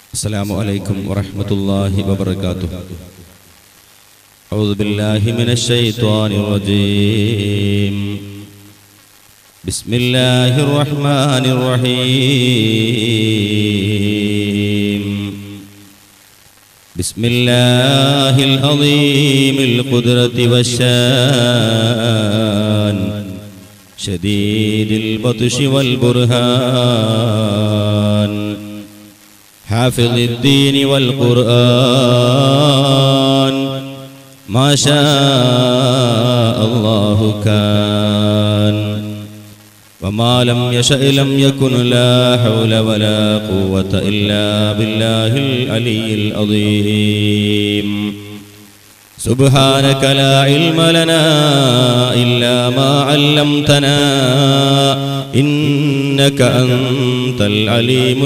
السلام عليكم ورحمة الله وبركاته. أعوذ بالله من الشيطان الرجيم. بسم الله الرحمن الرحيم. بسم الله العظيم القدرة والشان شديد البطش والبرهان حافظ الدين والقرآن ما شاء الله كان وما لم يشأ لم يكن لا حول ولا قوة إلا بالله العلي العظيم. سبحانك لا علم لنا إلا ما علمتنا إنك أنت العليم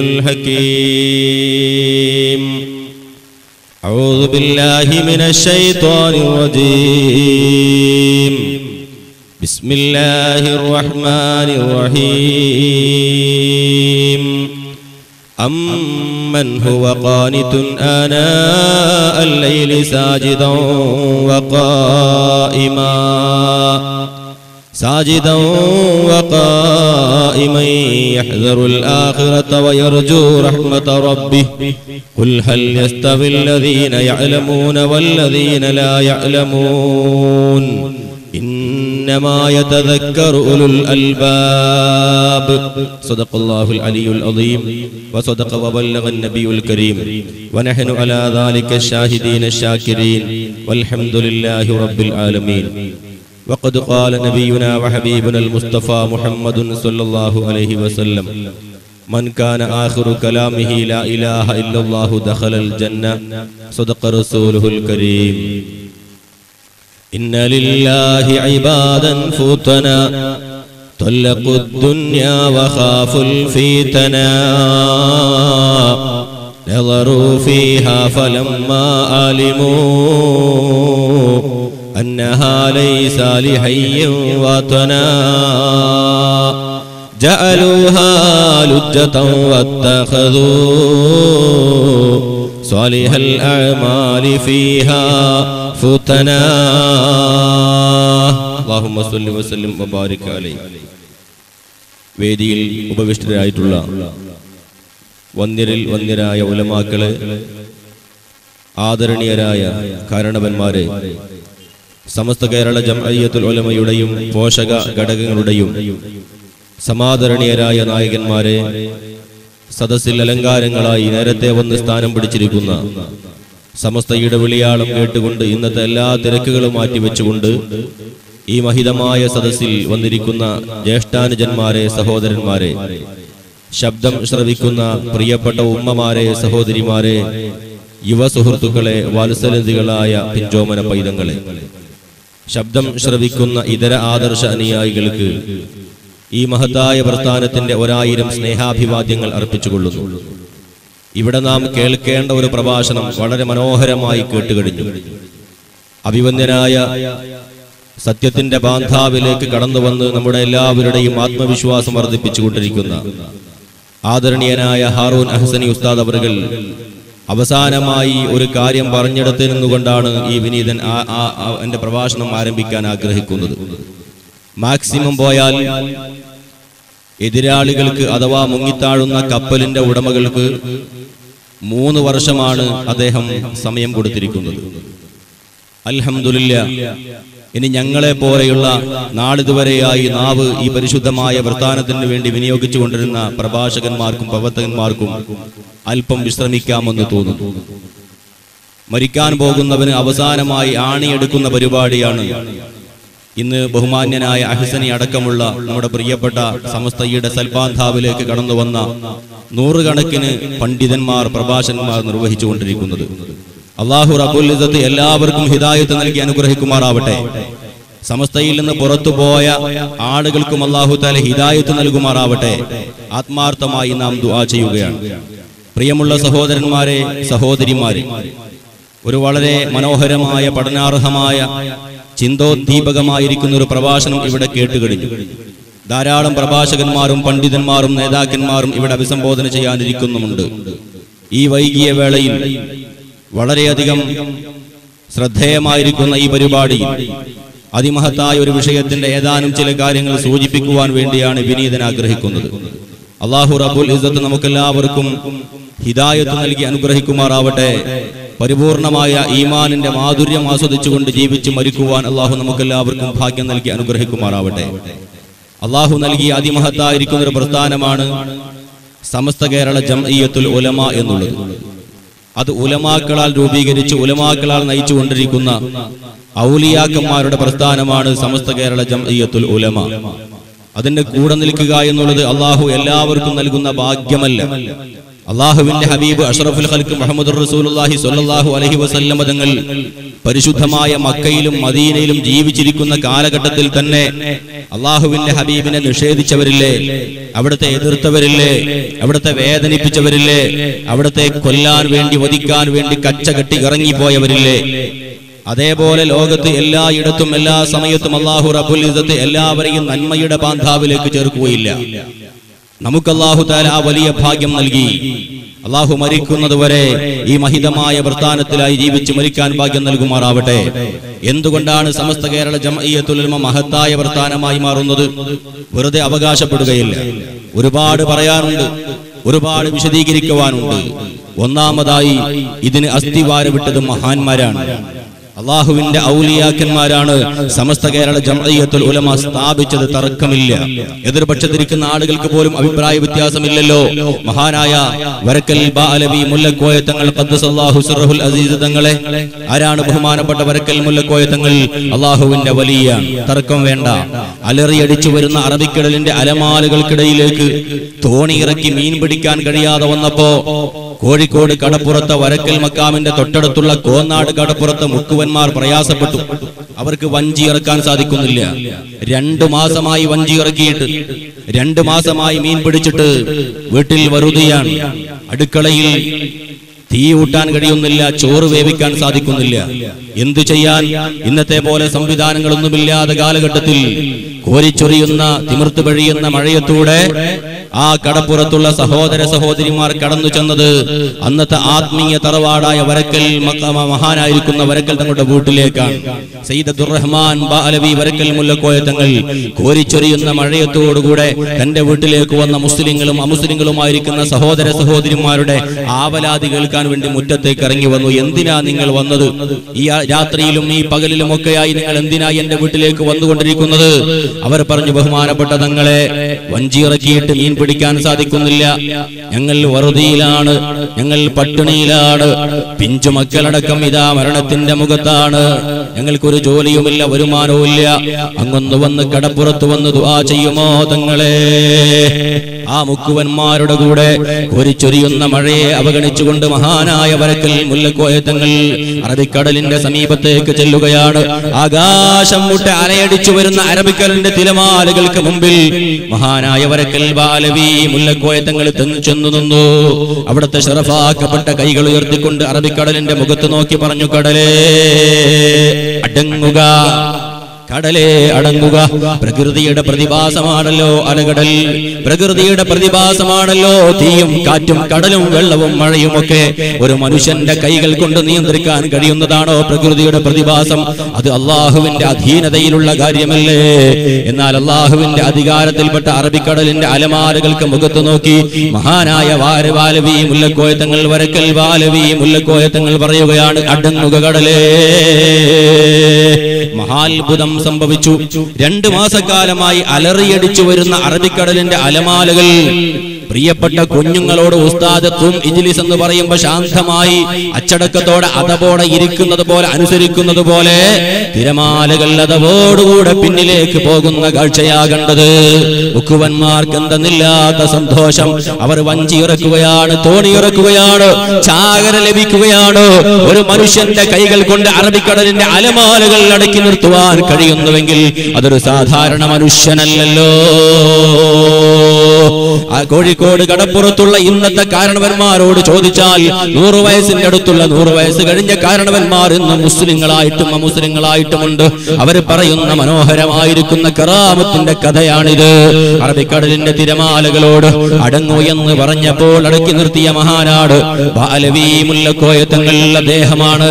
الحكيم. أعوذ بالله من الشيطان الرجيم. بسم الله الرحمن الرحيم. أمن هو قانت آناء الليل ساجدا وقائما يحذر الآخرة ويرجو رحمة ربه قل هل يستوي الذين يعلمون والذين لا يعلمون إنما يتذكر أولو الألباب. صدق الله العلي العظيم وصدق وبلغ النبي الكريم ونحن على ذلك الشاهدين الشاكرين والحمد لله رب العالمين. وقد قال نبينا وحبيبنا المصطفى محمد صلى الله عليه وسلم من كان آخر كلامه لا إله إلا الله دخل الجنة. صدق رسوله الكريم. إن لله عبادا فوتنا طلقوا الدنيا وخافوا الفتنا نظروا فيها فلما علموا أنها ليس لحي وطنا جعلوها لجة واتخذوا صالح الأعمال فيها فتنا. اللهم صل وسلم وبارك عليه. വേദിയിൽ ഉപവിഷ്ടരായിട്ടുള്ള വന്ദ്യരിൽ വന്ദ്യരായ ഉലമാക്കളെ, ആദരണീയരായ കാരണവന്മാരെ, സമസ്ത കേരള ജംഇയ്യത്തുൽ ഉലമയുടെയും പോഷക ഘടകങ്ങളുടെയും സമാദരണീയരായ നായകന്മാരെ, സദസ്സിൽ അലങ്കാരങ്ങളായി നേരത്തെ വന്ന് സ്ഥാനം പിടിച്ചിരിക്കുന്ന സമസ്തയുടെ വിളിയാളം കേട്ടുകൊണ്ട് ഇന്നത്തെ എല്ലാ തിരക്കുകളും മാറ്റിവെച്ചുകൊണ്ട് ഈ മഹിതമായ സദസ്സിൽ വന്നിരിക്കുന്ന ജ്യേഷ്ഠാനുജന്മാരെ, സഹോദരന്മാരെ, ശബ്ദം ശ്രവിക്കുന്ന പ്രിയപ്പെട്ട ഉമ്മമാരെ, സഹോദരിമാരെ, യുവ സുഹൃത്തുക്കളെ, വാത്സല്യതികളായ പിഞ്ചോമന പൈതങ്ങളെ, ശബ്ദം ശ്രവിക്കുന്ന ഇതര ആദർശ അനുയായികൾക്ക് ഈ മഹത്തായ പ്രസ്ഥാനത്തിന്റെ 1000 സ്നേഹാഭിവാദ്യങ്ങൾ അർപ്പിച്ചുകൊള്ളുന്നു. ഇവിടെ നാം കേൾക്കേണ്ട ഒരു പ്രഭാഷണം വളരെ മനോഹരമായി കേട്ടുകഴിഞ്ഞു. അഭിവന്ദ്യനായ സത്യത്തിന്റെ ബാന്ധാവിലേക്ക് കടന്നുവന്ന് നമ്മുടെ എല്ലാവരുടെയും ആത്മവിശ്വാസം വർദ്ധിപ്പിച്ചുകൊണ്ടിരിക്കുന്ന ആദരണീയനായ ഹാറൂൻ അഹ്സനി ഉസ്താദ് അവറുകൾ അവസാനമായി ഒരു കാര്യം പറഞ്ഞെടുത്ത് നിന്നുകൊണ്ടാണ് ഈ വിനീതൻ എന്റെ പ്രഭാഷണം ആരംഭിക്കാൻ ആഗ്രഹിക്കുന്നത്. മാക്സിമം പോയാൽ എതിരാളികൾക്ക് അഥവാ മുങ്ങിത്താഴുന്ന കപ്പലിന്റെ ഉടമകൾക്ക് 3 വർഷമാണ് അദ്ദേഹം സമയം കൊടുത്തിരിക്കുന്നത്. അൽഹംദുലില്ലാ, ഇനി ഞങ്ങളെ പോലെയുള്ള നാളിതുവരെയായി നാവ് ഈ പരിശുദ്ധമായ പ്രസ്ഥാനത്തിന് വേണ്ടി വിനിയോഗിച്ചു കൊണ്ടിരുന്ന പ്രഭാഷകന്മാർക്കും പ്രവർത്തകന്മാർക്കും അല്പം വിശ്രമിക്കാമെന്ന് തോന്നുന്നു. മരിക്കാൻ പോകുന്നവന് അവസാനമായി ആണിയെടുക്കുന്ന പരിപാടിയാണ് ഇന്ന് ബഹുമാന്യനായ അഹ്സനി അടക്കമുള്ള നമ്മുടെ പ്രിയപ്പെട്ട സമസ്തയുടെ സൽപാന്താവിലേക്ക് കടന്നു വന്ന 100 കണക്കിന് പണ്ഡിതന്മാർ, പ്രഭാഷകന്മാർ നിർവഹിച്ചുകൊണ്ടിരിക്കുന്നത്. അല്ലാഹു റബ്ബുൽ ഇസ്സത്ത് എല്ലാവർക്കും ഹിദായത്ത് നൽകി അനുഗ്രഹിക്കുമാറാവട്ടെ. സമസ്തയിൽ നിന്ന് പുറത്തുപോയ ആളുകൾക്കും അല്ലാഹു തആല ഹിദായത്ത് നൽകുമാറാവട്ടെ. ആത്മാർത്ഥമായി നാം ദുആ ചെയ്യുകയാണ്. പ്രിയമുള്ള സഹോദരന്മാരെ, സഹോദരിമാരെ, ഒരു വളരെ മനോഹരമായ പഠനാർഹമായ ചിന്തോദ്ദീപകമായിരിക്കുന്ന ഒരു പ്രഭാഷണം ഇവിടെ കേട്ടുകഴിഞ്ഞു. ധാരാളം പ്രഭാഷകന്മാരും പണ്ഡിതന്മാരും നേതാക്കന്മാരും ഇവിടെ അഭിസംബോധന ചെയ്യാനിരിക്കുന്നുമുണ്ട്. ഈ വൈകിയ വേളയിൽ വളരെയധികം ശ്രദ്ധേയമായിരിക്കുന്ന ഈ പരിപാടി അതിമഹത്തായ ഒരു വിഷയത്തിന്റെ ഏതാനും ചില കാര്യങ്ങൾ സൂചിപ്പിക്കുവാൻ വേണ്ടിയാണ് വിനീതൻ ആഗ്രഹിക്കുന്നത്. അല്ലാഹു റബ്ബുൽ ഇസ്സത്ത് നമുക്കെല്ലാവർക്കും ഹിദായത്ത് നൽകി അനുഗ്രഹിക്കുമാറാവട്ടെ. പരിപൂർണമായ ഈമാനിന്റെ മാധുര്യം ആസ്വദിച്ചുകൊണ്ട് ജീവിച്ച് മരിക്കുവാൻ അല്ലാഹു നമുക്കെല്ലാവർക്കും ഭാഗ്യം നൽകി അനുഗ്രഹിക്കുമാറാവട്ടെ. അല്ലാഹു നൽകിയ അതിമഹത്തായിരിക്കുന്ന ഒരു പ്രസ്ഥാനമാണ് സമസ്ത കേരള ജംഇയ്യത്തുൽ ഉലമ എന്നുള്ളത്. അത് ഉലമാക്കളാൽ രൂപീകരിച്ച് ഉലമാക്കളാൽ നയിച്ചുകൊണ്ടിരിക്കുന്ന ഔലിയാക്കന്മാരുടെ പ്രസ്ഥാനമാണ് സമസ്ത കേരള ജംഇയ്യത്തുൽ ഉലമ. അതിന്റെ കൂടെ നിൽക്കുക എന്നുള്ളത് അല്ലാഹു എല്ലാവർക്കും നൽകുന്ന ഭാഗ്യമല്ല. അല്ലാഹുവിന്റെ ഹബീബ് അഷ്റഫുൽ ഖൽഖ് മുഹമ്മദുർ റസൂലുള്ളാഹി സ്വല്ലല്ലാഹു അലൈഹി വസല്ലം തങ്ങൾ പരിശുദ്ധമായ മക്കയിലും മദീനയിലും ജീവിച്ചിരിക്കുന്ന കാലഘട്ടത്തിൽ തന്നെ അല്ലാഹുവിന്റെ ഹബീബിനെ നിഷേധിച്ചവരില്ലേ, അവിടുത്തെ എതിർത്തവരില്ലേ, അവിടുത്തെ വേദനിപ്പിച്ചവരില്ലേ, അവിടുത്തെ കൊല്ലാൻ വേണ്ടി വധിക്കാൻ വേണ്ടി കച്ചകെട്ടി ഇറങ്ങിപ്പോയവരില്ലേ? അതേപോലെ ലോകത്ത് എല്ലായിടത്തും എല്ലാ സമയത്തും അല്ലാഹു റബ്ബുൽ ഇസ്സത്ത് എല്ലാവരെയും നന്മയുടെ പാന്താവിലേക്ക് ചേർക്കുകയില്ല. നമുക്ക് അല്ലാഹു തആല ആ വലിയ ഭാഗ്യം നൽകി. അല്ലാഹു മരിക്കുന്നത് വരെ ഈ മഹിതമായ പ്രസ്ഥാനത്തിലായി ജീവിച്ച് മരിക്കാൻ ഭാഗ്യം നൽകുമാറാവട്ടെ. എന്തുകൊണ്ടാണ് സമസ്ത കേരള ജംഇയ്യത്തുൽ ഉലമ മഹത്തായ പ്രസ്ഥാനമായി മാറുന്നത്? വെറുതെ അവകാശപ്പെടുകയില്ല. ഒരുപാട് പറയാനുണ്ട്, ഒരുപാട് വിശദീകരിക്കുവാനുണ്ട്. ഒന്നാമതായി ഇതിന് അസ്ഥിവാരമിട്ടത് മഹാന്മാരാണ്. അല്ലാഹുവിന്റെ ഔലിയാക്കന്മാരാണ് സമസ്ത കേരള ജംഇയ്യത്തുൽ ഉലമ സ്ഥാപിച്ചത്, തർക്കമില്ല. എതിർപക്ഷത്തിരിക്കുന്ന ആളുകൾക്ക് പോലും അഭിപ്രായ വ്യത്യാസമില്ലല്ലോ. മഹാനായ വരക്കൽ ബാലവി മുല്ലക്കോയ തങ്ങൾ ഖദ്ദസല്ലാഹു സിർറഹുൽ അസീസ് തങ്ങളെ ആരാണ്? ബഹുമാനപ്പെട്ട വരക്കൽ മുല്ലക്കോയ തങ്ങൾ അല്ലാഹുവിന്റെ വലിയാണ്, തർക്കം വേണ്ട. അലറിയടിച്ചു വരുന്ന അറബിക്കടലിന്റെ അലമാലുകൾക്കിടയിലേക്ക് തോണി ഇറക്കി മീൻ പിടിക്കാൻ കഴിയാതെ വന്നപ്പോ കോഴിക്കോട് കടപ്പുറത്തെ വരക്കൽ മക്കാമിന്റെ തൊട്ടടുത്തുള്ള കോന്നാട് കടപ്പുറത്തെ മുക്കുവന്മാർ പ്രയാസപ്പെട്ടു. അവർക്ക് വഞ്ചി ഇറക്കാൻ സാധിക്കുന്നില്ല. 2 മാസമായി വഞ്ചി ഇറക്കിയിട്ട് 2 മാസമായി മീൻ പിടിച്ചിട്ട് വീട്ടിൽ വറുതിയാണ്. അടുക്കളയിൽ തീ ഊട്ടാൻ കഴിയുന്നില്ല, ചോറ് വേവിക്കാൻ സാധിക്കുന്നില്ല. എന്തു ചെയ്യാൻ? ഇന്നത്തെ പോലെ സംവിധാനങ്ങളൊന്നുമില്ലാത്ത കാലഘട്ടത്തിൽ കോരിച്ചൊരിയുന്ന തിമിർത്ത് പഴിയുന്ന മഴയത്തൂടെ ആ കടപ്പുറത്തുള്ള സഹോദര സഹോദരിമാർ കടന്നു ചെന്നത് അന്നത്തെ ആത്മീയ തറവാടായ വരക്കൽ മഹാനായിരിക്കുന്ന വരക്കൽ തങ്ങളുടെ വീട്ടിലേക്കാണ്. സയ്യിദ് അബ്ദുറഹ്മാൻ ബാലവി വരക്കൽ മുല്ലക്കോയ തങ്ങൾ കോരിച്ചൊരിയുന്ന മഴയത്തോടുകൂടെ തന്റെ വീട്ടിലേക്ക് വന്ന മുസ്ലിങ്ങളും അമുസ്ലിങ്ങളുമായിരിക്കുന്ന സഹോദര സഹോദരിമാരുടെ ആവലാതി കേൾക്കാൻ വേണ്ടി മുറ്റത്തേക്ക് ഇറങ്ങി വന്നു. എന്തിനാ നിങ്ങൾ വന്നത്? ഈ രാത്രിയിലും ഈ പകലിലും ഒക്കെയായി നിങ്ങൾ എന്തിനായി എന്റെ വീട്ടിലേക്ക് വന്നുകൊണ്ടിരിക്കുന്നത്? അവർ പറഞ്ഞു, ബഹുമാനപ്പെട്ട തങ്ങളെ, വഞ്ചി ഇറക്കിയിട്ട് മീൻ പിടിക്കാൻ സാധിക്കുന്നില്ല. ഞങ്ങൾ വറുതിയിലാണ്, ഞങ്ങൾ പട്ടിണിയിലാണ്, പിഞ്ചു മക്കളടക്കം ഇതാ മരണത്തിന്റെ മുഖത്താണ്. ഞങ്ങൾക്കൊരു ജോലിയുമില്ല, വരുമാനവുമില്ല. അങ്ങൊന്ന് വന്ന് കടപ്പുറത്ത് വന്ന് ദുആ ചെയ്യുമോ തങ്ങളെ? ആ മുക്കുവന്മാരുടെ കൂടെ കോരിച്ചൊരിയുന്ന മഴയെ അവഗണിച്ചുകൊണ്ട് മഹാനായ വരക്കൽ മുല്ലക്കോയ തങ്ങൾ അറബിക്കടലിന്റെ സമീപത്തേക്ക് ചെല്ലുകയാണ്. ആകാശം മുട്ടെ അലയടിച്ചു വരുന്ന അറബിക്കടലിന്റെ തിരമാലകൾക്ക് മുമ്പിൽ മഹാനായ വരക്കൽ ബാലവി മുല്ലക്കോയ തങ്ങൾ ചെന്നു നിന്നു. അവിടുത്തെ ശറഫാക്കപ്പെട്ട കൈകൾ ഉയർത്തിക്കൊണ്ട് അറബിക്കടലിന്റെ മുഖത്ത് നോക്കി പറഞ്ഞു, കടലേ അടങ്ങുക, കടലേ അടങ്ങുക. പ്രകൃതിയുടെ പ്രതിഭാസമാണല്ലോ അലകടൽ, പ്രകൃതിയുടെ പ്രതിഭാസമാണല്ലോ തീയും കാറ്റും കടലും വെള്ളവും മഴയും ഒക്കെ. ഒരു മനുഷ്യന്റെ കൈകൾ കൊണ്ട് നിയന്ത്രിക്കാൻ കഴിയുന്നതാണോ പ്രകൃതിയുടെ പ്രതിഭാസം? അത് അള്ളാഹുവിന്റെ അധീനതയിലുള്ള കാര്യമല്ലേ? എന്നാൽ അള്ളാഹുവിന്റെ അധികാരത്തിൽപ്പെട്ട അറബിക്കടലിന്റെ അലമാലകൾക്ക് മുഖത്ത് നോക്കി മഹാനായ വാലവി മുല്ലക്കോയ തങ്ങൾ വരക്കൽ ബാലവി മുല്ലക്കോയ തങ്ങൾ പറയുകയാണ്, അടങ്ങുക കടലേ. മഹാത്ഭുതം സംഭവിച്ചു. 2 മാസക്കാലമായി അലറിയടിച്ചു വരുന്ന അറബിക്കടലിന്റെ അലമാലകൾ പ്രിയപ്പെട്ട കുഞ്ഞുങ്ങളോട് ഉസ്താദ് തും ഇജ്ലിസ് എന്ന് പറയുമ്പോൾ ശാന്തമായി അച്ചടക്കത്തോടെ അതപോടെ ഇരിക്കുന്നത് പോലെ അനുസരിക്കുന്നത് പോലെ തിരമാലകൾ അതവോടുകൂടെ പിന്നിലേക്ക് പോകുന്ന കാഴ്ചയാകേണ്ടത്. മുക്കുവന്മാർക്ക് എന്തെന്നില്ലാത്ത സന്തോഷം. അവർ വഞ്ചി ഇറക്കുകയാണ്, തോണി ഇറക്കുകയാണ്, ചാകര ലഭിക്കുകയാണ്. ഒരു മനുഷ്യന്റെ കൈകൾ കൊണ്ട് അറബിക്കടലിന്റെ അലമാലകൾ അടക്കി നിർത്തുവാൻ കഴിയുന്നുവെങ്കിൽ അതൊരു സാധാരണ മനുഷ്യനല്ലല്ലോ. ആ കോഴിക്കോട് കോഴിക്കോട് കടപ്പുറത്തുള്ള ഇന്നത്തെ കാരണവന്മാരോട് ചോദിച്ചാൽ 100 വയസ്സിന്റെ അടുത്തുള്ള 100 വയസ്സ് കഴിഞ്ഞ കാരണവന്മാർ ഇന്ന് മുസ്ലിങ്ങളായിട്ടും അമുസ്ലിങ്ങളായിട്ടുമുണ്ട്. അവർ പറയുന്ന മനോഹരമായിരിക്കുന്ന കറാമത്തിന്റെ കഥയാണിത്. അറബിക്കടലിന്റെ തിരമാലകളോട് അടങ്ങൂ എന്ന് പറഞ്ഞപ്പോൾ അടക്കി നിർത്തിയ മഹാനാട് ബാലവി മുല്ലക്കോയ തങ്ങൾ. അദ്ദേഹമാണ്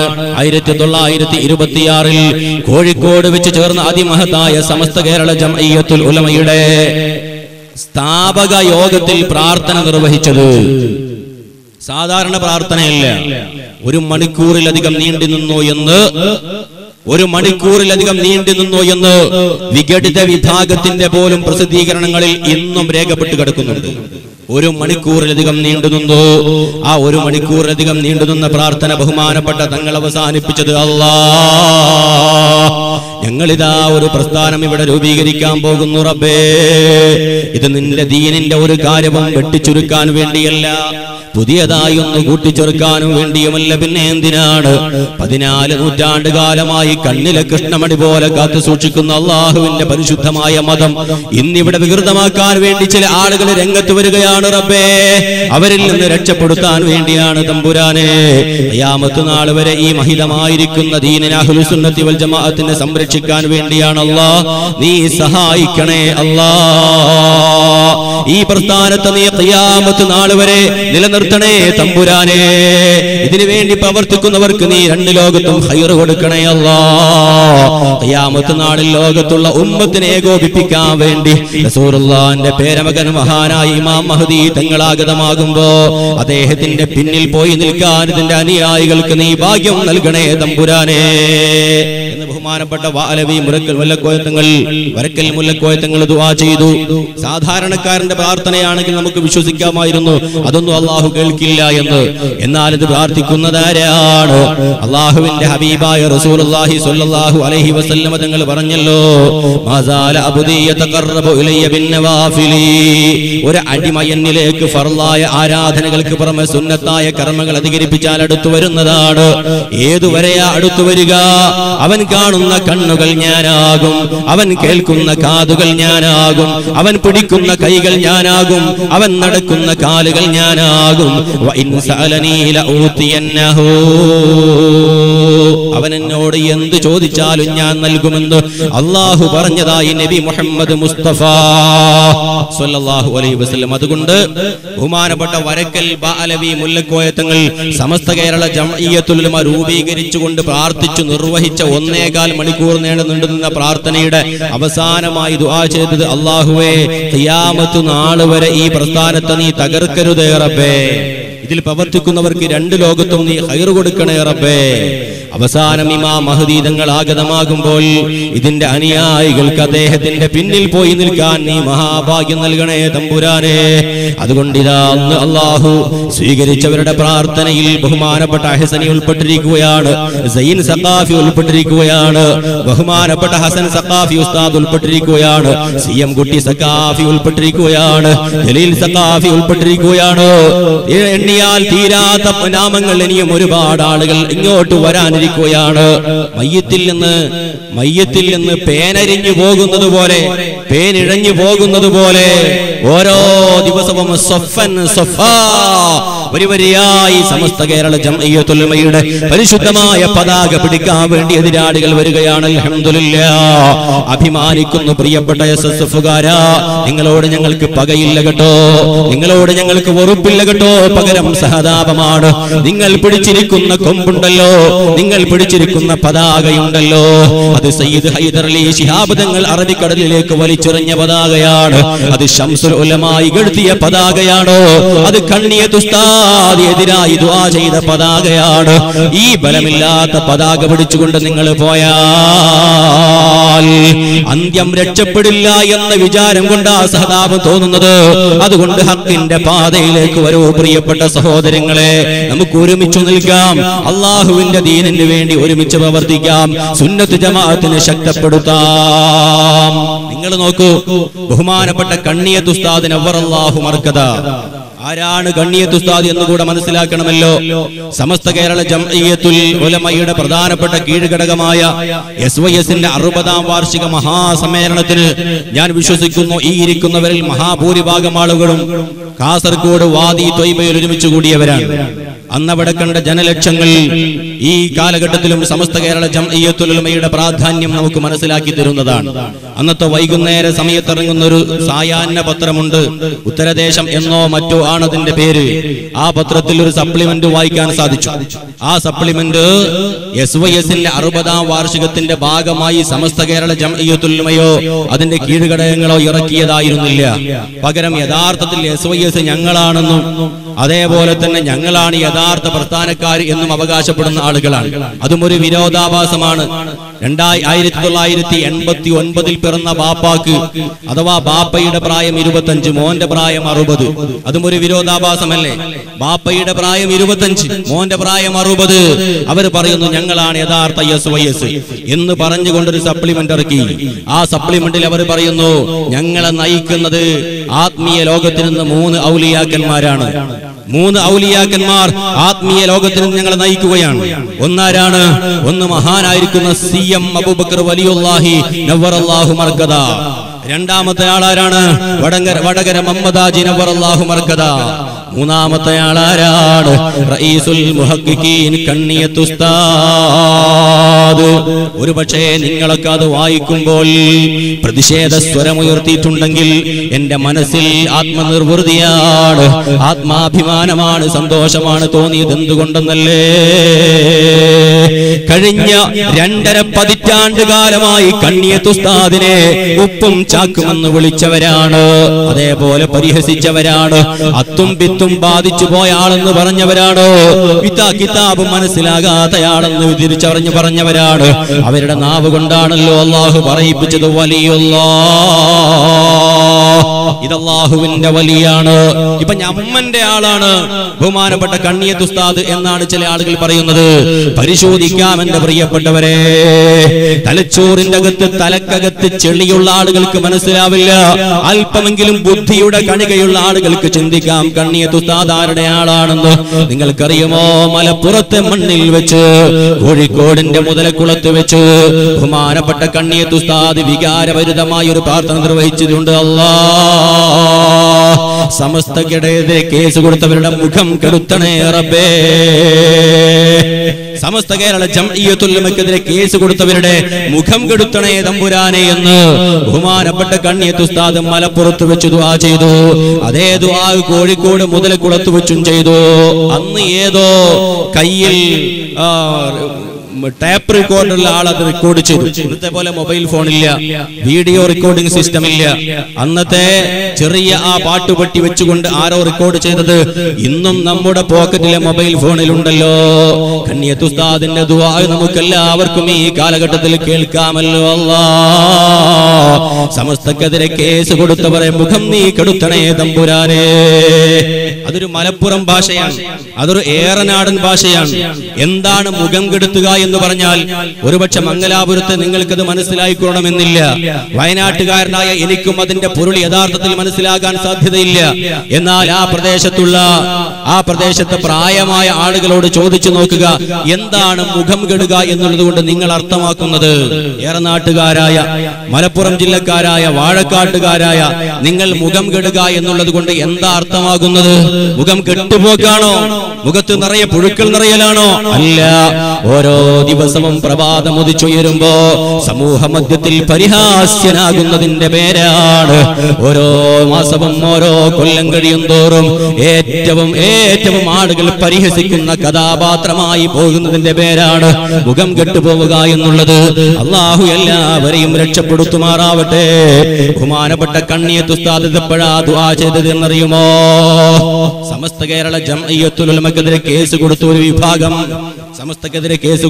1926 കോഴിക്കോട് വെച്ച് ചേർന്ന അതിമഹത്തായ സമസ്ത കേരള ജംഇയ്യത്തുൽ ഉലമയുടെ സ്ഥാപക യോഗത്തിൽ പ്രാർത്ഥന നിർവഹിച്ചത്. സാധാരണ പ്രാർത്ഥനയല്ല, 1 മണിക്കൂറിലധികം നീണ്ടു നിന്നു എന്ന് വിഘടിത വിഭാഗത്തിന്റെ പോലും പ്രസിദ്ധീകരണങ്ങളിൽ ഇന്നും രേഖപ്പെട്ട് കിടക്കുന്നുണ്ട്. 1 മണിക്കൂറിലധികം നീണ്ടുനിന്നു. ആ 1 മണിക്കൂറിലധികം നീണ്ടുനിന്ന പ്രാർത്ഥന ബഹുമാനപ്പെട്ട തങ്ങൾ അവസാനിപ്പിച്ചത്, അല്ലാഹ് ഞങ്ങളിതാ ഒരു പ്രസ്ഥാനം ഇവിടെ രൂപീകരിക്കാൻ പോകുന്നു റബ്ബേ. ഇത് നിന്റെ ദീനിന്റെ ഒരു കാര്യവും വെട്ടിച്ചുരുക്കാൻ വേണ്ടിയല്ല, പുതിയതായി ഒന്ന് കൂട്ടിച്ചേർക്കാനും വേണ്ടിയുമല്ല. പിന്നെ എന്തിനാണ്? 14 നൂറ്റാണ്ട് കാലമായി കണ്ണിലെ കൃഷ്ണമണി പോലെ കാത്തു സൂക്ഷിക്കുന്ന അള്ളാഹുവിന്റെ പരിശുദ്ധമായ മതം ഇന്നിവിടെ വികൃതമാക്കാൻ വേണ്ടി ചില ആളുകൾ രംഗത്ത് വരികയാണ് റബ്ബേ. അവരിൽ നിന്ന് രക്ഷപ്പെടുത്താൻ വേണ്ടിയാണ് തമ്പുരാനെ. ഖിയാമത്ത് നാൾ വരെ ഈ മഹിതമായിരിക്കുന്ന ദീനിനെ അഹ്ലുസ് സുന്നത്തി വൽ ജമാഅത്തിനെ സംരക്ഷിക്കാൻ വേണ്ടിയാണ് അല്ലാഹ് നീ സഹായിക്കണേ അല്ലാഹ്. ഈ പ്രസ്ഥാനത്തെ നീ ഖിയാമത്ത് നാൾ വരെ നിലനിർത്തണേ തമ്പുരാനെ. ഇതിനു വേണ്ടി പ്രവർത്തിക്കുന്നവർക്ക് നീ 2 ലോകത്തും ഖൈർ കൊടുക്കണേ അല്ലാഹ്. ഖിയാമത്ത് നാളിൽ ലോകത്തുള്ള ഉമ്മത്തിനെ ഏകോപിപ്പിക്കാൻ വേണ്ടി റസൂലുള്ളാഹിന്റെ പേരമകൻ മഹാനായ ഇമാം മഹ്ദി തങ്ങളാഗതമാകുമ്പോ അദ്ദേഹത്തിന്റെ പിന്നിൽ പോയി നിൽക്കാൻ ഇതിന്റെ അനുയായികൾക്ക് നീ ഭാഗ്യം നൽകണേ തമ്പുരാനെ എന്ന് ബഹുമാനപ്പെട്ട വാലവി വരക്കൽ മുല്ലക്കോയത്തങ്ങൾ ദുആ ചെയ്തു. സാധാരണക്കാരന്റെ പ്രാർത്ഥനയാണെങ്കിൽ നമുക്ക് വിശ്വസിക്കാമായിരുന്നു അതൊന്നും അള്ളാഹു കേൾക്കില്ല എന്ന്. എന്നാൽ ഇത് പ്രാർത്ഥിക്കുന്നതാരാണ്? അള്ളാഹുവിന്റെ ഹബീബായ റസൂലുള്ളാഹി സ്വല്ലല്ലാഹു അലൈഹി വസല്ലം തങ്ങൾ പറഞ്ഞല്ലോ, മാസാല അബ്ദി യതഖറബു ഇലയ്യ ബിന്നവാഫിലി. ഒരു അടിമ എന്നിലേക്ക് ഫർളായ ആരാധനകൾക്ക് പുറമെ സുന്നത്തായ കർമ്മങ്ങൾ അധികരിപ്പിച്ചാൽ അടുത്തു വരുന്നതാണ്. ഏതുവരെയാ അടുത്തു വരിക? അവൻ കാണുന്ന കണ്ണുകൾ ഞാനാകും, അവൻ കേൾക്കുന്ന കാതുകൾ ഞാനാകും, അവൻ പിടിക്കുന്ന കൈകൾ ഞാനാകും, അവൻ നടക്കുന്ന കാലുകൾ ഞാനാകും. അവൻ എന്നോട് എന്ത് ചോദിച്ചാലും ഞാൻ നൽകുമെന്ന് അള്ളാഹു പറഞ്ഞതായി നബി മുഹമ്മദ് മുസ്തഫ സ്വല്ലല്ലാഹു അലൈഹി വസല്ലം. അതുകൊണ്ട് ബഹുമാനപ്പെട്ട വരക്കൽ ബാലവി മുല്ലക്കോയത്തങ്ങൾ സമസ്ത കേരള ജംഇയ്യത്തുൽ ഉലമ രൂപീകരിച്ചുകൊണ്ട് പ്രാർത്ഥിച്ചു നിർവഹിച്ച 1.25 മണിക്കൂർ നീണ്ടുനിന്ന പ്രാർത്ഥനയുടെ അവസാനമായി ദുആ ചെയ്തത്, അല്ലാഹുവേ ഖിയാമത്ത് നാൾ വരെ ഈ പ്രസ്ഥാനത്തെ നീ തകർക്കരുതേ റബ്ബേ. ഇതിൽ പ്രവർത്തിക്കുന്നവർക്ക് 2 ലോകത്തും നീ ഖൈർ കൊടുക്കണേ റബ്ബേ. അവസാനം ഇമാം മഹ്ദി തങ്ങൾ ആഗതമാകുമ്പോൾ ഇതിന്റെ അനുയായികൾക്ക് അദ്ദേഹത്തിന്റെ പിന്നിൽ പോയി നിൽക്കാൻ നീ മഹാഭാഗ്യം നൽകണേ തമ്പുരാനെ. അതുകൊണ്ട് ഇതാ അന്ന് അല്ലാഹു സ്വീകരിച്ചവരുടെ പ്രാർത്ഥനയിൽ ബഹുമാനപ്പെട്ട ഹസനി ഉൾപ്പെട്ടിരിക്കുകയാണ്, സൈൻ സഖാഫി ഉൾപ്പെട്ടിരിക്കുകയാണ്, ബഹുമാനപ്പെട്ട ഹസൻ സഖാഫി ഉസ്താദ് ഉൾപ്പെട്ടിരിക്കുകയാണ്, സിഎം കുട്ടി സഖാഫി ഉൾപ്പെട്ടിരിക്കുകയാണ്, ജലീൽ സഖാഫി ഉൾപ്പെട്ടിരിക്കുകയാണ്. എണ്ണിയാൽ തീരാത്ത നാമങ്ങൾ ഇനിയും ഒരുപാട് ആളുകൾ ഇങ്ങോട്ട് വരാനിരിക്കുകയാണ്. മയ്യത്തിൽ നിന്ന് പേനരിഞ്ഞു പോകുന്നത് പോലെ, പേനിഴഞ്ഞു പോകുന്നത് പോലെ ഓരോ ദിവസവും വരിവരിയായി സമസ്ത കേരള ജംഇയ്യത്തുൽ ഉലമയുടെ പരിശുദ്ധമായ പതാക പിടിക്കാൻ വേണ്ടി എതിരാളികൾ വരികയാണ്. അൽഹംദുലില്ലാഹ്. അഭിമാനിക്കുന്നു പ്രിയപ്പെട്ട എസ്എസ്എഫുകാരാ, നിങ്ങളോട് ഞങ്ങൾക്ക് പകയില്ല കേട്ടോ, നിങ്ങളോട് ഞങ്ങൾക്ക് വെറുപ്പില്ല കേട്ടോ, പകരം സഹതാപമാണ്. നിങ്ങൾ പിടിച്ചിരിക്കുന്ന കൊമ്പുണ്ടല്ലോ, നിങ്ങൾ പിടിച്ചിരിക്കുന്ന പതാകയുണ്ടല്ലോ, അത് സയ്യിദ് ഹൈദർ അലി ശിഹാബ് തങ്ങൾ അറബിക്കടലിലേക്ക് വലിച്ചെറിഞ്ഞ പതാകയാണ്. അത് ശംസുൽ ഉലമായി ഗൾത്തിയ പതാകയാണോ? അത് കണ്ണിയത്ത് ഉസ്താദ് എതിരായി ദുആ ചെയ്ത പതാകയാണ്. ഈ ബലമില്ലാത്ത പതാക പിടിച്ചുകൊണ്ട് നിങ്ങൾ പോയാൽ അന്ത്യം രക്ഷപ്പെടില്ല എന്ന വിചാരം കൊണ്ടാ സഹതാപം തോന്നുന്നത്. അതുകൊണ്ട് ഹക്കിന്റെ പാതയിലേക്ക് വരൂ പ്രിയപ്പെട്ട സഹോദരങ്ങളെ, നമുക്ക് ഒരുമിച്ച് നിൽക്കാം, അള്ളാഹുവിന്റെ ദീനിന് വേണ്ടി ഒരുമിച്ച് പ്രവർത്തിക്കാം, സുന്നത്ത് ജമാഅത്തിനെ ശക്തിപ്പെടുത്താം. നിങ്ങൾ നോക്കൂ, ബഹുമാനപ്പെട്ട കണ്ണിയത്ത് ഉസ്താദ് നവ്വറല്ലാഹു മർക്കദ ആരാണ് കണ്ണിയത്ത് ഉസ്താദ് എന്ന് കൂടെ മനസ്സിലാക്കണമല്ലോ. സമസ്ത കേരള ജംഇയ്യത്തുൽ ഉലമയുടെ പ്രധാനപ്പെട്ട കീഴ്ഘടകമായ SYSന്റെ 60ാം വാർഷിക മഹാസമ്മേളനത്തിന് ഞാൻ വിശ്വസിക്കുന്നു ഈ ഇരിക്കുന്നവരിൽ മഹാഭൂരിഭാഗം ആളുകളും കാസർഗോഡ് വാദി ത്വയ്ബയിൽ ഒരുമിച്ച് കൂടിയവരാണ്. അന്നവിടെ കണ്ട ജനലക്ഷങ്ങൾ ഈ കാലഘട്ടത്തിലും സമസ്ത കേരള ജംഇയ്യത്തുൽ ഉലമയുടെ പ്രാധാന്യം നമുക്ക് മനസ്സിലാക്കി തരുന്നതാണ്. അന്നത്തെ വൈകുന്നേര സമയത്തിറങ്ങുന്ന ഒരു സായാഹ്ന പത്രമുണ്ട്, ഉത്തരദേശം എന്നോ മറ്റോ ആണ് അതിന്റെ പേര്. ആ പത്രത്തിൽ ഒരു സപ്ലിമെന്റ് വായിക്കാൻ സാധിച്ചു. ആ സപ്ലിമെന്റ് SYSന്റെ 60ാം വാർഷികത്തിന്റെ ഭാഗമായി സമസ്ത കേരള ജംഇയ്യത്തുൽ ഉലമയോ അതിന്റെ കീഴ്ഘടകങ്ങളോ ഇറക്കിയതായിരുന്നില്ല. പകരം യഥാർത്ഥത്തിൽ SYS ഞങ്ങളാണെന്നും അതേപോലെ തന്നെ ഞങ്ങളാണ് യഥാർത്ഥ പ്രസ്ഥാനക്കാർ എന്നും അവകാശപ്പെടുന്ന ആളുകളാണ്. അതും ഒരു വിരോധാഭാസമാണ്. 1989 പിറന്ന ബാപ്പാക്ക് അഥവാ ബാപ്പയുടെ പ്രായം 25, മോന്റെ പ്രായം 60. അതും ഒരു വിരോധാഭാസമല്ലേ? ബാപ്പയുടെ പ്രായം 25, മോന്റെ പ്രായം 60. അവർ പറയുന്നു ഞങ്ങളാണ് യഥാർത്ഥ SYS എന്ന് പറഞ്ഞുകൊണ്ടൊരു സപ്ലിമെന്റ് ഇറക്കി. ആ സപ്ലിമെന്റിൽ അവർ പറയുന്നു ഞങ്ങളെ നയിക്കുന്നത് ആത്മീയ ലോകത്തിൽ നിന്ന് 3 ഔലിയാക്കന്മാരാണ്. 3 ഔലിയാക്കന്മാർ ആത്മീയ ലോകത്തിൽ നിന്ന് ഞങ്ങളെ നയിക്കുകയാണ്. ഒന്നാരാണ്? ഒന്ന് മഹാനായിരിക്കുന്ന CM അബൂബക്കർ വലിയുല്ലാഹി നവ്വറല്ലാഹു മർകദ. രണ്ടാമത്തെ ആളാരാണ്? വടകര മമ്മദാജി നവ്വറല്ലാഹു മർകദ. മൂന്നാമത്തെ ആളാരാണ്? റഈസുൽ മുഹഖിഖീൻ കണ്ണിയത്ത് ഉസ്താദ്. ഒരുപക്ഷേ നിങ്ങളൊക്കെ അത് വായിക്കുമ്പോൾ പ്രതിഷേധ സ്വരമുയർത്തിയിട്ടുണ്ടെങ്കിൽ എന്റെ മനസ്സിൽ ആത്മനിർവൃതിയാണ്, ആത്മാഭിമാനമാണ്, സന്തോഷമാണ് തോന്നിയത്. എന്തുകൊണ്ടെന്നല്ലേ? കഴിഞ്ഞ 2.5 പതിറ്റാണ്ട് കാലമായി കണ്ണിയത്ത് ഉസ്താദിനെ ഉപ്പും ചാക്കുമെന്ന് വിളിച്ചവരാണ്, അതേപോലെ പരിഹസിച്ചവരാണ്, അത്തും പിത്തും ബാധിച്ചു പോയ ആളെന്ന് പറഞ്ഞവരാണ്, കിതാബ് മനസ്സിലാകാത്തയാളെന്ന് തിരിച്ചറിഞ്ഞു പറഞ്ഞവരാണ്. അവരുടെ നാവ് കൊണ്ടാണല്ലോ അള്ളാഹു പറയിപ്പിച്ചത് വലിയുല്ലാഹ്, ഇതല്ലാഹുവിന്റെ വലിയാണ്. ഇപ്പൊ ഞമ്മന്റെ ആളാണ് ബഹുമാനപ്പെട്ട കണ്ണിയത്ത് ഉസ്താദ് എന്നാണ് ചില ആളുകൾ പറയുന്നത്. പരിശോധിക്കാം എന്റെ പ്രിയപ്പെട്ടവരെ, തലച്ചോറിന്റെ അകത്ത് തലക്കകത്ത് ചെളിയുള്ള ആളുകൾക്ക് മനസ്സിലാവില്ല, അല്പമെങ്കിലും ബുദ്ധിയുടെ കണികയുള്ള ആളുകൾക്ക് ചിന്തിക്കാം കണ്ണിയത്ത് ഉസ്താദ് ആരുടെ ആളാണെന്ന്. നിങ്ങൾക്കറിയുമോ? മലപ്പുറത്തെ മണ്ണിൽ വെച്ച്, കോഴിക്കോടിന്റെ മുതലക്കുളത്ത് വെച്ച് ബഹുമാനപ്പെട്ട കണ്ണിയത്ത് ഉസ്താദ് വികാരഭരിതമായ ഒരു പ്രാർത്ഥന നിർവഹിച്ചിട്ടുണ്ട്. സമസ്തക്കെതിരെ കേസ് കൊടുത്തവരുടെ മുഖം കെടുത്തണേ റബ്ബേ. സമസ്ത കേരള ജംഇയ്യത്തുൽ ഉലമക്കെതിരെ കേസ് കൊടുത്തവരുടെ മുഖം കെടുത്തണേ തമ്പുരാനെ എന്ന് ബഹുമാനപ്പെട്ട കണ്ണിയത്ത് ഉസ്താദ് മലപ്പുറത്ത് വെച്ച് ദുആ ചെയ്തു. അതേ ദുആ കോഴിക്കോട് മുതലക്കുളത്ത് വെച്ചും ചെയ്തു. അന്ന് ഏതോ കയ്യിൽ ടാപ്പ് റെക്കോർഡുള്ള ആൾ അത് റെക്കോർഡ് ചെയ്തു. ഇന്നത്തെ പോലെ മൊബൈൽ ഫോണില്ല, വീഡിയോ റെക്കോർഡിംഗ് സിസ്റ്റം ഇല്ല. അന്നത്തെ ചെറിയ ആ പാട്ടുപെട്ടി വെച്ചുകൊണ്ട് ആരോ റെക്കോർഡ് ചെയ്തത് ഇന്നും നമ്മുടെ പോക്കറ്റിലെ മൊബൈൽ ഫോണിലുണ്ടല്ലോ. കണ്ണിയത്ത് ഉസ്താദിന്റെ ദുആ നമുക്കെല്ലാവർക്കും ഈ കാലഘട്ടത്തിൽ കേൾക്കാമല്ലോ. അല്ലാഹ് സമസ്തക്കെതിരെ കേസ് കൊടുത്തവരെ മുഖം നീ കെടുത്തണേ തമ്പുരാനെ. അതൊരു മലപ്പുറം ഭാഷയാണ്, അതൊരു ഏറനാടൻ ഭാഷയാണ്. എന്താണ് മുഖം കെടുത്തുക എന്ന് പറഞ്ഞാൽ ഒരുപക്ഷെ മംഗലാപുരത്ത് നിങ്ങൾക്കത് മനസ്സിലായിക്കൊള്ളണമെന്നില്ല. വയനാട്ടുകാരനായ എനിക്കും അതിന്റെ പൊരുൾ യഥാർത്ഥത്തിൽ മനസ്സിലാകാൻ സാധ്യതയില്ല. എന്നാൽ ആ പ്രദേശത്തെ പ്രായമായ ആളുകളോട് ചോദിച്ചു നോക്കുക, എന്താണ് മുഖം കെടുക എന്നുള്ളത് കൊണ്ട് നിങ്ങൾ അർത്ഥമാക്കുന്നത്? ഏറനാട്ടുകാരായ, മലപ്പുറം ജില്ലക്കാരായ, വാഴക്കാട്ടുകാരായ നിങ്ങൾ മുഖം കെടുക എന്നുള്ളത് കൊണ്ട് എന്താ അർത്ഥമാകുന്നത്? മുഖം കെട്ടുപോക്കാണോ? മുഖത്ത് നിറയെ പുഴുക്കൾ നിറയലാണോ? അല്ല. ഓരോ ദിവസവും പ്രഭാതം ഉദിച്ചുയരുമ്പോ സമൂഹ മധ്യത്തിൽ പരിഹാസ്യനാകുന്നതിന്റെ പേരാണ്. ഓരോ മാസവും ഓരോ കൊല്ലം കഴിയും തോറും ഏറ്റവും ആളുകൾ പരിഹസിക്കുന്ന കഥാപാത്രമായി പോകുന്നതിന്റെ പേരാണ് മുഖം കെട്ടുപോവുക എന്നുള്ളത്. അള്ളാഹു എല്ലാവരെയും രക്ഷപ്പെടുത്തുമാറാവട്ടെ. ബഹുമാനപ്പെട്ട കണ്ണിയത്ത് ഉസ്താദ് എപ്പോഴാ ദുആ ചെയ്തത് എന്നറിയുമോ? സമസ്ത കേരള ജംഇയ്യത്തുൽ ഉലമക്കെതിരെ കേസ് കൊടുത്ത ഒരു വിഭാഗം, സമസ്തക്കെതിരെ കേസ്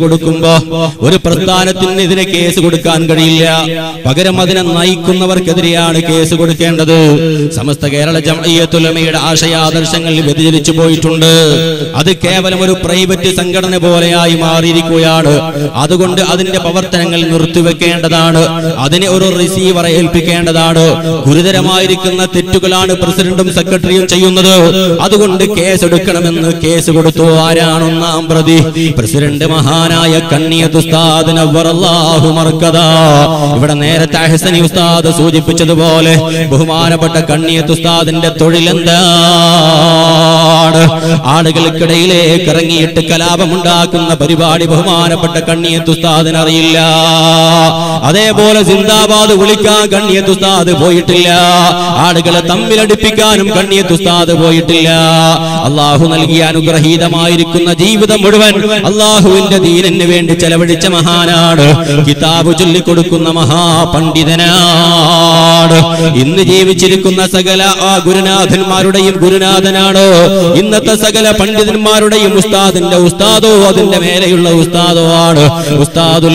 കൊടുക്കുമ്പോ ഒരു പ്രസ്ഥാനത്തിനെതിരെ കേസ് കൊടുക്കാൻ കഴിയില്ല. പകരം അതിനെ നയിക്കുന്നവർക്കെതിരെയാണ് കേസ് കൊടുക്കേണ്ടത്. സമസ്ത കേരള ജംഇയ്യത്തുൽ ഉലമയുടെ ആശയാദർശങ്ങൾ വ്യതിചലിച്ചു പോയിട്ടുണ്ട്. അത് കേവലം ഒരു പ്രൈവറ്റ് സംഘടന പോലെയായി മാറിയിരിക്കുകയാണ്. അതുകൊണ്ട് അതിന്റെ പ്രവർത്തനങ്ങൾ നിർത്തിവെക്കേണ്ടതാണ്. അതിനെ ഒരു റിസീവറെ ഏൽപ്പിക്കേണ്ടതാണ്. ഗുരുതരമായിരിക്കുന്ന തെറ്റുകളാണ് പ്രസിഡന്റും സെക്രട്ടറിയും ചെയ്യുന്നത്. അതുകൊണ്ട് കേസെടുക്കണമെന്ന് കേസ് കൊടുത്തു. ആരാണ് ഒന്നാം പ്രതി? പ്രസിഡന്റ് മഹാനായ കണ്ണിയത്ത് ഉസ്താദ് നവ്വറല്ലാഹു മർക്കദാ. ഇവിടെ നേരത്തെ അഹ്സനി ഉസ്താദ് സൂചിപ്പിച്ചതുപോലെ ബഹുമാനപ്പെട്ട കണ്ണിയത്ത് ഉസ്താദിന്റെ തൊഴിലെന്താണ്? ആളുകൾക്കിടയിലേക്ക് ഇറങ്ങിയിട്ട് കലാപമുണ്ടാക്കുന്ന പരിപാടി ബഹുമാനപ്പെട്ട കണ്ണിയത്ത് ഉസ്താദിന് അറിയില്ല. അതേപോലെ സിന്ദാബാദ് വിളിക്കാൻ കണ്ണിയത്ത് ഉസ്താദ് പോയിട്ടില്ല. ആളുകളെ തമ്മിലടിപ്പിക്കാനും കണ്ണിയത്ത് ഉസ്താദ് പോയിട്ടില്ല. അള്ളാഹു നൽകിയ അനുഗ്രഹീതമായിരിക്കുന്ന ജീവിതം മുഴുവൻ അള്ളാഹുവിന്റെ ദീനിന് വേണ്ടി ചെലവഴിച്ച മഹാനാണ്. കിതാബ് ചൊല്ലിക്കൊടുക്കുന്ന മഹാപണ്ഡിതനാണ്. ഇന്ന് ജീവിച്ചിരിക്കുന്ന സകല ഗുരുനാഥന്മാരുടെയും ഗുരുനാഥനാണ്. ഇന്നത്തെ സകല പണ്ഡിതന്മാരുടെയും ഉസ്താദിന്റെ ഉസ്താദോ അതിന്റെ മേലെയുള്ള ഉസ്താദോ ആണ് ഉസ്താദുൽ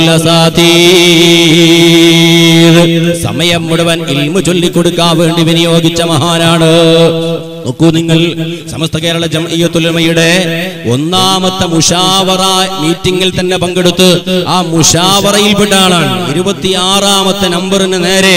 അസാതീർ. സമയം മുഴുവൻ ഇൽമു ചൊല്ലിക്കൊടുക്കാൻ വേണ്ടി വിനിയോഗിച്ച മഹാനാണ്. നോക്കൂ നിങ്ങൾ, സമസ്ത കേരള ജംഇയ്യത്തുൽ ഉലമയുടെ ഒന്നാമത്തെ മുഷാവറ മീറ്റിംഗിൽ തന്നെ പങ്കെടുത്ത് ആ മുഷാവറയിൽപ്പെട്ട ആളാണ്. 26ാമത്തെ നമ്പറിന് നേരെ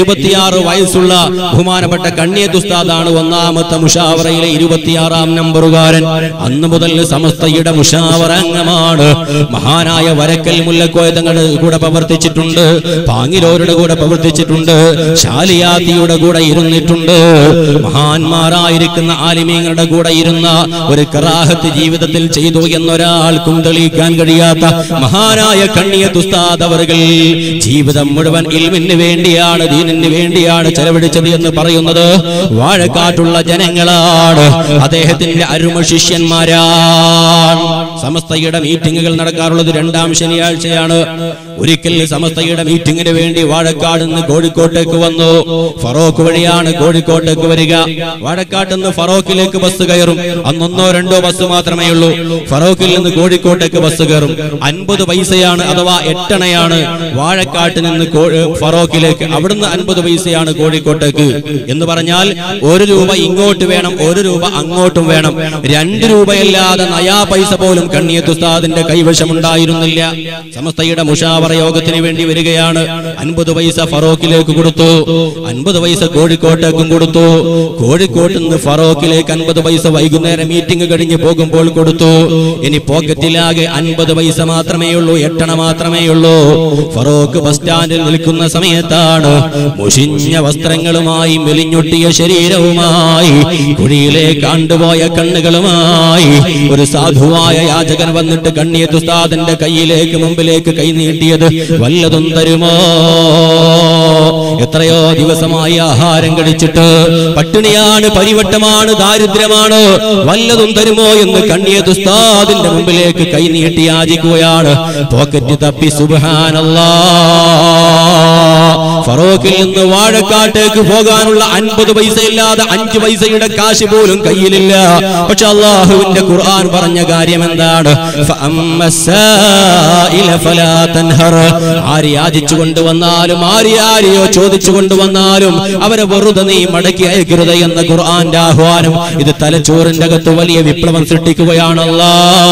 26 വയസ്സുള്ള ബഹുമാനപ്പെട്ട കണ്ണിയത്ത് ഉസ്താദാണ് ഒന്നാമത്തെ മുഷാവറയിലെ 26ാം നമ്പറുകാരൻ. അന്ന് മുതൽ സമസ്തയുടെ മുഷാവറ അംഗമാണ്. മഹാനായ വരക്കൽ മുല്ലക്കോയ തങ്ങളുടെ കൂടെ പ്രവർത്തിച്ചിട്ടുണ്ട്. പാങ്ങിലോരുടെ കൂടെ പ്രവർത്തിച്ചിട്ടുണ്ട്. ശാലിയാത്തിയുടെ കൂടെ ഇരുന്നിട്ടുണ്ട്. മഹാന്മാരായ ആലിമീങ്ങളുടെ കൂടെ ഇരുന്ന ഒരു കറാഹത്ത് ജീവിതത്തിൽ ചെയ്തു എന്നൊരാൾക്കും തെളിയിക്കാൻ കഴിയാത്ത മഹാനായ കണ്ണിയത്ത് ഉസ്താദ് അവർകൾ ജീവിതം മുഴുവൻ ഇൽമിന് വേണ്ടിയാണ്, ദീനിന് വേണ്ടിയാണ് ചെലവഴിച്ചത് എന്ന് പറയുന്നത് വാഴക്കാട്ടുള്ള ജനങ്ങളാണ്. അദ്ദേഹത്തിന്റെ അരുമ ശിഷ്യന്മാരാണ്. സമസ്തയുടെ മീറ്റിംഗുകൾ നടക്കാറുള്ളത് 2ാം ശനിയാഴ്ചയാണ്. ഒരിക്കൽ സമസ്തയുടെ മീറ്റിംഗിന് വേണ്ടി വാഴക്കാട് നിന്ന് കോഴിക്കോട്ടേക്ക് വന്നു. ഫറോക്ക് വഴിയാണ് കോഴിക്കോട്ടേക്ക് വരിക. വാഴക്കാട് നിന്ന് ഫറോക്കിലേക്ക് ബസ് കയറും. അന്ന് 1-2 ബസ് മാത്രമേ ഉള്ളൂ. ഫറോക്കിൽ നിന്ന് കോഴിക്കോട്ടേക്ക് ബസ് കയറും. 50 പൈസയാണ്, അഥവാ 8 അണയാണ് വാഴക്കാട്ട് നിന്ന് ഫറോക്കിലേക്ക്. അവിടുന്ന് 50 പൈസയാണ് കോഴിക്കോട്ടേക്ക്. എന്ന് പറഞ്ഞാൽ 1 രൂപ ഇങ്ങോട്ട് വേണം, 1 രൂപ അങ്ങോട്ടും വേണം. 2 രൂപയല്ലാതെ നയാ പൈസ പോലും കണ്ണിയത്ത് ഉസ്താദിന്റെ കൈവശമുണ്ടായിരുന്നില്ല. സമസ്തയുടെ മുഷാവറ യോഗത്തിന് വേണ്ടി വരികയാണ്. 50 പൈസ ഫറോക്കിലേക്ക് കൊടുത്തു, 50 പൈസ കോഴിക്കോട്ടേക്കും കൊടുത്തു. കോഴിക്കോട്ട് നിന്ന് ഫറോക്കിലേക്ക് 50 പൈസ വൈകുന്നേരം മീറ്റിംഗ് കഴിഞ്ഞ് പോകുമ്പോൾ കൊടുത്തു. ഇനി പോക്കറ്റിലാകെ 50 പൈസ മാത്രമേ ഉള്ളൂ, 8 അണ മാത്രമേ ഉള്ളൂ. ഫറോക്ക് ബസ് സ്റ്റാൻഡിൽ നിൽക്കുന്ന സമയത്താണ് മുഷിഞ്ഞ വസ്ത്രങ്ങളുമായി മെലിഞ്ഞൊട്ടിയ ശരീരവുമായി കുഴിയിലേക്ക് കണ്ടുപോയ കണ്ണുകളുമായി ഒരു സാധുവായ യാചകൻ വന്നിട്ട് കണ്ണിയത്ത് ഉസ്താദിന്റെ കയ്യിലേക്ക് മുമ്പിലേക്ക് കൈ നീട്ടിയത് വല്ലതും തരുമോ? എത്രയോ ദിവസമായി ആഹാരം കഴിച്ചിട്ട് പട്ടിണിയാണ്, പരിവട്ടമാണ്, ദാരിദ്ര്യമാണ്, വല്ലതും തരുമോ എന്ന് കണ്ണിയത്ത് ഉസ്താദിന്റെ മുമ്പിലേക്ക് കൈ നീട്ടി യാചിക്കുകയാണ്. പോക്കറ്റ് തപ്പി സുബ്ഹാനല്ലാഹ്. ഫറോക്കിൽ നിന്ന് വാഴക്കാട്ടേക്ക് പോകാനുള്ള 50 പൈസ ഇല്ലാതെ 5 പൈസയുടെ കാശ് പോലും കയ്യിലില്ല. പക്ഷെ അല്ലാഹുവിന്റെ ഖുർആൻ പറഞ്ഞ കാര്യം എന്താണ്? ആര് യാചിച്ചു കൊണ്ടുവന്നാലും, ആരെയോ ചോദിച്ചു കൊണ്ടുവന്നാലും അവരെ വെറുതെ നീ മടക്കി അയക്കരുത് എന്ന ഖുർആന്റെ ആഹ്വാനം ഇത് തലച്ചോറിന്റെ അകത്ത് വലിയ വിപ്ലവം സൃഷ്ടിക്കുകയാണല്ലോ.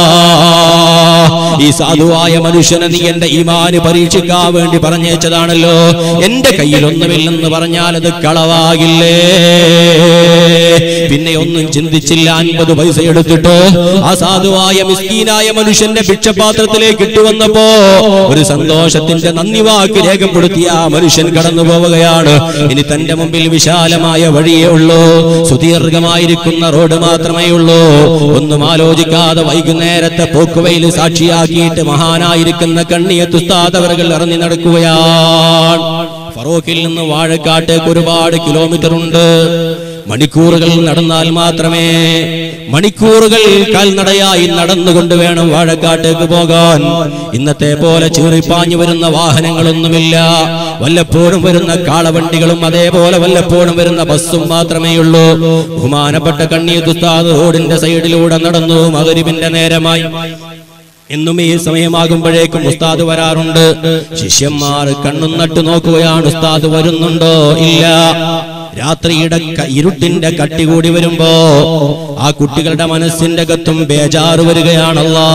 ഈ സാധുവായ മനുഷ്യനെ നീ എന്റെ ഈമാന് പരീക്ഷിക്കാൻ വേണ്ടി പറഞ്ഞേച്ചതാണല്ലോ. എന്റെ കയ്യിലൊന്നുമില്ലെന്ന് പറഞ്ഞാൽ അത് കളവാകില്ലേ? പിന്നെ ഒന്നും ചിന്തിച്ചില്ല. 50 പൈസ എടുത്തിട്ട് ആ സാധുവായ മിസ്കീനായ മനുഷ്യന്റെ ഭിക്ഷപാത്രത്തിലേക്ക് ഇട്ടുവന്നപ്പോ ഒരു സന്തോഷത്തിന്റെ നന്ദി വാക്ക് രേഖപ്പെടുത്തിയ ആ മനുഷ്യൻ കടന്നു പോവുകയാണ്. ഇനി തന്റെ മുമ്പിൽ വിശാലമായ വഴിയേ ഉള്ളൂ, സുദീർഘമായിരിക്കുന്ന റോഡ് മാത്രമേ ഉള്ളൂ. ഒന്നും ആലോചിക്കാതെ വൈകുന്നേരത്തെ പോക്കുവയിൽ സാക്ഷിയാക്കിയിട്ട് മഹാനായിരിക്കുന്ന കണ്ണിയത്ത് ഉസ്താദ് അവர்கள் ഇറങ്ങി നടക്കുകയാണ്. ഫറോക്കിൽ നിന്ന് വാഴക്കാട്ടേക്ക് ഒരുപാട് കിലോമീറ്റർ ഉണ്ട്. മണിക്കൂറുകൾ നടന്നാൽ മാത്രമേ, മണിക്കൂറുകൾ കാൽനടയായി നടന്നുകൊണ്ട് വേണം വാഴക്കാട്ടേക്ക് പോകാൻ. ഇന്നത്തെ പോലെ ചീറിപ്പാഞ്ഞു വരുന്ന വാഹനങ്ങളൊന്നുമില്ല. വല്ലപ്പോഴും വരുന്ന കാളവണ്ടികളും അതേപോലെ വല്ലപ്പോഴും വരുന്ന ബസ്സും മാത്രമേ ഉള്ളൂ. ബഹുമാനപ്പെട്ട കണ്ണിയത്ത് ഉസ്താദ് റോഡിന്റെ സൈഡിലൂടെ നടന്നു. മഗ്‌രിബിന്റെ നേരമായി എന്നും ഈ സമയമാകുമ്പോഴേക്കും ഉസ്താദ് വരാറുണ്ട്. ശിഷ്യന്മാർ കണ്ണും നട്ടു നോക്കുകയാണ്, ഉസ്താദ് വരുന്നുണ്ടോ ഇല്ല. രാത്രിയുടെ ഇരുട്ടിന്റെ കട്ടി കൂടി വരുമ്പോ ആ കുട്ടികളുടെ മനസ്സിന്റെ അകത്തും ബേജാറ് വരികയാണല്ലോ.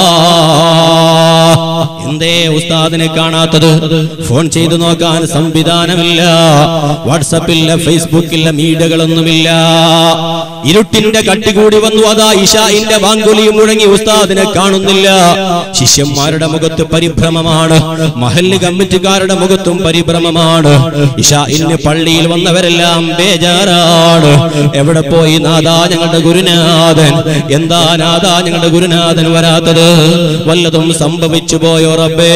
എന്തേ ഉസ്താദിനെ കാണാത്തത്? ഫോൺ ചെയ്തു നോക്കാൻ സംവിധാനമില്ല, വാട്സപ്പില്ല, ഫേസ്ബുക്കില്ല, മീഡിയകളൊന്നുമില്ല. ഇരുട്ടിന്റെ കട്ടി കൂടി വന്നു. അതാ ഇശാഇന്റെ വാങ്കുലിയും മുഴങ്ങി, ഉസ്താദിനെ കാണുന്നില്ല. ശിഷ്യന്മാരുടെ മുഖത്ത് പരിഭ്രമമാണ്, മഹല്ല് കമ്മിറ്റിക്കാരുടെ മുഖത്തും പരിഭ്രമമാണ്. ഇശാഇന് പള്ളിയിൽ വന്നവരെല്ലാം ബേജാറാണ്. എവിടെ പോയി നാദാ ഞങ്ങളുടെ ഗുരുനാഥൻ? എന്താ നാദാ ഞങ്ങളുടെ ഗുരുനാഥൻ വരാത്തത്? വല്ലതും സംഭവിച്ചു പോയോ റബ്ബേ?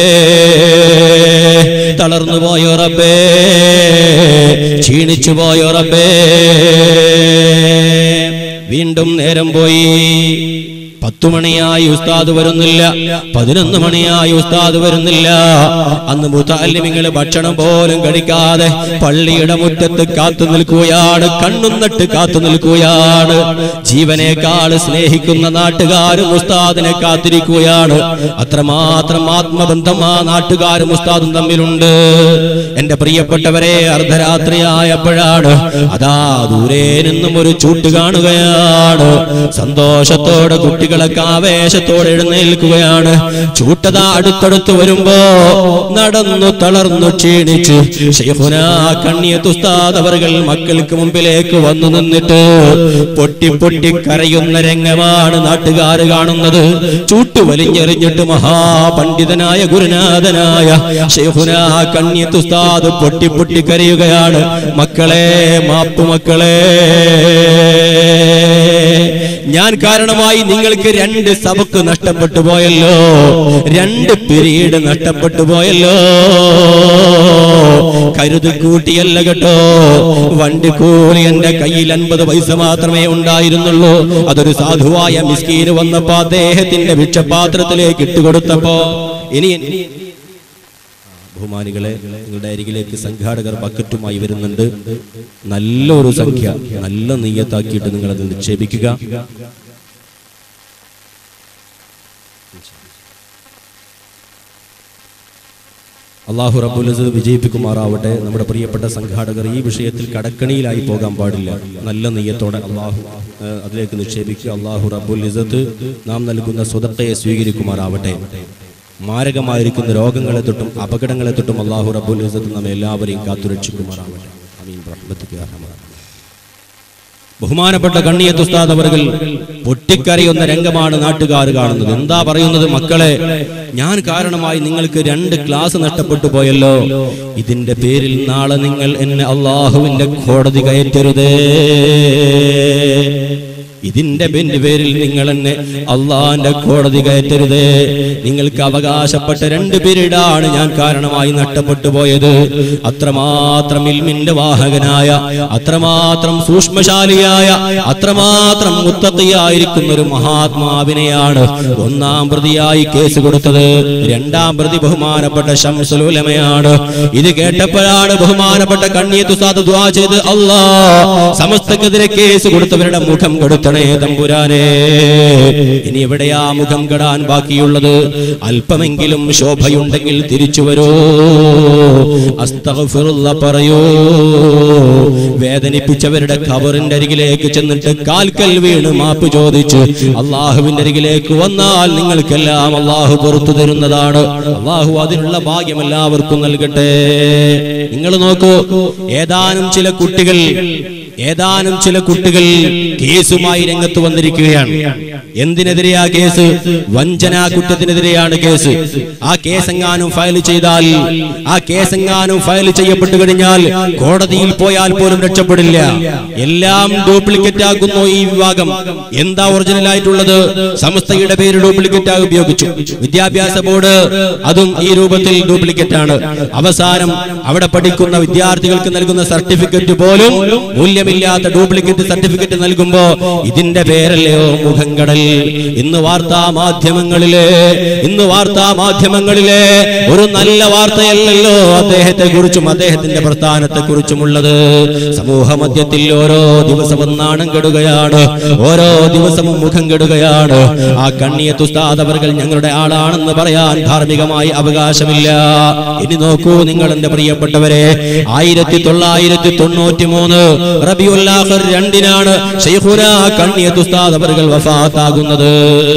തളർന്നു പോയോ റബ്ബേ? ക്ഷീണിച്ചു പോയോ റബ്ബേ? വീണ്ടും നേരം പോയി. 10 മണിയായി ഉസ്താദ് വരുന്നില്ല, 11 മണിയായി ഉസ്താദ് വരുന്നില്ല. അന്ന് മുതഅല്ലിമീങ്ങൾ ഭക്ഷണം പോലും കഴിക്കാതെ പള്ളിയുടെ മുറ്റത്ത് കാത്തു നിൽക്കുകയാണ്, കണ്ണും നട്ട് കാത്തു നിൽക്കുകയാണ്. ജീവനേക്കാൾ സ്നേഹിക്കുന്ന നാട്ടുകാരും ഉസ്താദിനെ കാത്തിരിക്കുകയാണ്. അത്രമാത്രം ആത്മബന്ധം ആ നാട്ടുകാരും ഉസ്താദും തമ്മിലുണ്ട്. എന്റെ പ്രിയപ്പെട്ടവരെ, അർദ്ധരാത്രിയായപ്പോഴാണ് അതാ ദൂരെ നിന്നും ഒരു ചൂട്ട് കാണുകയാണ്. സന്തോഷത്തോടെ കുട്ടികളൊക്കെ ആവേശത്തോടെ എഴുന്നേൽക്കുകയാണ്. ചൂട്ടത അടുത്തടുത്ത് വരുമ്പോ നടന്നു തളർന്നു ക്ഷീണിച്ച് ശൈഖുനാ കണ്ണിയത്ത് ഉസ്താദ് അവർകൾ മക്കൾക്ക് മുമ്പിലേക്ക് വന്നു നിന്നിട്ട് പൊട്ടി പൊട്ടി കരയുന്ന രംഗമാണ് നാട്ടുകാർ കാണുന്നത്. ചൂട്ട് വലിഞ്ഞെറിഞ്ഞിട്ട് മഹാപണ്ഡിതനായ ഗുരുനാഥനായ ശൈഖുനാ കണ്ണിയത്ത് ഉസ്താദ് പൊട്ടി പൊട്ടി കരയുകയാണ്. മക്കളെ, മാപ്പു മക്കളെ, ഞാൻ കാരണമായി നിങ്ങൾക്ക് 2 സബക്ക് നഷ്ടപ്പെട്ടു പോയല്ലോ, 2 പീരീഡ് നഷ്ടപ്പെട്ടു പോയല്ലോ. കരുതി കൂട്ടിയല്ല കേട്ടോ. വണ്ടി കൂലി എന്റെ കയ്യിൽ 50 പൈസ മാത്രമേ ഉണ്ടായിരുന്നുള്ളൂ. അതൊരു സാധുവായ മിസ്കീന് വന്നപ്പോ അദ്ദേഹത്തിന്റെ ഭിക്ഷപാത്രത്തിലേക്ക് ഇട്ടുകൊടുത്തപ്പോ ഇനി ബഹുമാനികളെ, നിങ്ങളുടെ അരികിലേക്ക് സംഘാടകർ ബക്കറ്റുമായി വരുന്നുണ്ട്. നല്ലൊരു സംഖ്യ നല്ല നിയ്യത്താക്കിയിട്ട് നിങ്ങൾ അത് നിക്ഷേപിക്കുക. അല്ലാഹു റബ്ബുൽ ഇസ്സത്ത് വിജയിപ്പിക്കുമാറാവട്ടെ. നമ്മുടെ പ്രിയപ്പെട്ട സംഘാടകർ ഈ വിഷയത്തിൽ കടക്കണിയിലായി പോകാൻ പാടില്ല. നല്ല നിയ്യത്തോടെ അല്ലാഹു അതിലേക്ക് നിക്ഷേപിക്കുക. അല്ലാഹു റബ്ബുൽ ഇസ്സത്ത് നാം നൽകുന്ന സ്വതക്കയെ സ്വീകരിക്കുമാറാവട്ടെ. മാരകമായിരിക്കുന്ന രോഗങ്ങളെ തൊട്ടും അപകടങ്ങളെ തൊട്ടും അല്ലാഹു റബ്ബുൽ ഇസ്സത്ത് നമ്മെ എല്ലാവരെയും കാത്തുരക്ഷിക്കുമാറാവട്ടെ. ആമീൻ ബിറഹ്മതിക യാ അർഹമർ റഹീം. ബഹുമാനപ്പെട്ട കണ്ണിയത്ത് ഉസ്താദ് അവർകൾ പൊട്ടിക്കരയുന്ന രംഗമാണ് നാട്ടുകാർ കാണുന്നത്. എന്താ പറയുന്നത്? മക്കളെ, ഞാൻ കാരണമായി നിങ്ങൾക്ക് 2 ക്ലാസ് നഷ്ടപ്പെട്ടു പോയല്ലോ. ഇതിന്റെ പേരിൽ നാളെ നിങ്ങൾ എന്നെ അല്ലാഹുവിന്റെ കോടതി കയറ്റരുതേ. ഇതിന്റെ പേരിൽ നിങ്ങൾ എന്നെ അള്ളാന്റെ കോടതി കയറ്റരുതേ. നിങ്ങൾക്ക് അവകാശപ്പെട്ട 2 പീരീഡാണ് ഞാൻ കാരണമായി നഷ്ടപ്പെട്ടു പോയത്. അത്രമാത്രം ഇൽമിന്റെ വാഹകനായ, അത്രമാത്രം സൂക്ഷ്മശാലിയായ, അത്രമാത്രം മുത്തഖിയായിരിക്കുന്ന ഒരു മഹാത്മാവിനെയാണ് 1-ാം പ്രതിയായി കേസ് കൊടുത്തത്. 2-ാം പ്രതി ബഹുമാനപ്പെട്ട ശംസുൽ ഉലമയാണ്. ഇത് കേട്ടപ്പോഴാണ് ബഹുമാനപ്പെട്ട കണ്ണിയത്ത് ഉസ്താദ് ദുആ ചെയ്ത്, അല്ലാഹ് സമസ്തക്കെതിരെ കേസ് കൊടുത്തവരുടെ മുഖം കൊടുത്ത തമ്പുരാനെ, ഇനി എവിടെയാ മുഖം കെടാൻ ബാക്കിയുള്ളത്? അല്പമെങ്കിലും ശോഭയുണ്ടെങ്കിൽ തിരിച്ചു വരൂ, അസ്തഗ്ഫിറുല്ലാഹ് പറയൂ. വേദനിപ്പിച്ചവരുടെ ഖബറിന്റെ അരികിലേക്ക് ചെന്നിട്ട് കാൽക്കൽ വീണ് മാപ്പ് ചോദിച്ച് അള്ളാഹുവിന്റെ അരികിലേക്ക് വന്നാൽ നിങ്ങൾക്കെല്ലാം അള്ളാഹു പുറത്തു തരുന്നതാണ്. അള്ളാഹു അതിനുള്ള ഭാഗ്യം എല്ലാവർക്കും നൽകട്ടെ. നിങ്ങൾ നോക്കൂ, ഏതാനും ചില കുട്ടികൾ കേസുമായി രംഗത്ത് വന്നിരിക്കുകയാണ്. എന്തിനെതിരെയാ കേസ്? വഞ്ചനാ കുറ്റത്തിനെതിരെയാണ് കേസ്. ആ കേസെങ്ങാനും ഫയൽ ചെയ്താൽ, ആ കേസെങ്ങാനും ഫയൽ ചെയ്യപ്പെട്ടു കഴിഞ്ഞാൽ കോടതിയിൽ പോയാൽ പോലും രക്ഷപ്പെടില്ല. എല്ലാം ഡ്യൂപ്ലിക്കേറ്റ് ആകുന്നു ഈ വിഭാഗം. എന്താ ഒറിജിനൽ ആയിട്ടുള്ളത്? സമസ്തയുടെ പേര് ഡ്യൂപ്ലിക്കേറ്റ് ആയി ഉപയോഗിച്ചു. വിദ്യാഭ്യാസ ബോർഡ് അതും ഈ രൂപത്തിൽ ഡ്യൂപ്ലിക്കേറ്റ് ആണ്. അവസാനം അവിടെ പഠിക്കുന്ന വിദ്യാർത്ഥികൾക്ക് നൽകുന്ന സർട്ടിഫിക്കറ്റ് പോലും മൂല്യമില്ലാത്ത ഡ്യൂപ്ലിക്കേറ്റ് സർട്ടിഫിക്കറ്റ് നൽകുമ്പോ ഇതിന്റെ പേരല്ലയോ മുഖംകടൽ? ഇന്ന് വാർത്താ മാധ്യമങ്ങളിലെ ഒരു നല്ല വാർത്തയല്ലല്ലോ അദ്ദേഹത്തെ കുറിച്ചും അദ്ദേഹത്തിന്റെ പ്രസ്ഥാനത്തെ കുറിച്ചുമുള്ളത്. സമൂഹ മധ്യത്തിൽ ഓരോ ദിവസവും നാണം കെടുകയാണ്, ഓരോ ദിവസവും മുഖം കെടുകയാണ്. ആ കണ്ണിയത്ത് ഉസ്താദ് അവർകൾ ഞങ്ങളുടെ ആളാണെന്ന് പറയാൻ ധാർമ്മികമായി അവകാശമില്ല. ഇനി നോക്കൂ നിങ്ങൾ എന്റെ പ്രിയപ്പെട്ടവരെ, 1993 റബീഉൽ ആഖിർ 2-നാണ് ശൈഖുനാ കണ്ണിയത്ത് ഉസ്താദ് അവർകൾ വഫാത്താകുന്നത്.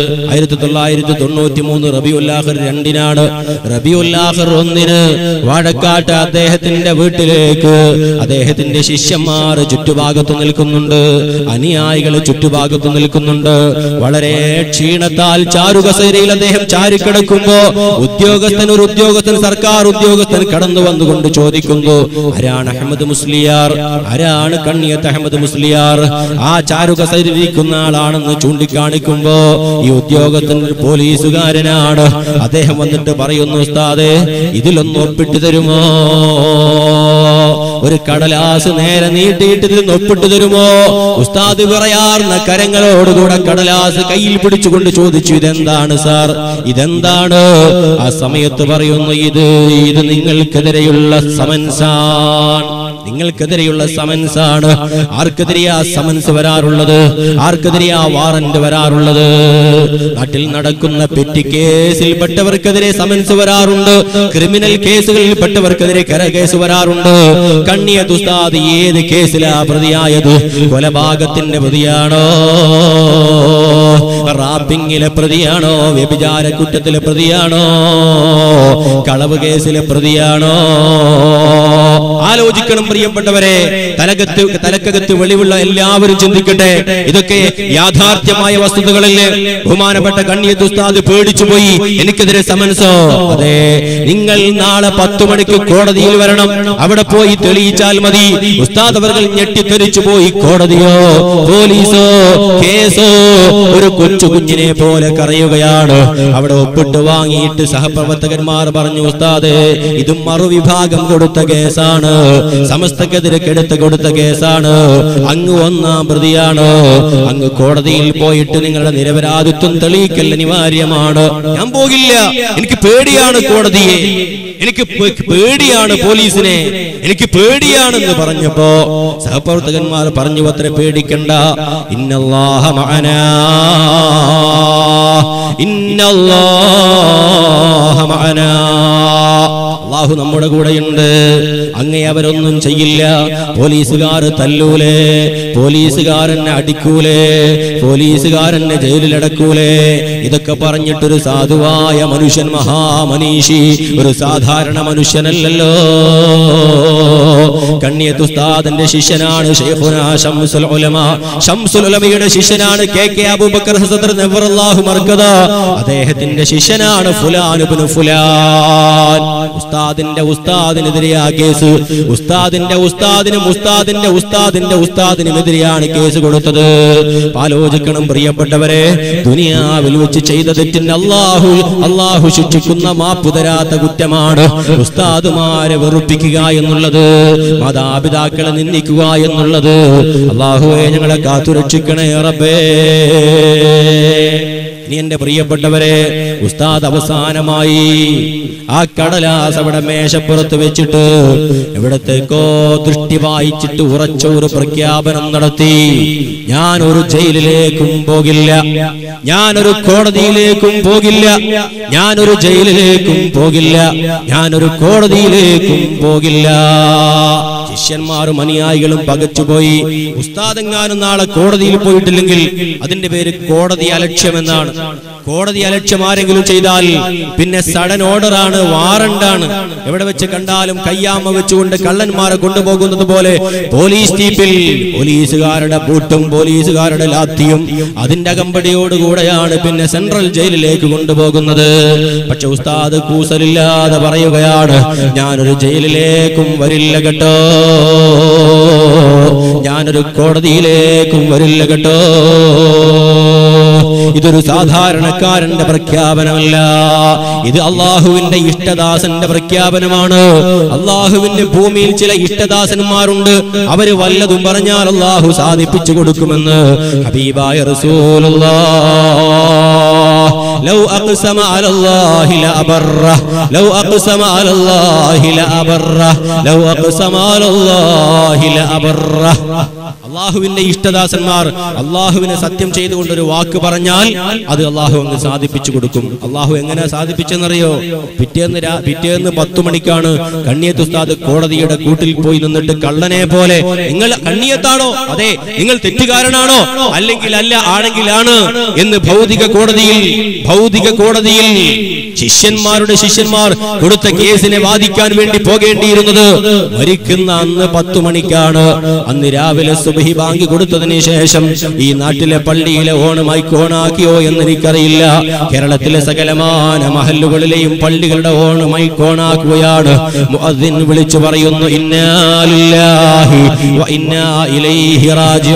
1993 റബീഉൽ ആഖിർ 2-നാണ്. റബീഉൽ ആഖിർ 1-ന് വാഴക്കാട്ട് അദ്ദേഹത്തിന്റെ വീട്ടിലേക്ക് അദ്ദേഹത്തിന്റെ ശിഷ്യന്മാർ ചുറ്റുഭാഗത്ത് നിൽക്കുന്നുണ്ട്, അനുയായികൾ ചുറ്റുഭാഗത്ത് നിൽക്കുന്നുണ്ട്. വളരെ ക്ഷീണത്താൽ ചാരുകസേരയിൽ അദ്ദേഹം ചാരിക്കിടക്കുമ്പോ ഒരു ഉദ്യോഗസ്ഥൻ സർക്കാർ ഉദ്യോഗസ്ഥൻ കടന്നു വന്നുകൊണ്ട് ചോദിക്കുന്നു, ആരാണ് അഹമ്മദ് മുസ്ലിയാർ? ആരാണ് കണ്ണിയത്ത് അഹമ്മദ് മുസ്ലിയാർ? ആ ചാരുകസേരയിരിക്കുന്ന ആളാണെന്ന് ചൂണ്ടിക്കാണിക്കുമ്പോ ഈ ഉദ്യോഗസ്ഥൻ പോലീസുകാരനാണ്. അദ്ദേഹം വന്നിട്ട് പറയുന്നു, ഉസ്താദേ ഇതിലൊന്ന് ഒപ്പിട്ട് തരുമോ? ഒരു കടലാസ് നേരെ നീട്ടിയിട്ട് ഇതിൽ ഒപ്പിട്ട് തരുമോ? ഉസ്താദ് വിറയാർന്ന കരങ്ങളോടുകൂടെ കടലാസ് കയ്യിൽ പിടിച്ചുകൊണ്ട് ചോദിച്ചു, ഇതെന്താണ് സാർ, ഇതെന്താണ്? ആ സമയത്ത് പറയുന്നു, ഇത് നിങ്ങൾക്കെതിരെയുള്ള സമൻസാണ്, നിങ്ങൾക്കെതിരെയുള്ള സമൻസാണ്. ആർക്കെതിരെയാ സമൻസ് വരാറുള്ളത്? ആർക്കെതിരെയാ വാറന്റ് വരാറുള്ളത്? നാട്ടിൽ നടക്കുന്ന പെറ്റി കേസിൽപ്പെട്ടവർക്കെതിരെ സമൻസ് വരാറുണ്ട്, ക്രിമിനൽ കേസുകളിൽപ്പെട്ടവർക്കെതിരെ കരകേസ് വരാറുണ്ട്. കണ്ണിയത്ത് ഉസ്താദ് ഏത് കേസിലാ പ്രതിയായത്? കൊലപാതകത്തിന്റെ പ്രതിയാണോ? റാപ്പിങ്ങിലെ പ്രതിയാണോ? വ്യഭിചാര കുറ്റത്തിലെ പ്രതിയാണോ? കളവ് കേസിലെ പ്രതിയാണോ? ആലോചിക്കണം പ്രിയപ്പെട്ടവരെ, തലക്കകത്ത് വെളിവുള്ള എല്ലാവരും ചിന്തിക്കട്ടെ. ഇതൊക്കെ യാഥാർത്ഥ്യമായ വസ്തുതകളല്ലേ? ബഹുമാനപ്പെട്ട കണ്ണിയത്ത് ഉസ്താദ് പേടിച്ചുപോയി, എനിക്കെതിരെ സമൻസോ? അതെ, നിങ്ങൾ നാളെ 10 മണിക്ക് കോടതിയിൽ വരണം, അവിടെ പോയി തെളിയിച്ചാൽ മതി. ഉസ്താദ് അവർ ഞെട്ടിത്തെറിച്ചു പോയി. കോടതിയോ പോലീസോ കേസോ? ഒരു കുഞ്ഞിനെ പോലെ കരയുകയാണ്. അവിടെ ഒപ്പിട്ട് വാങ്ങിയിട്ട് സഹപ്രവർത്തകന്മാർ പറഞ്ഞു, ഉസ്താദ് ഇത് മറുവിഭാഗം കൊടുത്ത കേസാണ്, സമസ്തക്കെതിരെ കൊടുത്ത കേസാണ്, അങ്ങ് 1-ാം പ്രതിയാണ്, അങ്ങ് കോടതിയിൽ പോയിട്ട് നിങ്ങളുടെ നിരപരാധിത്വം തെളിയിക്കൽ അനിവാര്യമാണ്. ഞാൻ പോകില്ല, എനിക്ക് പേടിയാണ് കോടതിയെ, എനിക്ക് പേടിയാണ് പോലീസിനെ, എനിക്ക് പേടിയാണെന്ന് പറഞ്ഞപ്പോ സഹപ്രവർത്തകന്മാർ പറഞ്ഞു, അത്ര പേടിക്കണ്ട, ഇന്നല്ലാഹ മഅനാ, ഇന്നല്ലാഹ മഅനാ, അല്ലാഹു നമ്മുടെ കൂടെയുണ്ട്, അങ്ങേ അവരൊന്നും ചെയ്യില്ല. പോലീസുകാർ തല്ലൂലേ, പോലീസുകാരനെ അടിക്കൂലേ, പോലീസുകാരനെ ജയിലിലടക്കൂലേ? ഇതൊക്കെ പറഞ്ഞിട്ടൊരു സാധുവായ മനുഷ്യൻ, മഹാമനീഷി, ഒരു സാധാരണ മനുഷ്യനല്ലല്ലോ. കണ്ണിയത്ത് ഉസ്താദിന്റെ ശിഷ്യനാണ് ശൈഖുനാ ശംസുൽ ഉലമ, ശംസുൽ ഉലമയുടെ ശിഷ്യനാണ് കെ അബൂബക്കർ സദർ നവറല്ലാഹു മർകദ, അദ്ദേഹത്തിന്റെ ശിഷ്യനാണ് ഫുലാൻ ഇബ്നു ഫുലാൻ. ഉസ്താദിനെതിരെയാ കേസ്, ഉസ്താദിനെതിരെയാണ് കേസ് കൊടുത്തത്. ആലോചിക്കണം പ്രിയപ്പെട്ടവരെ, ദുനിയാവിൽ വെച്ച് ചെയ്ത തെറ്റിന് അല്ലാഹു ശിക്ഷിക്കുന്ന മാപ്പ് തരാത്ത കുറ്റമാണ് ഉസ്താദുമാരെ വെറുപ്പിക്കുക എന്നുള്ളത്, മാതാപിതാക്കളെ നിന്ദിക്കുക എന്നുള്ളത്. അല്ലാഹുവേ ഞങ്ങളെ കാത്തുരക്ഷിക്കണേ റബ്ബേ. ഇനി എന്റെ പ്രിയപ്പെട്ടവരെ, ഉസ്താദ് അവസാനമായി ആ കടലാസ് അവിടെ മേശപ്പുറത്ത് വെച്ചിട്ട് എവിടത്തേക്കോ ദൃഷ്ടി വായിച്ചിട്ട് ഉറച്ച ഒരു പ്രഖ്യാപനം നടത്തി, ഞാനൊരു ജയിലിലേക്കും പോകില്ല, ഞാനൊരു കോടതിയിലേക്കും പോകില്ല, ഞാനൊരു ജയിലിലേക്കും പോകില്ല, ഞാനൊരു കോടതിയിലേക്കും പോകില്ല. ശിഷ്യന്മാരും അനുയായികളും പകച്ചുപോയി. ഉസ്താദെങ്ങാനും നാളെ കോടതിയിൽ പോയിട്ടില്ലെങ്കിൽ അതിന്റെ പേര് കോടതി അലക്ഷ്യമെന്നാണ്. കോടതി അലക്ഷ്യം ആരെങ്കിലും ചെയ്താൽ പിന്നെ സഡൻ ഓർഡറാണ്, വാറണ്ടാണ്. എവിടെ വെച്ച് കണ്ടാലും കയ്യാമ വെച്ചുകൊണ്ട് കള്ളന്മാരെ കൊണ്ടുപോകുന്നത് പോലെ പോലീസ് ജീപ്പിൽ പോലീസുകാരുടെ ബൂട്ടും പോലീസുകാരുടെ ലാത്തിയും അതിന്റെ അകമ്പടിയോടുകൂടെയാണ് പിന്നെ സെൻട്രൽ ജയിലിലേക്ക് കൊണ്ടുപോകുന്നത്. പക്ഷെ ഉസ്താദ് കൂസലില്ലാതെ പറയുകയാണ്, ഞാനൊരു ജയിലിലേക്കും വരില്ല കേട്ടോ, ഞാനൊരു കോടതിയിലേക്കും വരില്ല കേട്ടോ. ഇതൊരു സാധാരണക്കാരന്റെ പ്രഖ്യാപനമല്ല, ഇത് അള്ളാഹുവിന്റെ ഇഷ്ടദാസന്റെ പ്രഖ്യാപനമാണ്. അള്ളാഹുവിന്റെ ഭൂമിയിൽ ചില ഇഷ്ടദാസന്മാരുണ്ട്, അവര് വല്ലതും പറഞ്ഞാൽ അള്ളാഹു സാധിപ്പിച്ചു കൊടുക്കുമെന്ന് ഹബീബായ റസൂലുള്ളാഹ്. ലൗ അഖ്സമ അലല്ലാഹി ലഅബറഹ്, ലൗ അഖ്സമ അലല്ലാഹി ലഅബറഹ്, ലൗ അഖ്സമ അലല്ലാഹി ലഅബറഹ്. അള്ളാഹുവിന്റെ ഇഷ്ടദാസന്മാർ അള്ളാഹുവിനെ സത്യം ചെയ്തുകൊണ്ടൊരു വാക്ക് പറഞ്ഞാൽ അത് അള്ളാഹു അങ്ങ് സാധിപ്പിച്ചു കൊടുക്കും. അള്ളാഹു എങ്ങനെ സാധിപ്പിച്ചെന്നറിയോ? പിറ്റേന്ന് 10 മണിക്കാണ് കണ്ണിയത്ത് ഉസ്താദ് കോടതിയുടെ കൂട്ടിൽ പോയി നിന്നിട്ട് കള്ളനെ പോലെ, നിങ്ങൾ കണ്ണിയത്താണോ? അതെ. നിങ്ങൾ തെറ്റുകാരനാണോ? അല്ലെങ്കിൽ അല്ല, ആണെങ്കിലാണ് എന്ന് ഭൗതിക കോടതിയിൽ ശിഷ്യന്മാരുടെ ശിഷ്യന്മാർ കൊടുത്ത കേസിനെ വാദിക്കാൻ വേണ്ടി പോകേണ്ടിയിരുന്നത് മരിക്കുന്ന അന്ന് 10 മണിക്കാണ്. അന്ന് രാവിലെ സുബ്ഹി ബാങ്ക് കൊടുത്തതിന് ശേഷം ഈ നാട്ടിലെ പള്ളിയിലെ മൈക്ക് ഓണാക്കിയോ എന്നെനിക്കറിയില്ല. കേരളത്തിലെ സകലമാന മഹല്ലുകളിലെയും പള്ളികളുടെ മൈക്ക് ഓണാക്കുകയാണ്. മുഅദ്ദിൻ വിളിച്ചു പറയുന്നു, ഇന്നാ ലില്ലാഹി വ ഇന്നാ ഇലൈഹി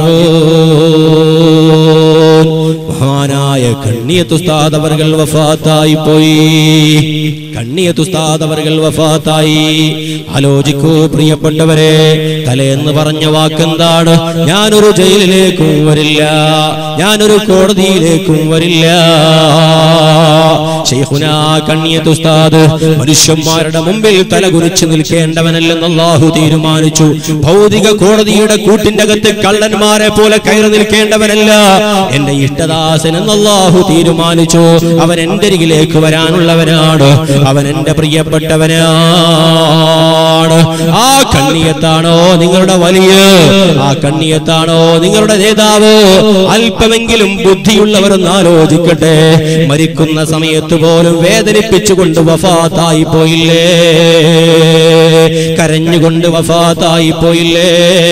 റാജിഊൻ. മഹാനായ കണ്ണിയത്ത് ഉസ്താദ് അവർകൾ വഫാത്തായി പോയി. കണ്ണിയത്ത് ഉസ്താദ് അവർകൾ വഫാത്തായി. ആലോചിക്കൂ പ്രിയപ്പെട്ടവരെ, തലേന്ന് പറഞ്ഞ വാക്കെന്താണ്? ഞാനൊരു ജയിലിലേക്കും വരില്ല, ഞാനൊരു കോടതിയിലേക്കും വരില്ല. ശൈഖുനാ കണ്ണിയത്ത് ഉസ്താദ് മനുഷ്യന്മാരുടെ മുമ്പിൽ തലകുനിച്ച് നിൽക്കേണ്ടവനല്ലെന്ന് അല്ലാഹു തീരുമാനിച്ചു. ഭൗതിക കോടതിയുടെ കൂട്ടിന്റെ അകത്ത് കള്ളന്മാരെ പോലെ കയറി നിൽക്കേണ്ടവനല്ല എന്റെ ഇഷ്ടദാസൻ എന്ന് അല്ലാഹു തീരുമാനിച്ചു. അവൻ എന്റെ അരികിലേക്ക് വരാനുള്ളവനാണ്, അവൻ എന്റെ പ്രിയപ്പെട്ടവനാണ്. ആ കണ്ണിയത്താണോ നിങ്ങളുടെ വലിയ, ആ കണ്ണിയത്താണോ നിങ്ങളുടെ നേതാവ്? അല്പമെങ്കിലും ബുദ്ധിയുള്ളവരൊന്ന് ആലോചിക്കട്ടെ. മരിക്കുന്ന സമയത്ത് പോലും വേദനിപ്പിച്ചുകൊണ്ട് വഫാത്തായി പോയില്ലേ? കരഞ്ഞുകൊണ്ട് വഫാത്തായി പോയില്ലേ?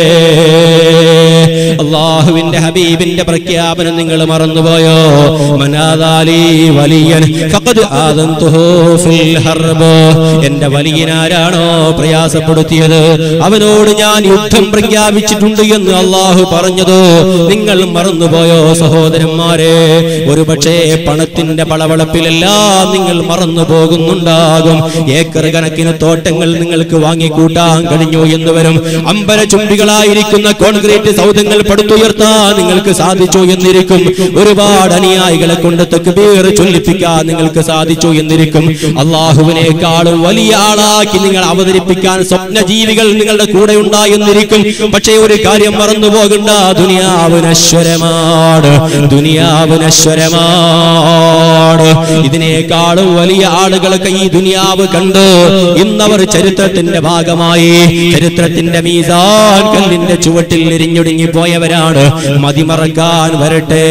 അല്ലാഹുവിന്റെ ഹബീബിന്റെ പ്രഖ്യാപനം നിങ്ങൾ മറന്നുപോയോ? മനാദാലി വലിയൻ ഫഖദ് ആദൻതുഹു ഫിൽ ഹർബ്. എന്റെ വലിയനാരാണോ പ്രയാസപ്പെടുത്തിയത് അവനോട് ഞാൻ യുദ്ധം പ്രഖ്യാപിച്ചിട്ടുണ്ട് എന്ന് അല്ലാഹു പറഞ്ഞത് നിങ്ങൾ മറന്നുപോയോ സഹോദരന്മാരെ? ഒരുപക്ഷേ പണത്തിന്റെ പളവളപ്പിലെല്ലാം നിങ്ങൾ മറന്നു പോകുന്നുണ്ടാകും. ഏക്കർ കണക്കിന് തോട്ടങ്ങൾ നിങ്ങൾക്ക് വാങ്ങിക്കൂട്ടാൻ കഴിഞ്ഞു എന്ന് വരും. അമ്പരചുംബികളായിരിക്കുന്ന കോൺക്രീറ്റ് സൗധങ്ങൾ പടുത്തുയർത്താൻ നിങ്ങൾക്ക് സാധിച്ചു എന്നിരിക്കും. ഒരുപാട് അനുയായികളെ കൊണ്ട് തക്ബീർ ചൊല്ലിപ്പിക്കാൻ നിങ്ങൾക്ക് സാധിച്ചു എന്നിരിക്കും. അള്ളാഹുവിനേക്കാളും വലിയ ആളാക്കി നിങ്ങൾ അവതരിപ്പിക്കാൻ സ്വപ്നജീവികൾ നിങ്ങളുടെ കൂടെ ഉണ്ടായെന്നിരിക്കും. പക്ഷേ ഒരു കാര്യം മറന്നു പോകണ്ട, ദുനിയാവ് നശ്വരമാണ്, ദുനിയാവ് നശ്വരമാണ്. ഇതിനേക്കാളും വലിയ ആളുകളൊക്കെ ഈ ദുനിയാവ് കണ്ട് ഇന്നവർ ചരിത്രത്തിന്റെ ഭാഗമായി, ചരിത്രത്തിന്റെ മീസാൻ കല്ലിന്റെ ചുവട്ടിൽ എരിഞ്ഞൊടുങ്ങി പോയവരാണ്. മതിമറക്കാൻ വരട്ടെ.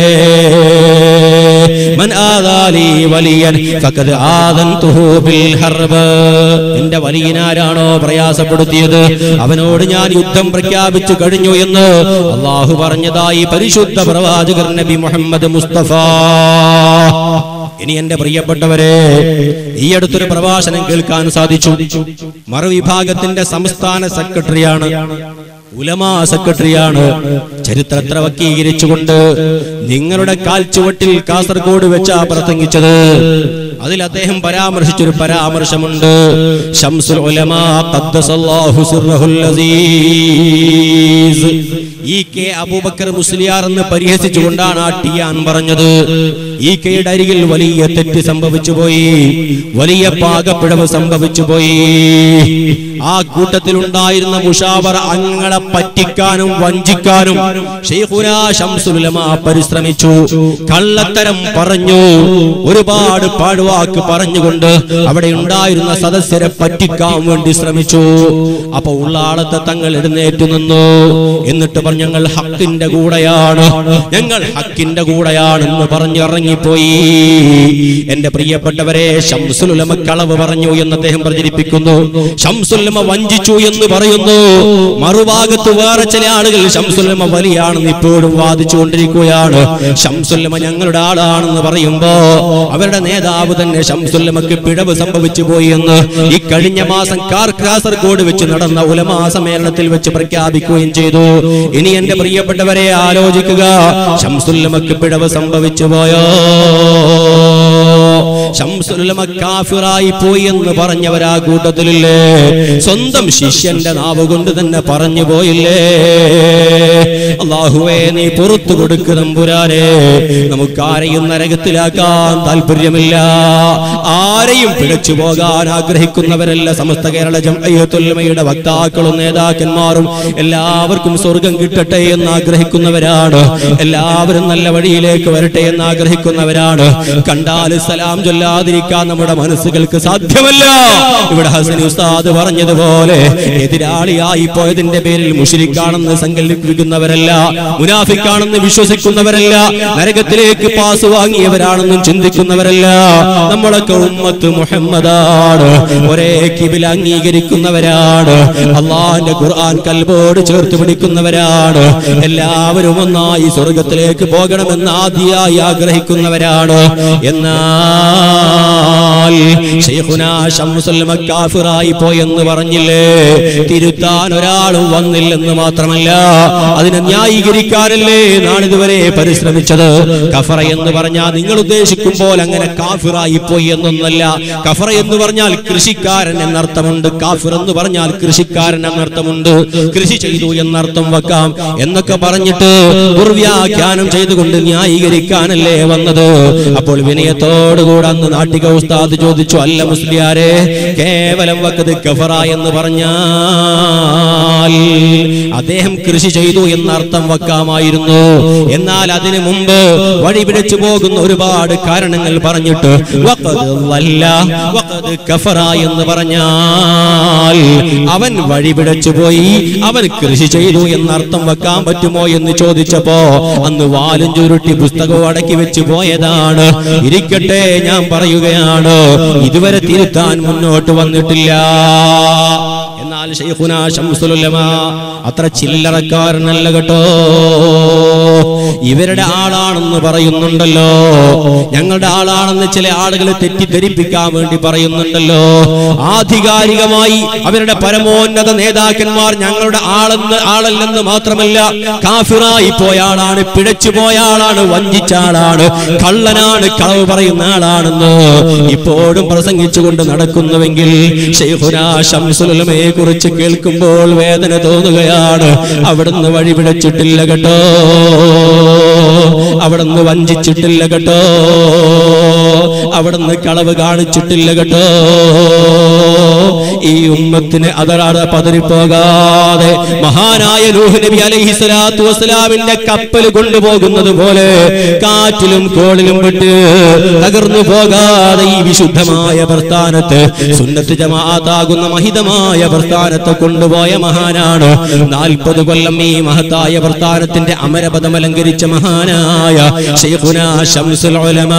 മൻ ആദാലി വലിയൻ ഫഖദ് ആദൻതുഹു ബിൽ ഹർബ്. എന്റെ വലിയനാരാണോ പ്രയാസപ്പെടുത്തിയത് അവനോട് ഞാൻ യുദ്ധം പ്രഖ്യാപിച്ചു കഴിഞ്ഞു എന്ന് അല്ലാഹു പറഞ്ഞതായി പരിശുദ്ധ പ്രവാചകർ നബി മുഹമ്മദ് മുസ്തഫ. ഇനി എന്റെ പ്രിയപ്പെട്ടവരെ, ഈ അടുത്തൊരു പ്രഭാഷണം കേൾക്കാൻ സാധിച്ചു. മറുവിഭാഗത്തിന്റെ സംസ്ഥാന സെക്രട്ടറിയാണ്, ഉലമാ സെക്രട്ടറിയാണ്. ചരിത്രത്തെ വക്കീകരിച്ചുകൊണ്ട് നിങ്ങളുടെ കാൽച്ചുവട്ടിൽ കാസർഗോഡ് വെച്ചാ പ്രസംഗിച്ചത്. അതിൽ അദ്ദേഹം പരാമർശിച്ചൊരു പരാമർശമുണ്ട്. ശംസുൽ ഉലമാ ഖദ്ദസല്ലാഹു സിർറഹുൽ അസീസ്. കെ അബൂബക്കർ മുസ്ലിയാർ എന്ന് പരിഹസിച്ചുകൊണ്ടാണ് ആ ടിയാൻ പറഞ്ഞത്. കെയുടെ അരികിൽ വലിയ തെറ്റ് സംഭവിച്ചു പോയി, വലിയ പാകപ്പിഴവ് സംഭവിച്ചു പോയി. ആ കൂട്ടത്തിലുണ്ടായിരുന്ന മുഷാവറ അംഗങ്ങളെ പറ്റിക്കാനും വഞ്ചിക്കാനും ശൈഖുനാ ശംസുൽ ഉലമാ പരിശ്രമിച്ചു. കള്ളത്തരം പറഞ്ഞു, ഒരുപാട് പാഴ്വാക്ക് പറഞ്ഞുകൊണ്ട് അവിടെ ഉണ്ടായിരുന്ന സദസ്യരെ പറ്റിക്കാൻ വേണ്ടി ശ്രമിച്ചു. അപ്പൊ ഉള്ള ആളത്തെ തങ്ങൾ എഴുന്നേറ്റു നിന്നു. എന്നിട്ട് പറഞ്ഞു, ഞങ്ങൾ ഹക്കിന്റെ കൂടെയാണ്, ഞങ്ങൾ ഹക്കിന്റെ കൂടെയാണെന്ന് പറഞ്ഞിറങ്ങിപ്പോയി. എന്റെ പ്രിയപ്പെട്ടവരെ, ശംസുൽ ഉലമ കളവ് പറഞ്ഞു എന്ന് അദ്ദേഹം പ്രചരിപ്പിക്കുന്നു. ശംസുൽ ഉലമ വഞ്ചിച്ചു എന്ന് പറയുന്നു. മറുഭാഗത്ത് വേറെ ചില ആളുകൾ ശംസുൽ ഉലമ വലിയാണെന്ന് ഇപ്പോഴും വാദിച്ചുകൊണ്ടിരിക്കുകയാണ്. ശംസുൽ ഉലമ ഞങ്ങളുടെ ആളാണെന്ന് പറയുമ്പോ അവരുടെ നേതാവ് തന്നെ ശംസുൽ ഉലമക്ക് പിഴവ് സംഭവിച്ചു പോയി എന്ന് ഈ കഴിഞ്ഞ മാസം കാസർഗോഡ് വെച്ച് നടന്ന ഉലമാ സമ്മേളനത്തിൽ വെച്ച് പ്രഖ്യാപിക്കുകയും ചെയ്തു. ഇനി എന്റെ പ്രിയപ്പെട്ടവരെ ആലോചിക്കുക, ശംസുൽ ഉലമക്ക് പിഴവ് സംഭവിച്ചു പോയോ? ശംസുൽ ഉലമ കാഫിറായി പോയി എന്ന് പറഞ്ഞവരാ കൂട്ടത്തിലില്ലേ? സ്വന്തം ശിഷ്യന്റെ നാവ് കൊണ്ട് തന്നെ പറഞ്ഞു പോയില്ലേ? അല്ലാഹുവേ നീ പുറത്തു കൊടുക്ക് തമ്പുരാനെ. നമുക്കാരെയും നരകത്തിലാക്കാൻ താല്പര്യമില്ല, ആരെയും പിഴച്ചു പോകാൻ ആഗ്രഹിക്കുന്നവരല്ല. സമസ്ത കേരള ജംഇയ്യത്തുൽ ഉലമയുടെ വക്താക്കളും നേതാക്കന്മാരും എല്ലാവർക്കും സ്വർഗം കിട്ടട്ടെ എന്ന് ആഗ്രഹിക്കുന്നവരാണ്. എല്ലാവരും നല്ല വഴിയിലേക്ക് വരട്ടെ എന്ന് ആഗ്രഹിക്കുന്നവരാണ്. കണ്ടാൽ സലാം ചൊല്ലാതിരിക്കാൻ നമ്മുടെ മനസ്സുകൾക്ക് സാധ്യമല്ല. ഇവിടെ ഹസനി ഉസ്താദ് പറഞ്ഞതുപോലെ എതിരാളിയായി പോയതിന്റെ പേരിൽ മുശ്രിക്കാണെന്ന് സങ്കല്പിക്കുന്നവരല്ല, മുനാഫിക്കാണെന്ന് വിശ്വസിക്കുന്നവരല്ല, നരകത്തിലേക്ക് പാസ് വാങ്ങിയവരാണെന്നും ചിന്തിക്കുന്നവരല്ല. നമ്മളൊക്കെ ഉമ്മത്ത് മുഹമ്മദാണ്, ഒരേ കിബില അംഗീകരിക്കുന്നവരാണ്, അല്ലാഹുവിന്റെ ഖുർആൻ കൽബോട് ചേർത്ത് പിടിക്കുന്നവരാണ്. എല്ലാവരും ഒന്നായി സ്വർഗത്തിലേക്ക് പോകണമെന്ന് ആദ്യമായി ആഗ്രഹിക്കുന്നവരാണ്. എന്നാൽ ശൈഖുനാ ശംസുൽ ഉലമ കാഫിറായി പോയെന്ന് പറഞ്ഞില്ലേ? തിരുത്താൻ ഒരാളും വന്നില്ലെന്ന് മാത്രമല്ല, അതിനെ ന്യായീകരിക്കാനല്ലേ നാളിതുവരെ പരിശ്രമിച്ചത്. കഫറ എന്ന് പറഞ്ഞാൽ നിങ്ങൾ ഉദ്ദേശിക്കുമ്പോൾ അങ്ങനെ കാഫിറായി പോയി എന്നൊന്നല്ല. കഫറ എന്ന് പറഞ്ഞാൽ കൃഷിക്കാരൻ എന്നർത്ഥമുണ്ട്, കാഫിർ എന്ന് പറഞ്ഞാൽ കൃഷിക്കാരൻ എന്നർത്ഥമുണ്ട്. കൃഷി ചെയ്തു എന്നർത്ഥം വെക്കാം എന്നൊക്കെ പറഞ്ഞിട്ട് ദുർവ്യാഖ്യാനം ചെയ്തുകൊണ്ട് ന്യായീകരിക്കാനല്ലേ വന്നത്. അപ്പോൾ വിനയത്തോടുകൂടെ അന്ന് നാട്ടിക ഉസ്താദ് ചോദിച്ചു, അല്ല മുസ്ലിയാരെ, കേവലം വഖദ് കഫറ എന്ന് പറഞ്ഞാൽ അദ്ദേഹം കൃഷി ചെയ്തു എന്നർത്ഥം വെക്കാമായിരുന്നു. എന്നാൽ അതിനു മുമ്പ് വഴി പിടിച്ചു പോകുന്ന ഒരുപാട് കാരണങ്ങൾ പറഞ്ഞിട്ട് വഖദ് വല്ല വഖദ് കഫറ എന്ന് പറഞ്ഞാൽ അവൻ വഴി പിടിച്ചു പോയി, അവൻ കൃഷി ചെയ്തു എന്നർത്ഥം വെക്കാൻ പറ്റുമോ എന്ന് ചോദിച്ചപ്പോ അന്ന് വാലും ചുരുട്ടി പുസ്തകവും അടക്കി വെച്ച് പോയതാണ്. ഇരിക്കട്ടെ, ഞാൻ പറയുകയാണ്, ഇതുവരെ തിരുത്താൻ മുന്നോട്ട് വന്നിട്ടില്ല. എന്നാൽ ശൈഖുനാ ശംസുൽ ഉലമ അത്ര ചില്ലറക്കാരനല്ല കേട്ടോ. ഇവരുടെ ആളാണെന്ന് പറയുന്നുണ്ടല്ലോ, ഞങ്ങളുടെ ആളാണെന്ന് ചില ആളുകൾ തെറ്റിദ്ധരിപ്പിക്കാൻ വേണ്ടി പറയുന്നുണ്ടല്ലോ. ആധികാരികമായി അവരുടെ പരമോന്നത നേതാക്കന്മാർ ഞങ്ങളുടെ ആളല്ലെന്ന് മാത്രമല്ല, കാഫിറായി പോയ ആളാണ്, പിഴച്ചു പോയ ആളാണ്, വഞ്ചിച്ച ആളാണ്, കള്ളനാണ്, കളവ് പറയുന്ന ആളാണെന്ന് ഇപ്പോഴും പ്രസംഗിച്ചുകൊണ്ട് നടക്കുന്നുവെങ്കിൽ ശൈഖുനാ ശംസുൽ ഉലമയെ കുറിച്ച് കേൾക്കുമ്പോൾ വേദന തോന്നുകയാണ്. അവിടുന്ന് വഴി പിഴച്ചിട്ടില്ല കേട്ടോ, അവിടുന്ന് വഞ്ചിച്ചിട്ടില്ല കേട്ടോ, അവിടുന്ന് കളവ് കാണിച്ചിട്ടില്ല കേട്ടോ. ഈ ഉമ്മത്തിന് അതറാതെ പതറിപ്പോകാതെ മഹാനായ നൂഹ് നബി അലൈഹിസ്സലാത്തു വസ്സലാമിന്റെ കപ്പൽ കൊണ്ടുപോകുന്നത് പോലെ കാറ്റിലും കോളിലും വിട്ട് തകർന്നു പോകാതെ ഈ വിശുദ്ധമായ പ്രസ്ഥാനത്ത്, സുന്നത്ത് ജമാഅത്താകുന്ന മഹിതമായ പ്രസ്ഥാനത്തെ കൊണ്ടുപോയ മഹാനാണ്. 40 കൊല്ലം ഈ മഹത്തായ പ്രസ്ഥാനത്തിന്റെ അമരപദം അലങ്കരിച്ച മഹാനായ ശൈഖുനാ ശംസുൽ ഉലമ.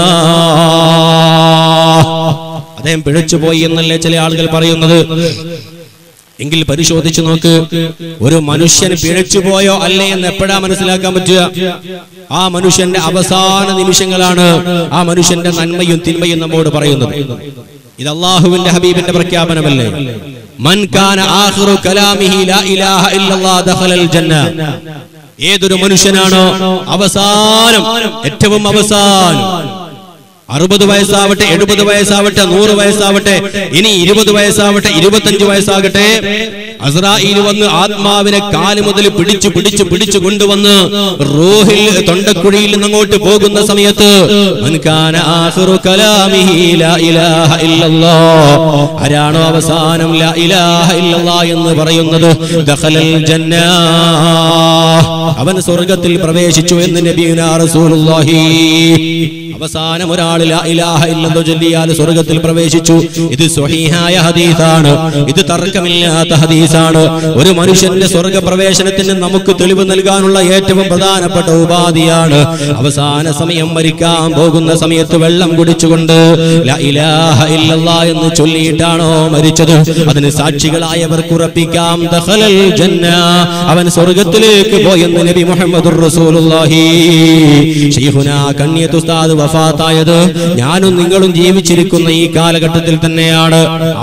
അദ്ദേഹം പിഴച്ചുപോയി എന്നല്ലേ ചില ആളുകൾ പറയുന്നത്. എങ്കിൽ പരിശോധിച്ചു നോക്ക്, ഒരു മനുഷ്യൻ പിഴച്ചുപോയോ അല്ലേ എന്ന് എപ്പോഴാ മനസ്സിലാക്കാൻ പറ്റുക? ആ മനുഷ്യന്റെ അവസാന നിമിഷങ്ങളാണ് ആ മനുഷ്യന്റെ നന്മയും തിന്മയും നമ്മോട് പറയുന്നത്. ഇത് അല്ലാഹുവിന്റെ ഹബീബിന്റെ പ്രഖ്യാപനമല്ലേ? മൻ കാന ആഖിറു കലാമിഹി ലാ ഇലാഹ ഇല്ലല്ലാഹ് ദഖലൽ ജന്ന. ഏതൊരു മനുഷ്യനാണോ അവസാനം, ഏറ്റവും അവസാനം 60 വയസ്സാവട്ടെ, 70 വയസ്സാവട്ടെ, 100 വയസ്സാവട്ടെ, ഇനി 20 വയസ്സാവട്ടെ, 25 വയസ്സാകട്ടെ, അസ്രായീൽ വന്ന് ആത്മാവിനെ കാല് മുതൽ പിടിച്ചു കൊണ്ടുവന്ന് റൂഹിൽ തൊണ്ടക്കുഴിയിൽ നിന്ന് അങ്ങോട്ട് പോകുന്ന സമയത്ത് മൻ കാന ആഖിറു കലാമിഹി ലാ ഇലാഹ ഇല്ലല്ലാഹ്, ആരാണോ അവസാനം ലാ ഇലാഹ ഇല്ലല്ലാഹ് എന്ന് പറയുന്നത്, ദഖലൽ ജന്ന, അവൻ സ്വർഗ്ഗത്തിൽ പ്രവേശിച്ചു എന്ന് നബിയുനാ റസൂലുള്ളാഹി. അവസാനം ഒരാൾ ലാ ഇലാഹ ഇല്ലല്ലാഹ് ചൊല്ലിയാൽ സ്വർഗ്ഗത്തിൽ പ്രവേശിച്ചു. ഇത് സ്വഹീഹായ ഹദീസാണ്, ഇത് തർക്കമില്ലാത്ത ഹദീസാണ്. ഒരു മനുഷ്യന്റെ സ്വർഗ്ഗ പ്രവേശനത്തിന് നമുക്ക് തെളിവ് നൽകാനുള്ള ഏറ്റവും പ്രധാനപ്പെട്ട ഉപാധിയാണ് അവസാന സമയം മരിക്കാൻ പോകുന്ന സമയത്ത് വെള്ളം കുടിച്ചുകൊണ്ട് ലാ ഇലാഹ ഇല്ലല്ലാഹ് എന്ന് ചൊല്ലിയിട്ടാണോ മരിച്ചത്, അതിന് സാക്ഷികളായവർക്ക് ഉറപ്പിക്കാം ദഖലൽ ജന്ന, അവൻ സ്വർഗ്ഗത്തിലേക്ക് എന്ന് നബി മുഹമ്മദുർ റസൂലുള്ളാഹി. ശൈഖുനാ കണ്ണിയത്ത് ഉസ്താദ് വഫാത്തായത് ഞാനും നിങ്ങളും ജീവിച്ചിരിക്കുന്ന ഈ കാലഘട്ടത്തിൽ തന്നെയാണ്.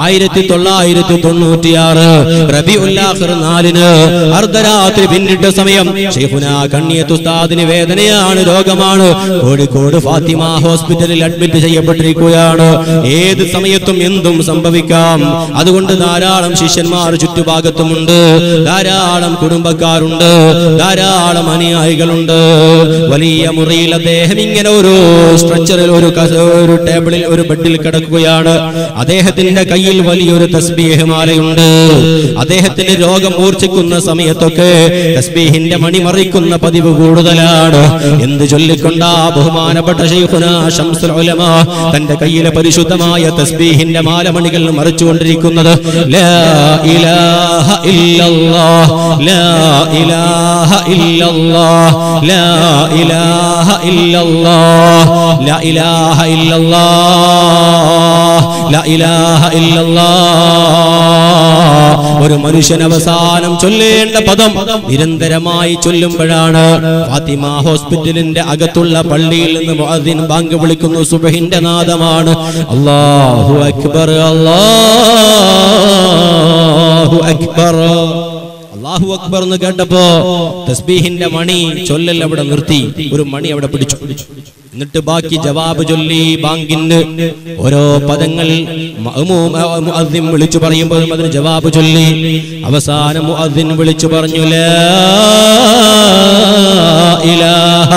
1996 റബീഉൽ ആഖിർ 4 അർദ്ധരാത്രി പിന്നിട്ട സമയം ശൈഖുനാ കണ്ണിയത്ത് ഉസ്താദിന് വേദനയാണ്, രോഗമാണ്. കോഴിക്കോട് ഫാത്തിമ ഹോസ്പിറ്റലിൽ അഡ്മിറ്റ് ചെയ്യപ്പെട്ടിരിക്കുകയാണ്. ഏത് സമയത്തും എന്തും സംഭവിക്കാം. അതുകൊണ്ട് ധാരാളം ശിഷ്യന്മാർ ചുറ്റുഭാഗത്തുമുണ്ട്, ധാരാളം കുടുംബക്കാരുണ്ട്, ധാരാളം അനുയായികളുണ്ട്. വലിയ മുറിയിൽ അദ്ദേഹം ഇങ്ങനെ ഒരു സ്ട്രെച്ചറിൽ ഒരു ടേബിളിൽ ഒരു ബെഡിൽ കിടക്കുകയാണ്. അദ്ദേഹത്തിന്റെ കയ്യിൽ വലിയൊരു തസ്ബീഹ് മാലയുണ്ട്. അദ്ദേഹത്തിന് രോഗം മൂർച്ഛിക്കുന്ന സമയത്തൊക്കെ തസ്ബീഹിന്റെ മണി മറിക്കുന്ന പതിവ് കൂടുതലാണ്. എന്ത് ചൊല്ലിക്കൊണ്ടാ ബഹുമാനപ്പെട്ട ശൈഖുനാ ശംസുൽ ഉലമ തന്റെ കയ്യിലെ പരിശുദ്ധമായ തസ്ബീഹിന്റെ മാലമണികൾ മറിച്ചുകൊണ്ടിരിക്കുന്നത്? ലാ ഇലാഹ ഇല്ലല്ലാഹ്, ലാ ഇലാഹ ഇല്ലല്ലാഹ്, ലാ ഇലാഹ ഇല്ലല്ലാഹ്, ലാ ഇലാഹ ഇല്ലല്ലാഹ്, ലാ ഇലാഹ ഇല്ലല്ലാഹ്. ഒരു മനുഷ്യൻ അവസാനം ചൊല്ലേണ്ട പദം നിരന്തരമായി ചൊല്ലുമ്പോഴാണ്. ഫാത്തിമ ഹോസ്പിറ്റലിന്റെ അകത്തുള്ള പള്ളിയിൽ നിന്ന് മുഅദ്ദിൻ ബാങ്ക് വിളിക്കുന്നു. സുബ്ഹിന്റെ നാദമാണ്. അല്ലാഹു അക്ബർ, അല്ലാഹു അക്ബർ, അല്ലാഹു അക്ബർ എന്ന് കേട്ടപ്പോ തസ്ബീഹിന്റെ മണി ചൊല്ലൽ അവിടെ നിർത്തി. ഒരു മണി അവിടെ പിടിച്ചു. എന്നിട്ട് ബാക്കി ജവാബ് ചൊല്ലി ബാങ്കിന് ഓരോ പദങ്ങൾ മുഅദ്ദിൻ വിളിച്ചു പറയുമ്പോഴും അതിന് ജവാബ് ചൊല്ലി. അവസാനം മുഅദ്ദിൻ വിളിച്ചു പറഞ്ഞു ലാ ഇലാഹ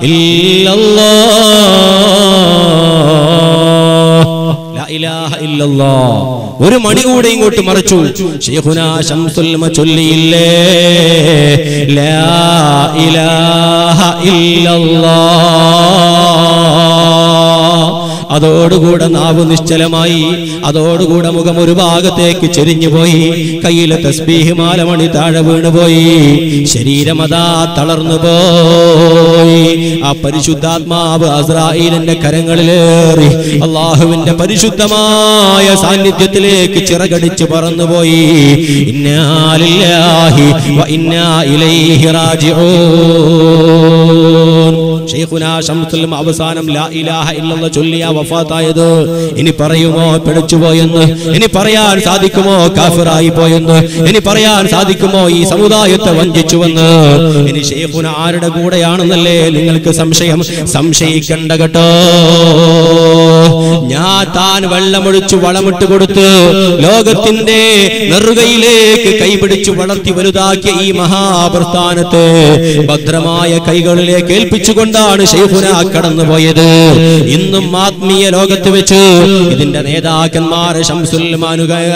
ഇല്ലല്ലാഹ്, ലാ ഇലാഹ ഇല്ലല്ലാഹ്. ഒരു മണി കൂടെ ഇങ്ങോട്ട് മറിച്ചു. ശൈഖുനാ ശംസുൽ ഉലമ ചൊല്ലിയില്ലേ ലാ ഇലാഹ ഇല്ലല്ലാഹ്. അതോടുകൂടെ നാവ് നിശ്ചലമായി, അതോടുകൂടെ മുഖം ഒരു ഭാഗത്തേക്ക് ചെരിഞ്ഞുപോയി. കയ്യിലെ തസ്ബീഹ് മാലമണി താഴെ വീണുപോയി. ശരീരം അതാ തളർന്നു പോയി. ആ പരിശുദ്ധാത്മാവ് അസ്രായീലിന്റെ കരങ്ങളിലേറി അല്ലാഹുവിന്റെ പരിശുദ്ധമായ സാന്നിധ്യത്തിലേക്ക് ചിറകടിച്ച് പറന്നുപോയി. ഇന്നാ ലില്ലാഹി വ ഇന്നാ ഇലൈഹി റാജിഊൻ. ശൈഖുനാ ശംസുൽ ഉലമ അവസാനം ലാ ഇലാഹ ഇല്ലല്ലാഹ് ചൊല്ലിയ വഫാത്തായത്. ഇനി പറയുമോ പിഴച്ചുപോയെന്ന്? ഇനി പറയാൻ സാധിക്കുമോ കാഫിറായി പോയെന്ന്? ഇനി പറയാൻ സാധിക്കുമോ ഈ സമുദായത്തെ വഞ്ചിച്ചുവെന്ന്? ഇനി ശൈഖുന ആരുടെ കൂടെയാണെന്നല്ലേ നിങ്ങൾക്ക് സംശയം? സംശയിക്കണ്ട കേട്ടോ. ഞാൻ താൻ വെള്ളമൊഴിച്ചു വളമിട്ട് കൊടുത്ത് ലോകത്തിന്റെ നെറുകയിലേക്ക് കൈപിടിച്ചു വളർത്തി വലുതാക്കിയ ഈ മഹാപ്രസ്ഥാനത്തെ ഭദ്രമായ കൈകളിലേക്ക് ഏൽപ്പിച്ചുകൊണ്ടാണ് ശൈഖുന കടന്നുപോയത്. ഇന്നും ആത്മീയ ലോകത്ത് വെച്ച് ഇതിന്റെ നേതാക്കന്മാരെ ശംസുൽ ഉലമ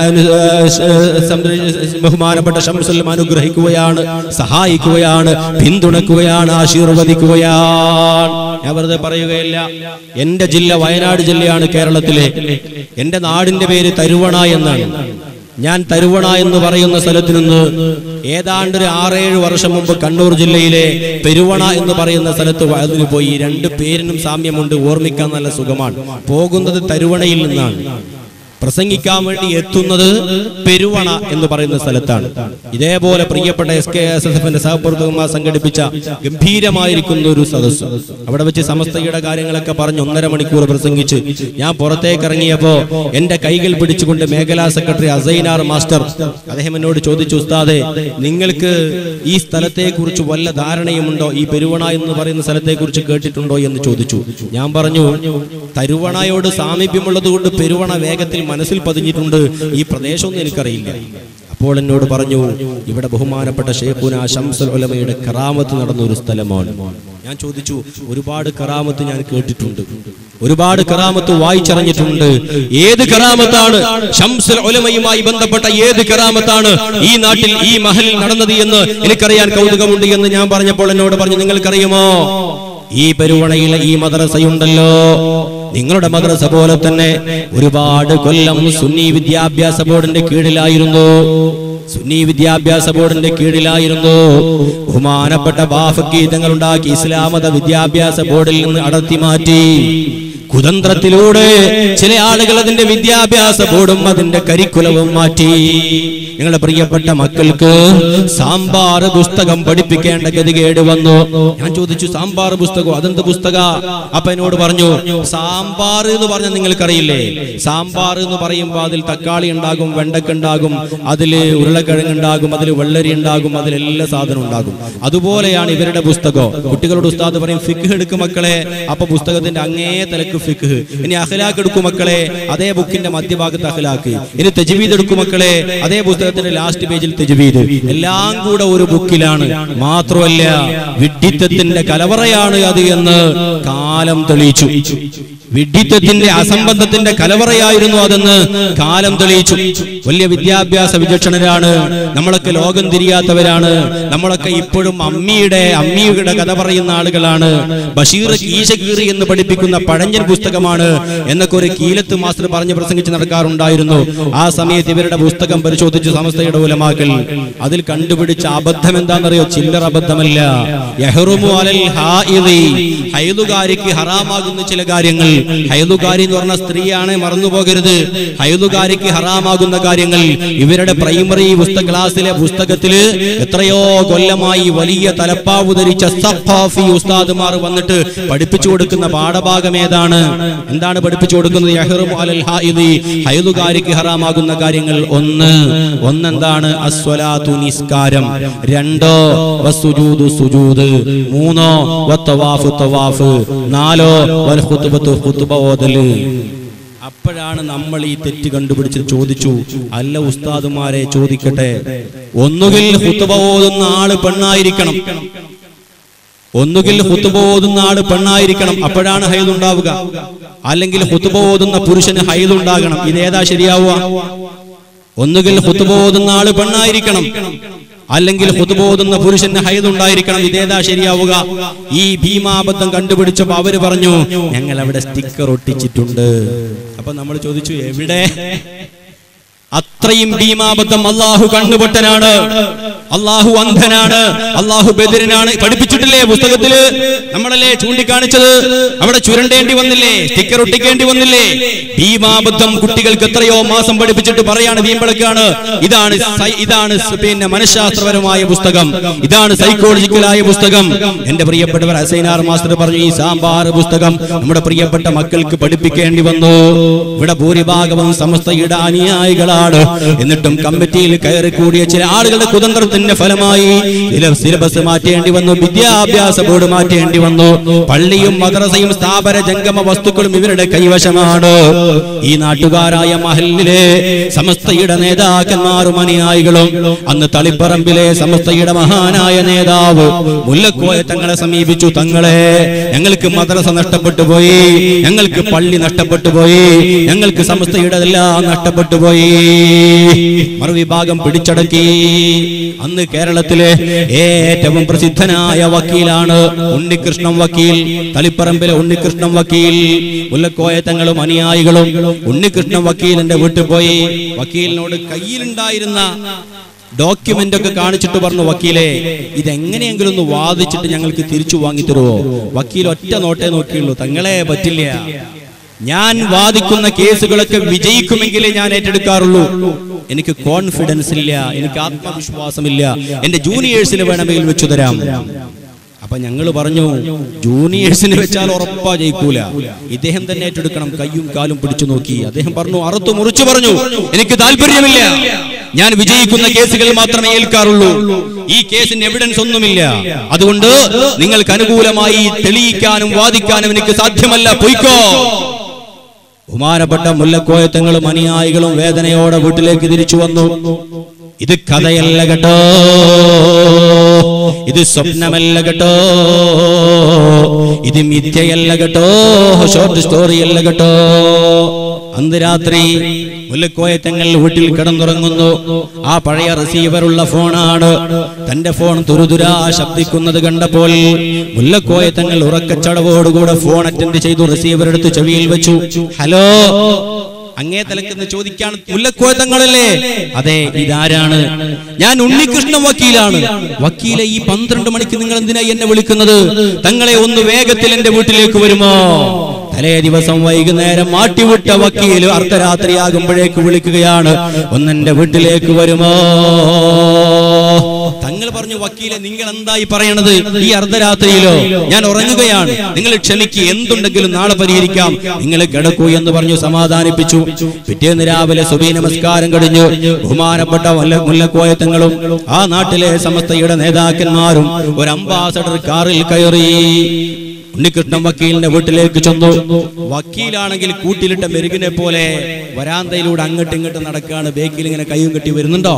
ബഹുമാനപ്പെട്ട ശംസുൽ ഉലമ അനുഗ്രഹിക്കുകയാണ്, സഹായിക്കുകയാണ്, പിന്തുണക്കുകയാണ്, ആശീർവദിക്കുകയാണ്. ഞാൻ വെറുതെ പറയുകയില്ല. എന്റെ ജില്ല വയനാട് ജില്ലയാണ് കേരളത്തിലെ. എന്റെ നാടിന്റെ പേര് തരുവണ എന്നാണ്. ഞാൻ തരുവണ എന്ന് പറയുന്ന സ്ഥലത്ത് നിന്ന് ഏതാണ്ട് ഒരു 6-7 വർഷം മുമ്പ് കണ്ണൂർ ജില്ലയിലെ പെരുവണ എന്ന് പറയുന്ന സ്ഥലത്ത് വയലിന് പോയി. രണ്ട് പേരിനും സാമ്യമുണ്ട്, ഓർമ്മിക്കാൻ നല്ല സുഖമാണ്. പോകുന്നത് തരുവണയിൽ നിന്നാണ്, പ്രസംഗിക്കാൻ വേണ്ടി എത്തുന്നത് പെരുവണ എന്ന് പറയുന്ന സ്ഥലത്താണ്. ഇതേപോലെ പ്രിയപ്പെട്ട SKSSFന്റെ സഹപ്രവർത്തകന്മാർ സംഘടിപ്പിച്ച ഗംഭീരമായിരിക്കുന്ന ഒരു സദസ്സ്. അവിടെ വെച്ച് സമസ്തയുടെ കാര്യങ്ങളൊക്കെ പറഞ്ഞ് 1.5 മണിക്കൂർ പ്രസംഗിച്ച് ഞാൻ പുറത്തേക്ക് ഇറങ്ങിയപ്പോ എന്റെ കൈകൾ പിടിച്ചുകൊണ്ട് മേഖലാ സെക്രട്ടറി അസൈനാർ മാസ്റ്റർ അദ്ദേഹം എന്നോട് ചോദിച്ചു, ഉസ്താദെ നിങ്ങൾക്ക് ഈ സ്ഥലത്തെ കുറിച്ച് വല്ല ധാരണയുമുണ്ടോ? ഈ പെരുവണ എന്ന് പറയുന്ന സ്ഥലത്തെ കുറിച്ച് കേട്ടിട്ടുണ്ടോ എന്ന് ചോദിച്ചു. ഞാൻ പറഞ്ഞു, തരുവണയോട് സാമീപ്യമുള്ളത് കൊണ്ട് പെരുവണ വേഗത്തിൽ മനസ്സിൽ പതിഞ്ഞിട്ടുണ്ട്, ഈ പ്രദേശമൊന്നും എനിക്കറിയില്ല. അപ്പോൾ എന്നോട് പറഞ്ഞു, ഇവിടെ ബഹുമാനപ്പെട്ട ശൈഖുനാ ശംസുൽ ഉലമയുടെ കറാമത്ത് നടന്ന ഒരു സ്ഥലമാണ്. ഞാൻ ചോദിച്ചു, ഒരുപാട് കറാമത്ത് ഞാൻ കേട്ടിട്ടുണ്ട്, ഒരുപാട് കറാമത്ത് വായിച്ചറിഞ്ഞിട്ടുണ്ട്. ഏത് കറാമത്താണ് ശംസുൽ ഉലമയുമായി ബന്ധപ്പെട്ട ഏത് കറാമത്താണ് ഈ നാട്ടിൽ ഈ മഹലിൽ നടന്നത് എന്ന് എനിക്കറിയാൻ കൗതുകമുണ്ട് എന്ന് ഞാൻ പറഞ്ഞപ്പോൾ എന്നോട് പറഞ്ഞു, നിങ്ങൾക്കറിയുമോ ഈ പെരുവണയിലെ ഈ മദ്രസയുണ്ടല്ലോ, നിങ്ങളുടെ മദ്രസ പോലെ തന്നെ ഒരുപാട് കൊല്ലം സുന്നി വിദ്യാഭ്യാസ ബോർഡിന്റെ കീഴിലായിരുന്നു. സുന്നി വിദ്യാഭ്യാസ ബോർഡിന്റെ കീഴിലായിരുന്നു. ബഹുമാനപ്പെട്ട ബാഫക്കി തങ്ങൾ ഉണ്ടാക്കി ഇസ്ലാമത വിദ്യാഭ്യാസ ബോർഡിൽ നിന്ന് അടർത്തി മാറ്റി കുതന്ത്രത്തിലൂടെ ചില ആളുകൾ അതിന്റെ വിദ്യാഭ്യാസ ബോർഡും അതിന്റെ കരിക്കുലവും മാറ്റി. നിങ്ങളുടെ പ്രിയപ്പെട്ട മക്കൾക്ക് സാമ്പാർ പുസ്തകം പഠിപ്പിക്കേണ്ട ഗതികേട് വന്നു. ഞാൻ ചോദിച്ചു, സാമ്പാർ പുസ്തകം അതെന്ത് പുസ്തക? അപ്പൊ എന്നോട് പറഞ്ഞു, സാമ്പാർ എന്ന് പറഞ്ഞാൽ നിങ്ങൾക്കറിയില്ലേ, സാമ്പാർ എന്ന് പറയുമ്പോൾ അതിൽ തക്കാളി ഉണ്ടാകും, വെണ്ടക്ക ഉണ്ടാകും, അതില് ഉരുളക്കിഴങ്ങ് ഉണ്ടാകും, അതിൽ വെള്ളരി ഉണ്ടാകും, അതിലെല്ലാ സാധനം ഉണ്ടാകും. അതുപോലെയാണ് ഇവരുടെ പുസ്തകം. കുട്ടികളുടെ ഉസ്താദ് പറയും ഫിഖ് എടുക്കും മക്കളെ, അപ്പൊ പുസ്തകത്തിന്റെ അങ്ങേ തലക്ക് ഫിഖ്. ഇനി അഖ്ലാഖ് എടുക്കും മക്കളെ, അതേ ബുക്കിന്റെ മധ്യഭാഗത്ത് അഖ്ലാഖ്. ഇനി തജ്വീദ് എടുക്കും മക്കളെ, അതേ പുസ്തകത്തിന്റെ ലാസ്റ്റ് പേജിൽ തജ്വീദ്. എല്ലാം കൂടെ ഒരു ബുക്കിലാണ്. മാത്രമല്ല വിഡ്ഢിത്തത്തിന്റെ കലവറയാണ് അത് എന്ന് കാലം തെളിയിച്ചു. വിഡ്ഢിത്തത്തിന്റെ അസംബന്ധത്തിന്റെ കലവറയായിരുന്നു അതെന്ന് കാലം തെളിയിച്ചു. വലിയ വിദ്യാഭ്യാസ വിചക്ഷണരാണ് നമ്മളൊക്കെ, ലോകം തിരിയാത്തവരാണ് നമ്മളൊക്കെ. ഇപ്പോഴും അമ്മിയുടെ കഥ പറയുന്ന ആളുകളാണ്. ബഷീർ കീശകീറി എന്ന് പഠിപ്പിക്കുന്ന പഴഞ്ചൻ പുസ്തകമാണ് എന്നൊക്കെ ഒരു കീലത്ത് മാസ്റ്റർ പറഞ്ഞ് പ്രസംഗിച്ച് നടക്കാറുണ്ടായിരുന്നു. ആ സമയത്ത് ഇവരുടെ പുസ്തകം പരിശോധിച്ചു സമസ്തയുടെ ഉലമാക്കൾ. അതിൽ കണ്ടുപിടിച്ച അബദ്ധം എന്താണെന്നറിയോ? ചില്ലറ അബദ്ധമല്ല. യഹ്റുമു അലൽ ഹായിദി, ഹൈദുകാരിക്ക് ഹറാമാകുന്ന ചില കാര്യങ്ങൾ. ഹൈദുകാരി എന്ന് പറഞ്ഞ സ്ത്രീയാണ്, മറന്നുപോകരുത്. ഹൈദുകാരിക്ക് ഹറാമാകുന്ന കാര്യങ്ങൾ ഇവരുടെ പ്രൈമറി ക്ലാസ്സിലെ പുസ്തകത്തില് എത്രയോ കൊല്ലമായി വലിയ തലപ്പാവ് ധരിച്ച സഖാഫി ഉസ്താദുമാർ വന്നിട്ട് പഠിപ്പിച്ചു കൊടുക്കുന്ന പാഠഭാഗം ഏതാണ്? എന്താണ് പഠിപ്പിച്ചു കൊടുക്കുന്നത്? യഹ്റുമു അലൽ ഹായിദി, ഹൈദുകാരിക്ക് ഹറാമാകുന്ന കാര്യങ്ങൾ. ഒന്നെന്താണ്? അസ്വലാത്തു, നിസ്കാരം. 2 വസ്സുജൂദു, സുജൂദ്. 3 വത്തവാഫു, തവാഫ്. 4 വൽ ഖുത്ബത്തു, ഖുത്ബ ഓതല്. അപ്പോഴാണ് നമ്മൾ ഈ തെറ്റ് കണ്ടുപിടിച്ച് ചോദിച്ചു, അല്ല ഉസ്താദുമാരെ ചോദിക്കട്ടെ, ഒന്നുകിൽ ഖുത്ബ ഓതുന്ന ആള് പെണ്ണായിരിക്കണം, അപ്പോഴാണ് ഹൈദ് ഉണ്ടാവുക. അല്ലെങ്കിൽ ഖുത്ബ ഓതുന്ന പുരുഷന് ഹൈദ് ഉണ്ടാകണം. ഇതേതാ ശരിയാവുക? ഒന്നുകിൽ ഖുത്ബ ഓതുന്ന ആള് പെണ്ണായിരിക്കണം, അല്ലെങ്കിൽ ഖുത്ബ ഓതുന്ന പുരുഷന് ഹൈദ് ഉണ്ടായിരിക്കണം. ഇതേതാ ശരിയാവുക? ഈ ഭീമാബദ്ധം കണ്ടുപിടിച്ചപ്പോ അവര് പറഞ്ഞു, ഞങ്ങൾ അവിടെ സ്റ്റിക്കർ ഒട്ടിച്ചിട്ടുണ്ട്. അപ്പൊ നമ്മൾ ചോദിച്ചു, എവിടെ? അത്രയും ഭീമാബദ്ധം. അള്ളാഹു കണ്ണുപൊട്ടനാണ്, അള്ളാഹു അന്ധനാണ്, അള്ളാഹു ബദിരനാണ്. പഠിപ്പിച്ചിട്ടില്ലേ പുസ്തകത്തില്? നമ്മളല്ലേ ചൂണ്ടിക്കാണിച്ചത്? അവിടെ ചുരണ്ടേണ്ടി വന്നില്ലേ? സ്റ്റിക്കർ ഒട്ടിക്കേണ്ടി വന്നില്ലേ? ഭീമാബദ്ധം കുട്ടികൾക്ക് എത്രയോ മാസം പഠിപ്പിച്ചിട്ട് പറയാണ് വീമ്പളക്കാണ്. ഇതാണ് പിന്നെ മനഃശാസ്ത്രപരമായ പുസ്തകം, ഇതാണ് സൈക്കോളജിക്കലായ പുസ്തകം. എന്റെ പ്രിയപ്പെട്ടവർ, ഹസൈനാർ മാസ്റ്റർ പറഞ്ഞു, ഈ സാമ്പാർ പുസ്തകം നമ്മുടെ പ്രിയപ്പെട്ട മക്കൾക്ക് പഠിപ്പിക്കേണ്ടി വന്നു. ഇവിടെ ഭൂരിഭാഗവും സമസ്തയുടെ അനുയായികളാണ്. എന്നിട്ടും കമ്മിറ്റിയിൽ കയറി കൂടിയ ചില ആളുകളുടെ കുതന്ത്രത്തിന്റെ ഫലമായി സിലബസ് മാറ്റേണ്ടി വന്നു, വിദ്യാഭ്യാസ ബോർഡ് മാറ്റേണ്ടി വന്നു. പള്ളിയും മദ്രസയും സ്ഥാപന ജംഗമ വസ്തുക്കളും ഇവരുടെ കൈവശമാണ്. ഈ നാട്ടുകാരായ മഹല്ലിലെ സമസ്തയുടെ നേതാക്കന്മാരും അനുയായികളും അന്ന് തളിപ്പറമ്പിലെ സമസ്തയുടെ മഹാനായ നേതാവ് മുല്ലക്കോയ തങ്ങളെ സമീപിച്ചു. തങ്ങളെ, ഞങ്ങൾക്ക് മദ്രസ നഷ്ടപ്പെട്ടു പോയി, ഞങ്ങൾക്ക് പള്ളി നഷ്ടപ്പെട്ടു പോയി, ഞങ്ങൾക്ക് സമസ്തയുടെ എല്ലാം നഷ്ടപ്പെട്ടു പോയി. മറുവിഭാഗം പിടിച്ചടക്കി. അന്ന് കേരളത്തിലെ ഏറ്റവും പ്രസിദ്ധനായ വക്കീലാണ് ഉണ്ണികൃഷ്ണൻ വക്കീൽ, തളിപ്പറമ്പിലെ ഉണ്ണികൃഷ്ണൻ വക്കീൽ. മുല്ലക്കോയ തങ്ങളും അനുയായികളും ഉണ്ണികൃഷ്ണൻ വക്കീലിന്റെ വീട്ടിൽ പോയി. വക്കീലിനോട് കയ്യിലുണ്ടായിരുന്ന ഡോക്യുമെന്റ് ഒക്കെ കാണിച്ചിട്ട് പറഞ്ഞു, വക്കീലെ, ഇതെങ്ങനെയെങ്കിലും ഒന്ന് വാദിച്ചിട്ട് ഞങ്ങൾക്ക് തിരിച്ചു വാങ്ങിത്തരുമോ? വക്കീൽ ഒറ്റ നോട്ടേ നോക്കിയുള്ളൂ, തങ്ങളെ പറ്റില്ല, ഞാൻ വാദിക്കുന്ന കേസുകളൊക്കെ വിജയിക്കുമെങ്കിലേ ഞാൻ ഏറ്റെടുക്കാറുള്ളൂ. എനിക്ക് കോൺഫിഡൻസ് ഇല്ല, എനിക്ക് ആത്മവിശ്വാസമില്ല, എന്റെ ജൂനിയേഴ്സിന് വേണമെങ്കിൽ വെച്ചു തരാം. അപ്പൊ ഞങ്ങൾ പറഞ്ഞു, ജൂനിയേഴ്സിന് വെച്ചാൽ ഉറപ്പാ ജയിക്കൂല, ഇദ്ദേഹം തന്നെ ഏറ്റെടുക്കണം. കയ്യും കാലും പിടിച്ചു നോക്കി. അദ്ദേഹം പറഞ്ഞു, അറുത്തു മുറിച്ചു പറഞ്ഞു, എനിക്ക് താല്പര്യമില്ല, ഞാൻ വിജയിക്കുന്ന കേസുകൾ മാത്രമേ ഏൽക്കാറുള്ളൂ, ഈ കേസിന് എവിഡൻസ് ഒന്നുമില്ല, അതുകൊണ്ട് നിങ്ങൾക്ക് അനുകൂലമായി തെളിയിക്കാനും വാദിക്കാനും എനിക്ക് സാധ്യമല്ല, പൊയ്ക്കോ. ബഹുമാനപ്പെട്ട മുല്ലക്കോയ തങ്ങളും അനുയായികളും വേദനയോടെ വീട്ടിലേക്ക് തിരിച്ചു വന്നു. ഇത് കഥയല്ല കേട്ടോ, ഇത് സ്വപ്നമല്ല കേട്ടോ, ഇത് മിഥ്യയല്ല കേട്ടോ, ഷോർട്ട് സ്റ്റോറി അല്ല കേട്ടോ. അന്ന് രാത്രി മുല്ലക്കോയ തങ്ങൾ വീട്ടിൽ കിടന്നുറങ്ങുന്നു. ആ പഴയ റിസീവറുള്ള ഫോണാണ്. തന്റെ ഫോൺ തുരുതുരാ ശബ്ദിക്കുന്നത് കണ്ടപ്പോൾ മുല്ലക്കോയ തങ്ങൾ ഉറക്കച്ചടവോടുകൂടെ ഫോൺ അറ്റൻഡ് ചെയ്തു. റിസീവർ എടുത്ത് ചെവിയിൽ വെച്ചു. ഹലോ, അങ്ങേ തലക്കെന്ന് ചോദിക്കാൻ മുല്ലക്കോയ തങ്ങളല്ലേ? അതെ, ഇതാരാണ്? ഞാൻ ഉണ്ണികൃഷ്ണൻ വക്കീലാണ്. വക്കീലെ, ഈ 12 മണിക്ക് നിങ്ങൾ എന്തിനാ എന്നെ വിളിക്കുന്നത്? തങ്ങളെ ഒന്ന് വേഗത്തിൽ എന്റെ വീട്ടിലേക്ക് വരുമോ? തലേ ദിവസം വൈകുന്നേരം മാട്ടിവിട്ട വക്കീൽ അർദ്ധരാത്രിയാകുമ്പോഴേക്ക് വിളിക്കുകയാണ്, ഒന്നെന്റെ വീട്ടിലേക്ക് വരുമോ? തങ്ങൾ പറഞ്ഞു, വക്കീലെ നിങ്ങൾ എന്തായി പറയണത്? ഈ അർദ്ധരാത്രിയിലോ? ഞാൻ ഉറങ്ങുകയാണ്, നിങ്ങൾ ക്ഷമിക്ക്, എന്തുണ്ടെങ്കിലും നാളെ പരിഹരിക്കാം, നിങ്ങൾ കിടക്കൂ എന്ന് പറഞ്ഞു സമാധാനിപ്പിച്ചു. പിറ്റേന്ന് രാവിലെ സുബഹി നമസ്കാരം കഴിഞ്ഞു ബഹുമാനപ്പെട്ട മുല്ലക്കോയ തങ്ങളും ആ നാട്ടിലെ സമസ്തയുടെ നേതാക്കന്മാരും ഒരു അംബാസഡർ കാറിൽ കയറി ഉണ്ണികൃഷ്ണൻ വക്കീലിന്റെ വീട്ടിലേക്ക് ചെന്നു. വക്കീലാണെങ്കിൽ കൂട്ടിലിട്ട മെരുകിനെ പോലെ വരാന്തയിലൂടെ അങ്ങോട്ട് ഇങ്ങോട്ട് നടക്കുകയാണ്. ബേക്കിൽ ഇങ്ങനെ കൈയും കെട്ടി വരുന്നുണ്ടോ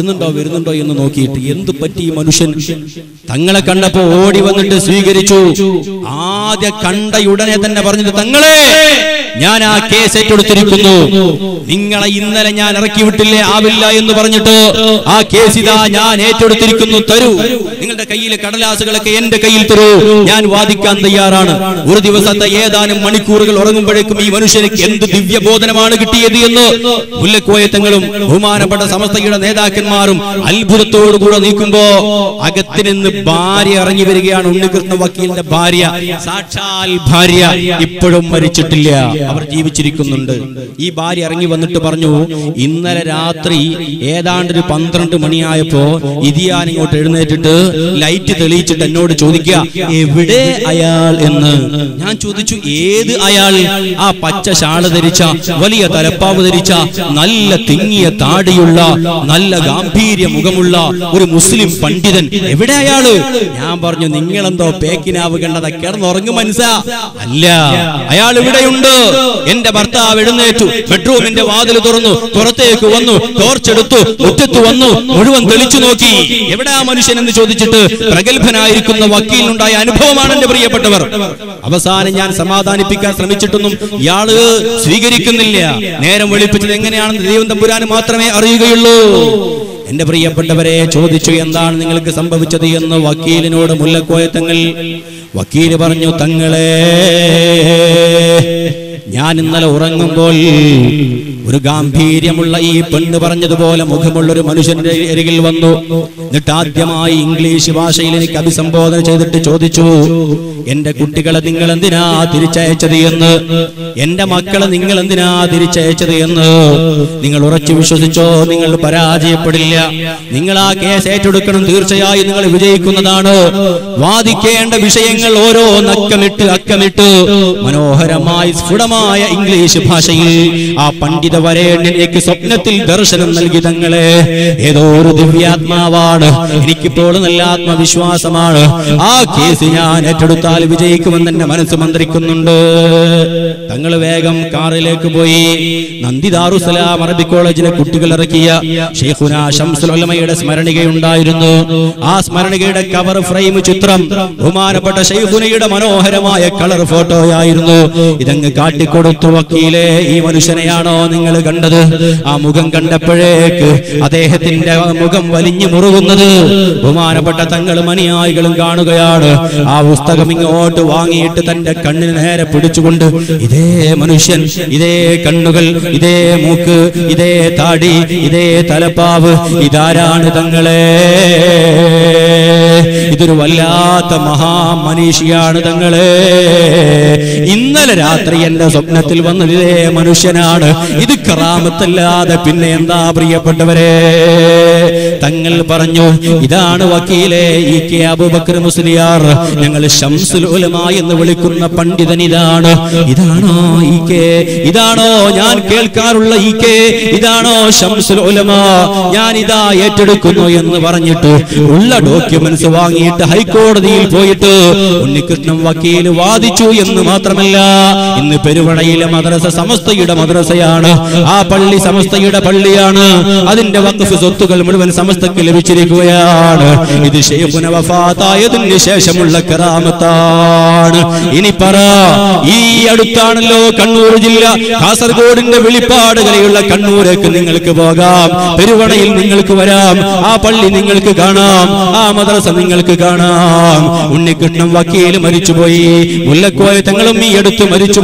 എന്ന് നോക്കിയിട്ട്, എന്ത് പറ്റി ഈ മനുഷ്യൻ? തങ്ങളെ കണ്ടപ്പോ ഓടി വന്നിട്ട് സ്വീകരിച്ചു. ആദ്യ കണ്ടയുടനെ തന്നെ പറഞ്ഞത്, തങ്ങളെ ഞാൻ ആ കേസ് ഏറ്റെടുത്തിരിക്കുന്നു, നിങ്ങളെ ഇന്നലെ ഞാൻ ഇറക്കി വിട്ടില്ലേ, ആവില്ല എന്ന് പറഞ്ഞിട്ട് ആ കേസ് ഇതാ ഞാൻ ഏറ്റെടുത്തിരിക്കുന്നു, തരൂ, നിങ്ങളുടെ കയ്യിലെ കടലാസുകളൊക്കെ എന്റെ കയ്യിൽ തരൂ, ഞാൻ വാദിക്കാൻ തയ്യാറാണ്. ഒരു ദിവസത്തെ ഏതാനും മണിക്കൂറുകൾ ഉറങ്ങുമ്പോഴേക്കും ഈ മനുഷ്യർക്ക് എന്ത് ദിവ്യബോധനമാണ് കിട്ടിയത് എന്ന് മുല്ലക്കോയ തങ്ങളും ബഹുമാനപ്പെട്ട സമസ്തയുടെ നേതാക്കന്മാരും അത്ഭുതത്തോടുകൂടെ നീക്കുമ്പോ അകത്ത് നിന്ന് ഭാര്യ ഇറങ്ങി വരികയാണ്. ഉണ്ണികൃഷ്ണൻ വക്കീലിന്റെ ഭാര്യ, സാക്ഷാൽ ഭാര്യ, ഇപ്പോഴും മരിച്ചിട്ടില്ല, അവർ ജീവിച്ചിരിക്കുന്നുണ്ട്. ഈ ഭാര്യ ഇറങ്ങി വന്നിട്ട് പറഞ്ഞു, ഇന്നലെ രാത്രി ഏതാണ്ട് ഒരു 12 മണിയായപ്പോ ഇതിയാൻ ഇങ്ങോട്ട് എഴുന്നേറ്റിട്ട് ലൈറ്റ് തെളിയിച്ചിട്ട് എന്നോട് ചോദിക്കുക, എവിടെ അയാൾ എന്ന്. ഞാൻ ചോദിച്ചു, ഏത് അയാൾ? ആ പച്ച ഷാള് ധരിച്ച, വലിയ തലപ്പാവ് ധരിച്ച, നല്ല തിങ്ങിയ താടിയുള്ള, നല്ല ഗാംഭീര്യ മുഖമുള്ള ഒരു മുസ്ലിം പണ്ഡിതൻ, എവിടെ അയാള്? ഞാൻ പറഞ്ഞു, നിങ്ങളെന്തോ പേക്കിനാവ് കണ്ടതാ, കിടന്നുറങ്ങു മനസ്സാ. അല്ല, അയാൾ ഇവിടെയുണ്ട്. എന്റെ ഭർത്താവ് എഴുന്നേറ്റു, ബെഡ്റൂമിന്റെ വാതിൽ തുറന്നു, പുറത്തേക്ക് വന്നു, ടോർച്ചെടുത്തു, മുറ്റത്ത് വന്നു, മുഴുവൻ തെളിച്ചു നോക്കി. എവിടെ ആ മനുഷ്യൻ എന്ന് ചോദിച്ചിട്ട് പ്രഗത്ഭനായിരിക്കുന്ന വക്കീലിനുണ്ടായ അനുഭവമാണ് എന്റെ പ്രിയപ്പെട്ടവർ. അവസാനം ഞാൻ സമാധാനിപ്പിക്കാൻ ശ്രമിച്ചിട്ടൊന്നും ഇയാള് സ്വീകരിക്കുന്നില്ല. നേരം വെളുപ്പിച്ചത് എങ്ങനെയാണെന്ന് ദൈവം തമ്പുരാന് മാത്രമേ അറിയുകയുള്ളൂ. എന്റെ പ്രിയപ്പെട്ടവരെ, ചോദിച്ചു, എന്താണ് നിങ്ങൾക്ക് സംഭവിച്ചത് എന്ന് വക്കീലിനോട് മുല്ലക്കോയ തങ്ങൾ. വക്കീല് പറഞ്ഞു, തങ്ങളെ, ഞാൻ ഇന്നലെ ഉറങ്ങുമ്പോൾ ഒരു ഗാംഭീര്യമുള്ള ഈ പെണ്ണ് പറഞ്ഞതുപോലെ മുഖമുള്ളൊരു മനുഷ്യന്റെ അരികിൽ വന്നു. എന്നിട്ട് ആദ്യമായി ഇംഗ്ലീഷ് ഭാഷയിൽ എനിക്ക് അഭിസംബോധന ചെയ്തിട്ട് ചോദിച്ചു, എന്റെ കുട്ടികളെ നിങ്ങൾ എന്തിനാ തിരിച്ചയച്ചത് എന്ന്, എന്റെ മക്കളെ നിങ്ങൾ എന്തിനാ തിരിച്ചയച്ചത് എന്ന്. നിങ്ങൾ ഉറച്ചു വിശ്വസിച്ചോ, നിങ്ങൾ പരാജയപ്പെടില്ല, നിങ്ങൾ ആ കേസ് ഏറ്റെടുക്കണം, തീർച്ചയായും നിങ്ങൾ വിജയിക്കുന്നതാണ്. വാദിക്കേണ്ട വിഷയങ്ങൾ ഓരോ അക്കമിട്ട് മനോഹരമായി സ്ഫുടമായ ഇംഗ്ലീഷ് ഭാഷയിൽ ആ പണ്ഡിത വരേണ്യനേക്ക് സ്വപ്നത്തിൽ ദർശനം നൽകി. തങ്ങളെ, ഏതോ ഒരു ദിവ്യാത്മാവാണ്, എനിക്കിപ്പോൾ നല്ല ആത്മവിശ്വാസമാണ്, ആ കേസ് ഞാൻ ഏറ്റെടുത്താൽ വിജയിക്കുമെന്ന് എന്റെ മനസ്സ് മന്ത്രിക്കുന്നുണ്ട്. തങ്ങൾ വേഗം കാറിലേക്ക് പോയി. നന്ദി ദാറുസ്സലാം അറബി കോളേജിലെ കുട്ടികൾ ഇറക്കിയ ശൈഖുനാ ശംസുൽ ഉലമയുടെ സ്മരണികയുണ്ടായിരുന്നു. ആ സ്മരണികയുടെ കവർ ഫ്രെയിം ചിത്രം ബഹുമാനപ്പെട്ട ശൈഖുനയുടെ മനോഹരമായ കളർ ഫോട്ടോയായിരുന്നു. ഇതങ്ങ് കാട്ടിക്കൊടുത്തു. വക്കീലെ, ഈ മനുഷ്യനെയാണോ നിങ്ങൾ കണ്ടത്? ആ മുഖം കണ്ടപ്പോഴേക്ക് അദ്ദേഹത്തിന്റെ മുഖം വലിഞ്ഞു മുറുകുന്നത് ബഹുമാനപ്പെട്ട തങ്ങളും അനുയായികളും കാണുകയാണ്. ആ പുസ്തകം ഇങ്ങോട്ട് വാങ്ങിയിട്ട് തന്റെ കണ്ണിന് നേരെ പിടിച്ചുകൊണ്ട്, ഇതേ മനുഷ്യൻ, ഇതേ കണ്ണുകൾ, ഇതേ മൂക്ക്, ഇതേ താടി, ഇതേ തലപ്പാവ്, ഇതാരാണ് തങ്ങളെ? ഇതൊരു വല്ലാത്ത മഹാമനീഷിയാണ് തങ്ങളെ. ഇന്നലെ രാത്രി എന്റെ സ്വപ്നത്തിൽ വന്നത് ഇതേ മനുഷ്യനാണ്. ഇത് കറാമത്തല്ലാതെ പിന്നെ എന്താ പ്രിയപ്പെട്ടവരെ? തങ്ങൾ പറഞ്ഞു, ഇതാണ് വക്കീലെ ഇ കെ അബൂബക്കർ മുസ്ലിയാർ, ഞങ്ങൾ ശംസുൽ ഉലമ എന്ന് വിളിക്കുന്ന പണ്ഡിതൻ ഇതാണ്. ഇതാണോ ഇ കെ? ഇതാണോ ഞാൻ കേൾക്കാറുള്ള ഇ കെ? ഇതാണോ ശംസുൽ ഉലമ? ഞാൻ ഇതാ ഏറ്റെടുക്കുന്നു എന്ന് പറഞ്ഞിട്ട് ഉള്ള ഡോക്യുമെന്റ്സ് വാങ്ങിയിട്ട് ഹൈക്കോടതിയിൽ പോയിട്ട് ഉണ്ണികൃഷ്ണൻ വക്കീൽ വാദിച്ചു എന്ന് മാത്രമല്ല, ഇന്ന് പെരുവണയിലെ മദ്രസ സമസ്തയുടെ മദ്രസയാണ്. ആ പള്ളി സമസ്തയുടെ പള്ളിയാണ്. അതിന്റെ വഖഫ് സ്വത്തുകൾ മുഴുവൻ സമസ്തക്ക് ലഭിച്ചിരിക്കുകയാണ്. ഇത് ശൈഖുന വഫാത്തായതിന് ശേഷമുള്ള കറാമത്താണ്. ഇനി പറ, ഈ അടുത്താണല്ലോ കണ്ണൂർ ജില്ല, കാസർഗോഡിന്റെ വെളിപ്പാട് കലയുള്ള കണ്ണൂരേക്ക് നിങ്ങൾക്ക് പോകാം, പെരുവണയിൽ നിങ്ങൾക്ക് വരാം, ആ പള്ളി നിങ്ങൾക്ക് കാണാം, ആ മദ്രസ നിങ്ങൾക്ക് കാണാം. ഉണ്ണികൃഷ്ണൻ വക്കീൽ മരിച്ചുപോയി, മുല്ലക്കോയ തങ്ങളും ഈ അടുത്ത് മരിച്ചുപോയി.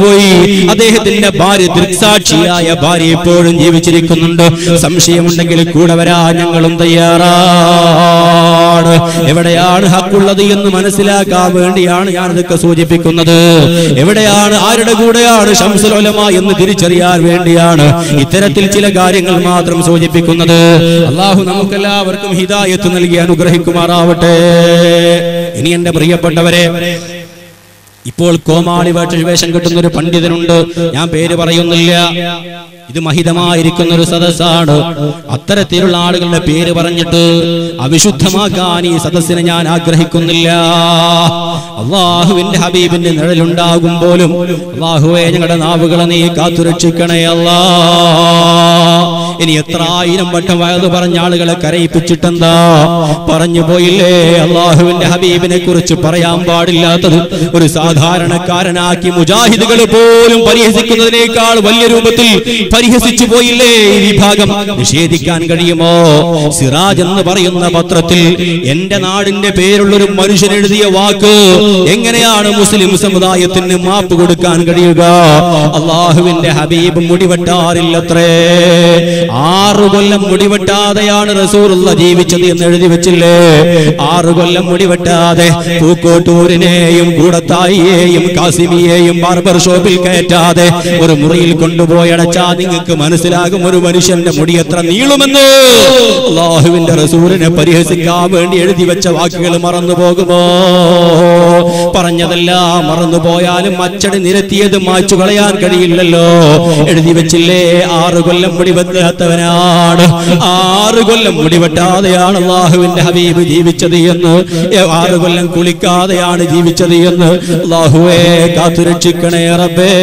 അദ്ദേഹത്തിന്റെ ഭാര്യ ദൃക്സാക്ഷിയായ ഭാര്യ ഇപ്പോഴും ജീവിച്ചിരിക്കുന്നുണ്ട്. സംശയമുണ്ടെങ്കിൽ കൂടെ വരാൻ ഞങ്ങളും തയ്യാറാണ്. എവിടെയാണ് ഹക്കുള്ളത് എന്ന് മനസ്സിലാക്കാൻ വേണ്ടിയാണ് ഞാൻ ഇതൊക്കെ സൂചിപ്പിക്കുന്നത്. എവിടെയാണ്, ആരുടെ കൂടെയാണ് ശംസുൽ ഉലമ എന്ന് തിരിച്ചറിയാൻ വേണ്ടിയാണ് ഇത്തരത്തിൽ ചില കാര്യങ്ങൾ മാത്രം സൂചിപ്പിക്കുന്നത്. അല്ലാഹു നമുക്കെല്ലാവർക്കും ഹിദായത്ത് നൽകി അനുഗ്രഹിക്കുമാറാവട്ടെ. ഇനി എന്റെ പ്രിയപ്പെട്ടവരെ, ഇപ്പോൾ കോമാളി വേഷം കിട്ടുന്ന ഒരു പണ്ഡിതനുണ്ട്. ഞാൻ പേര് പറയുന്നില്ല. ഇത് മഹിതമായിരിക്കുന്ന ഒരു സദസ്സാണ്. അത്തരത്തിലുള്ള ആളുകളുടെ പേര് പറഞ്ഞിട്ട് അവിശുദ്ധമാക്കാൻ ഈ സദസ്സിനെ ഞാൻ ആഗ്രഹിക്കുന്നില്ല. അള്ളാഹുവിന്റെ ഹബീബിന്റെ നിഴലുണ്ടാകും പോലും അള്ളാഹുവേ ഞങ്ങളുടെ നാവുകളെ നീ കാത്തുരക്ഷിക്കണേ അല്ലാ. ഇനി എത്ര ആയിരം വട്ടം വയത് പറഞ്ഞ ആളുകളെ കരയിപ്പിച്ചിട്ടെന്താ, പറഞ്ഞു പോയില്ലേ. അള്ളാഹുവിന്റെ ഹബീബിനെ കുറിച്ച് പറയാൻ പാടില്ലാത്തത് ഒരു സാധാരണക്കാരനാക്കി മുജാഹിദുകൾ പോലും പരിഹസിക്കുന്നതിനേക്കാൾ വലിയ രൂപത്തിൽ പരിഹസിച്ചു പോയില്ലേ. ഈ വിഭാഗം നിഷേധിക്കാൻ കഴിയുമോ? സിറാജ് എന്ന് പറയുന്ന പത്രത്തിൽ എന്റെ നാടിന്റെ പേരുള്ളൊരു മനുഷ്യൻ എഴുതിയ വാക്ക് എങ്ങനെയാണ് മുസ്ലിം സമുദായത്തിന് മാപ്പ് കൊടുക്കാൻ കഴിയുക? അള്ളാഹുവിന്റെ ഹബീബ് മുടിവെട്ടാറില്ലത്രേ. 6 കൊല്ലം മുടിവെട്ടാതെയാണ് റസൂലുള്ള ജീവിച്ചത് എന്ന് എഴുതി വെച്ചില്ലേ. 6 കൊല്ലം മുടിവെട്ടാതെ പൂക്കോട്ടൂരിനെയും കൂടത്തായിയെയും കാസിമിയെയും ബാർബർ ഷോപ്പിൽ കയറ്റാതെ ഒരു മുറിയിൽ കൊണ്ടുപോയി അടച്ചാൽ നിങ്ങൾക്ക് മനസ്സിലാകും ഒരു മനുഷ്യന്റെ മുടി എത്ര നീളുമെന്ന്. അല്ലാഹുവിന്റെ റസൂലിനെ പരിഹസിക്കാൻ വേണ്ടി എഴുതി വെച്ച വാക്കുകൾ മറന്നു പോകുമോ? പറഞ്ഞതെല്ലാം മറന്നുപോയാലും അച്ചടി നിരത്തിയത് മായ്ച്ചു കളയാൻ കഴിയില്ലല്ലോ. എഴുതി വെച്ചില്ലേ 6 കൊല്ലം മുടി വെട്ടാത്തവനാണ്, 6 കൊല്ലം മുടി വെട്ടാതെയാണ് അല്ലാഹുവിന്റെ ഹബീബ് ജീവിച്ചത് എന്ന്, 6 കൊല്ലം കുളിക്കാതെയാണ് ജീവിച്ചത് എന്ന്. അല്ലാഹുവേ കാത്തുരക്ഷിക്കണേ റബ്ബേ.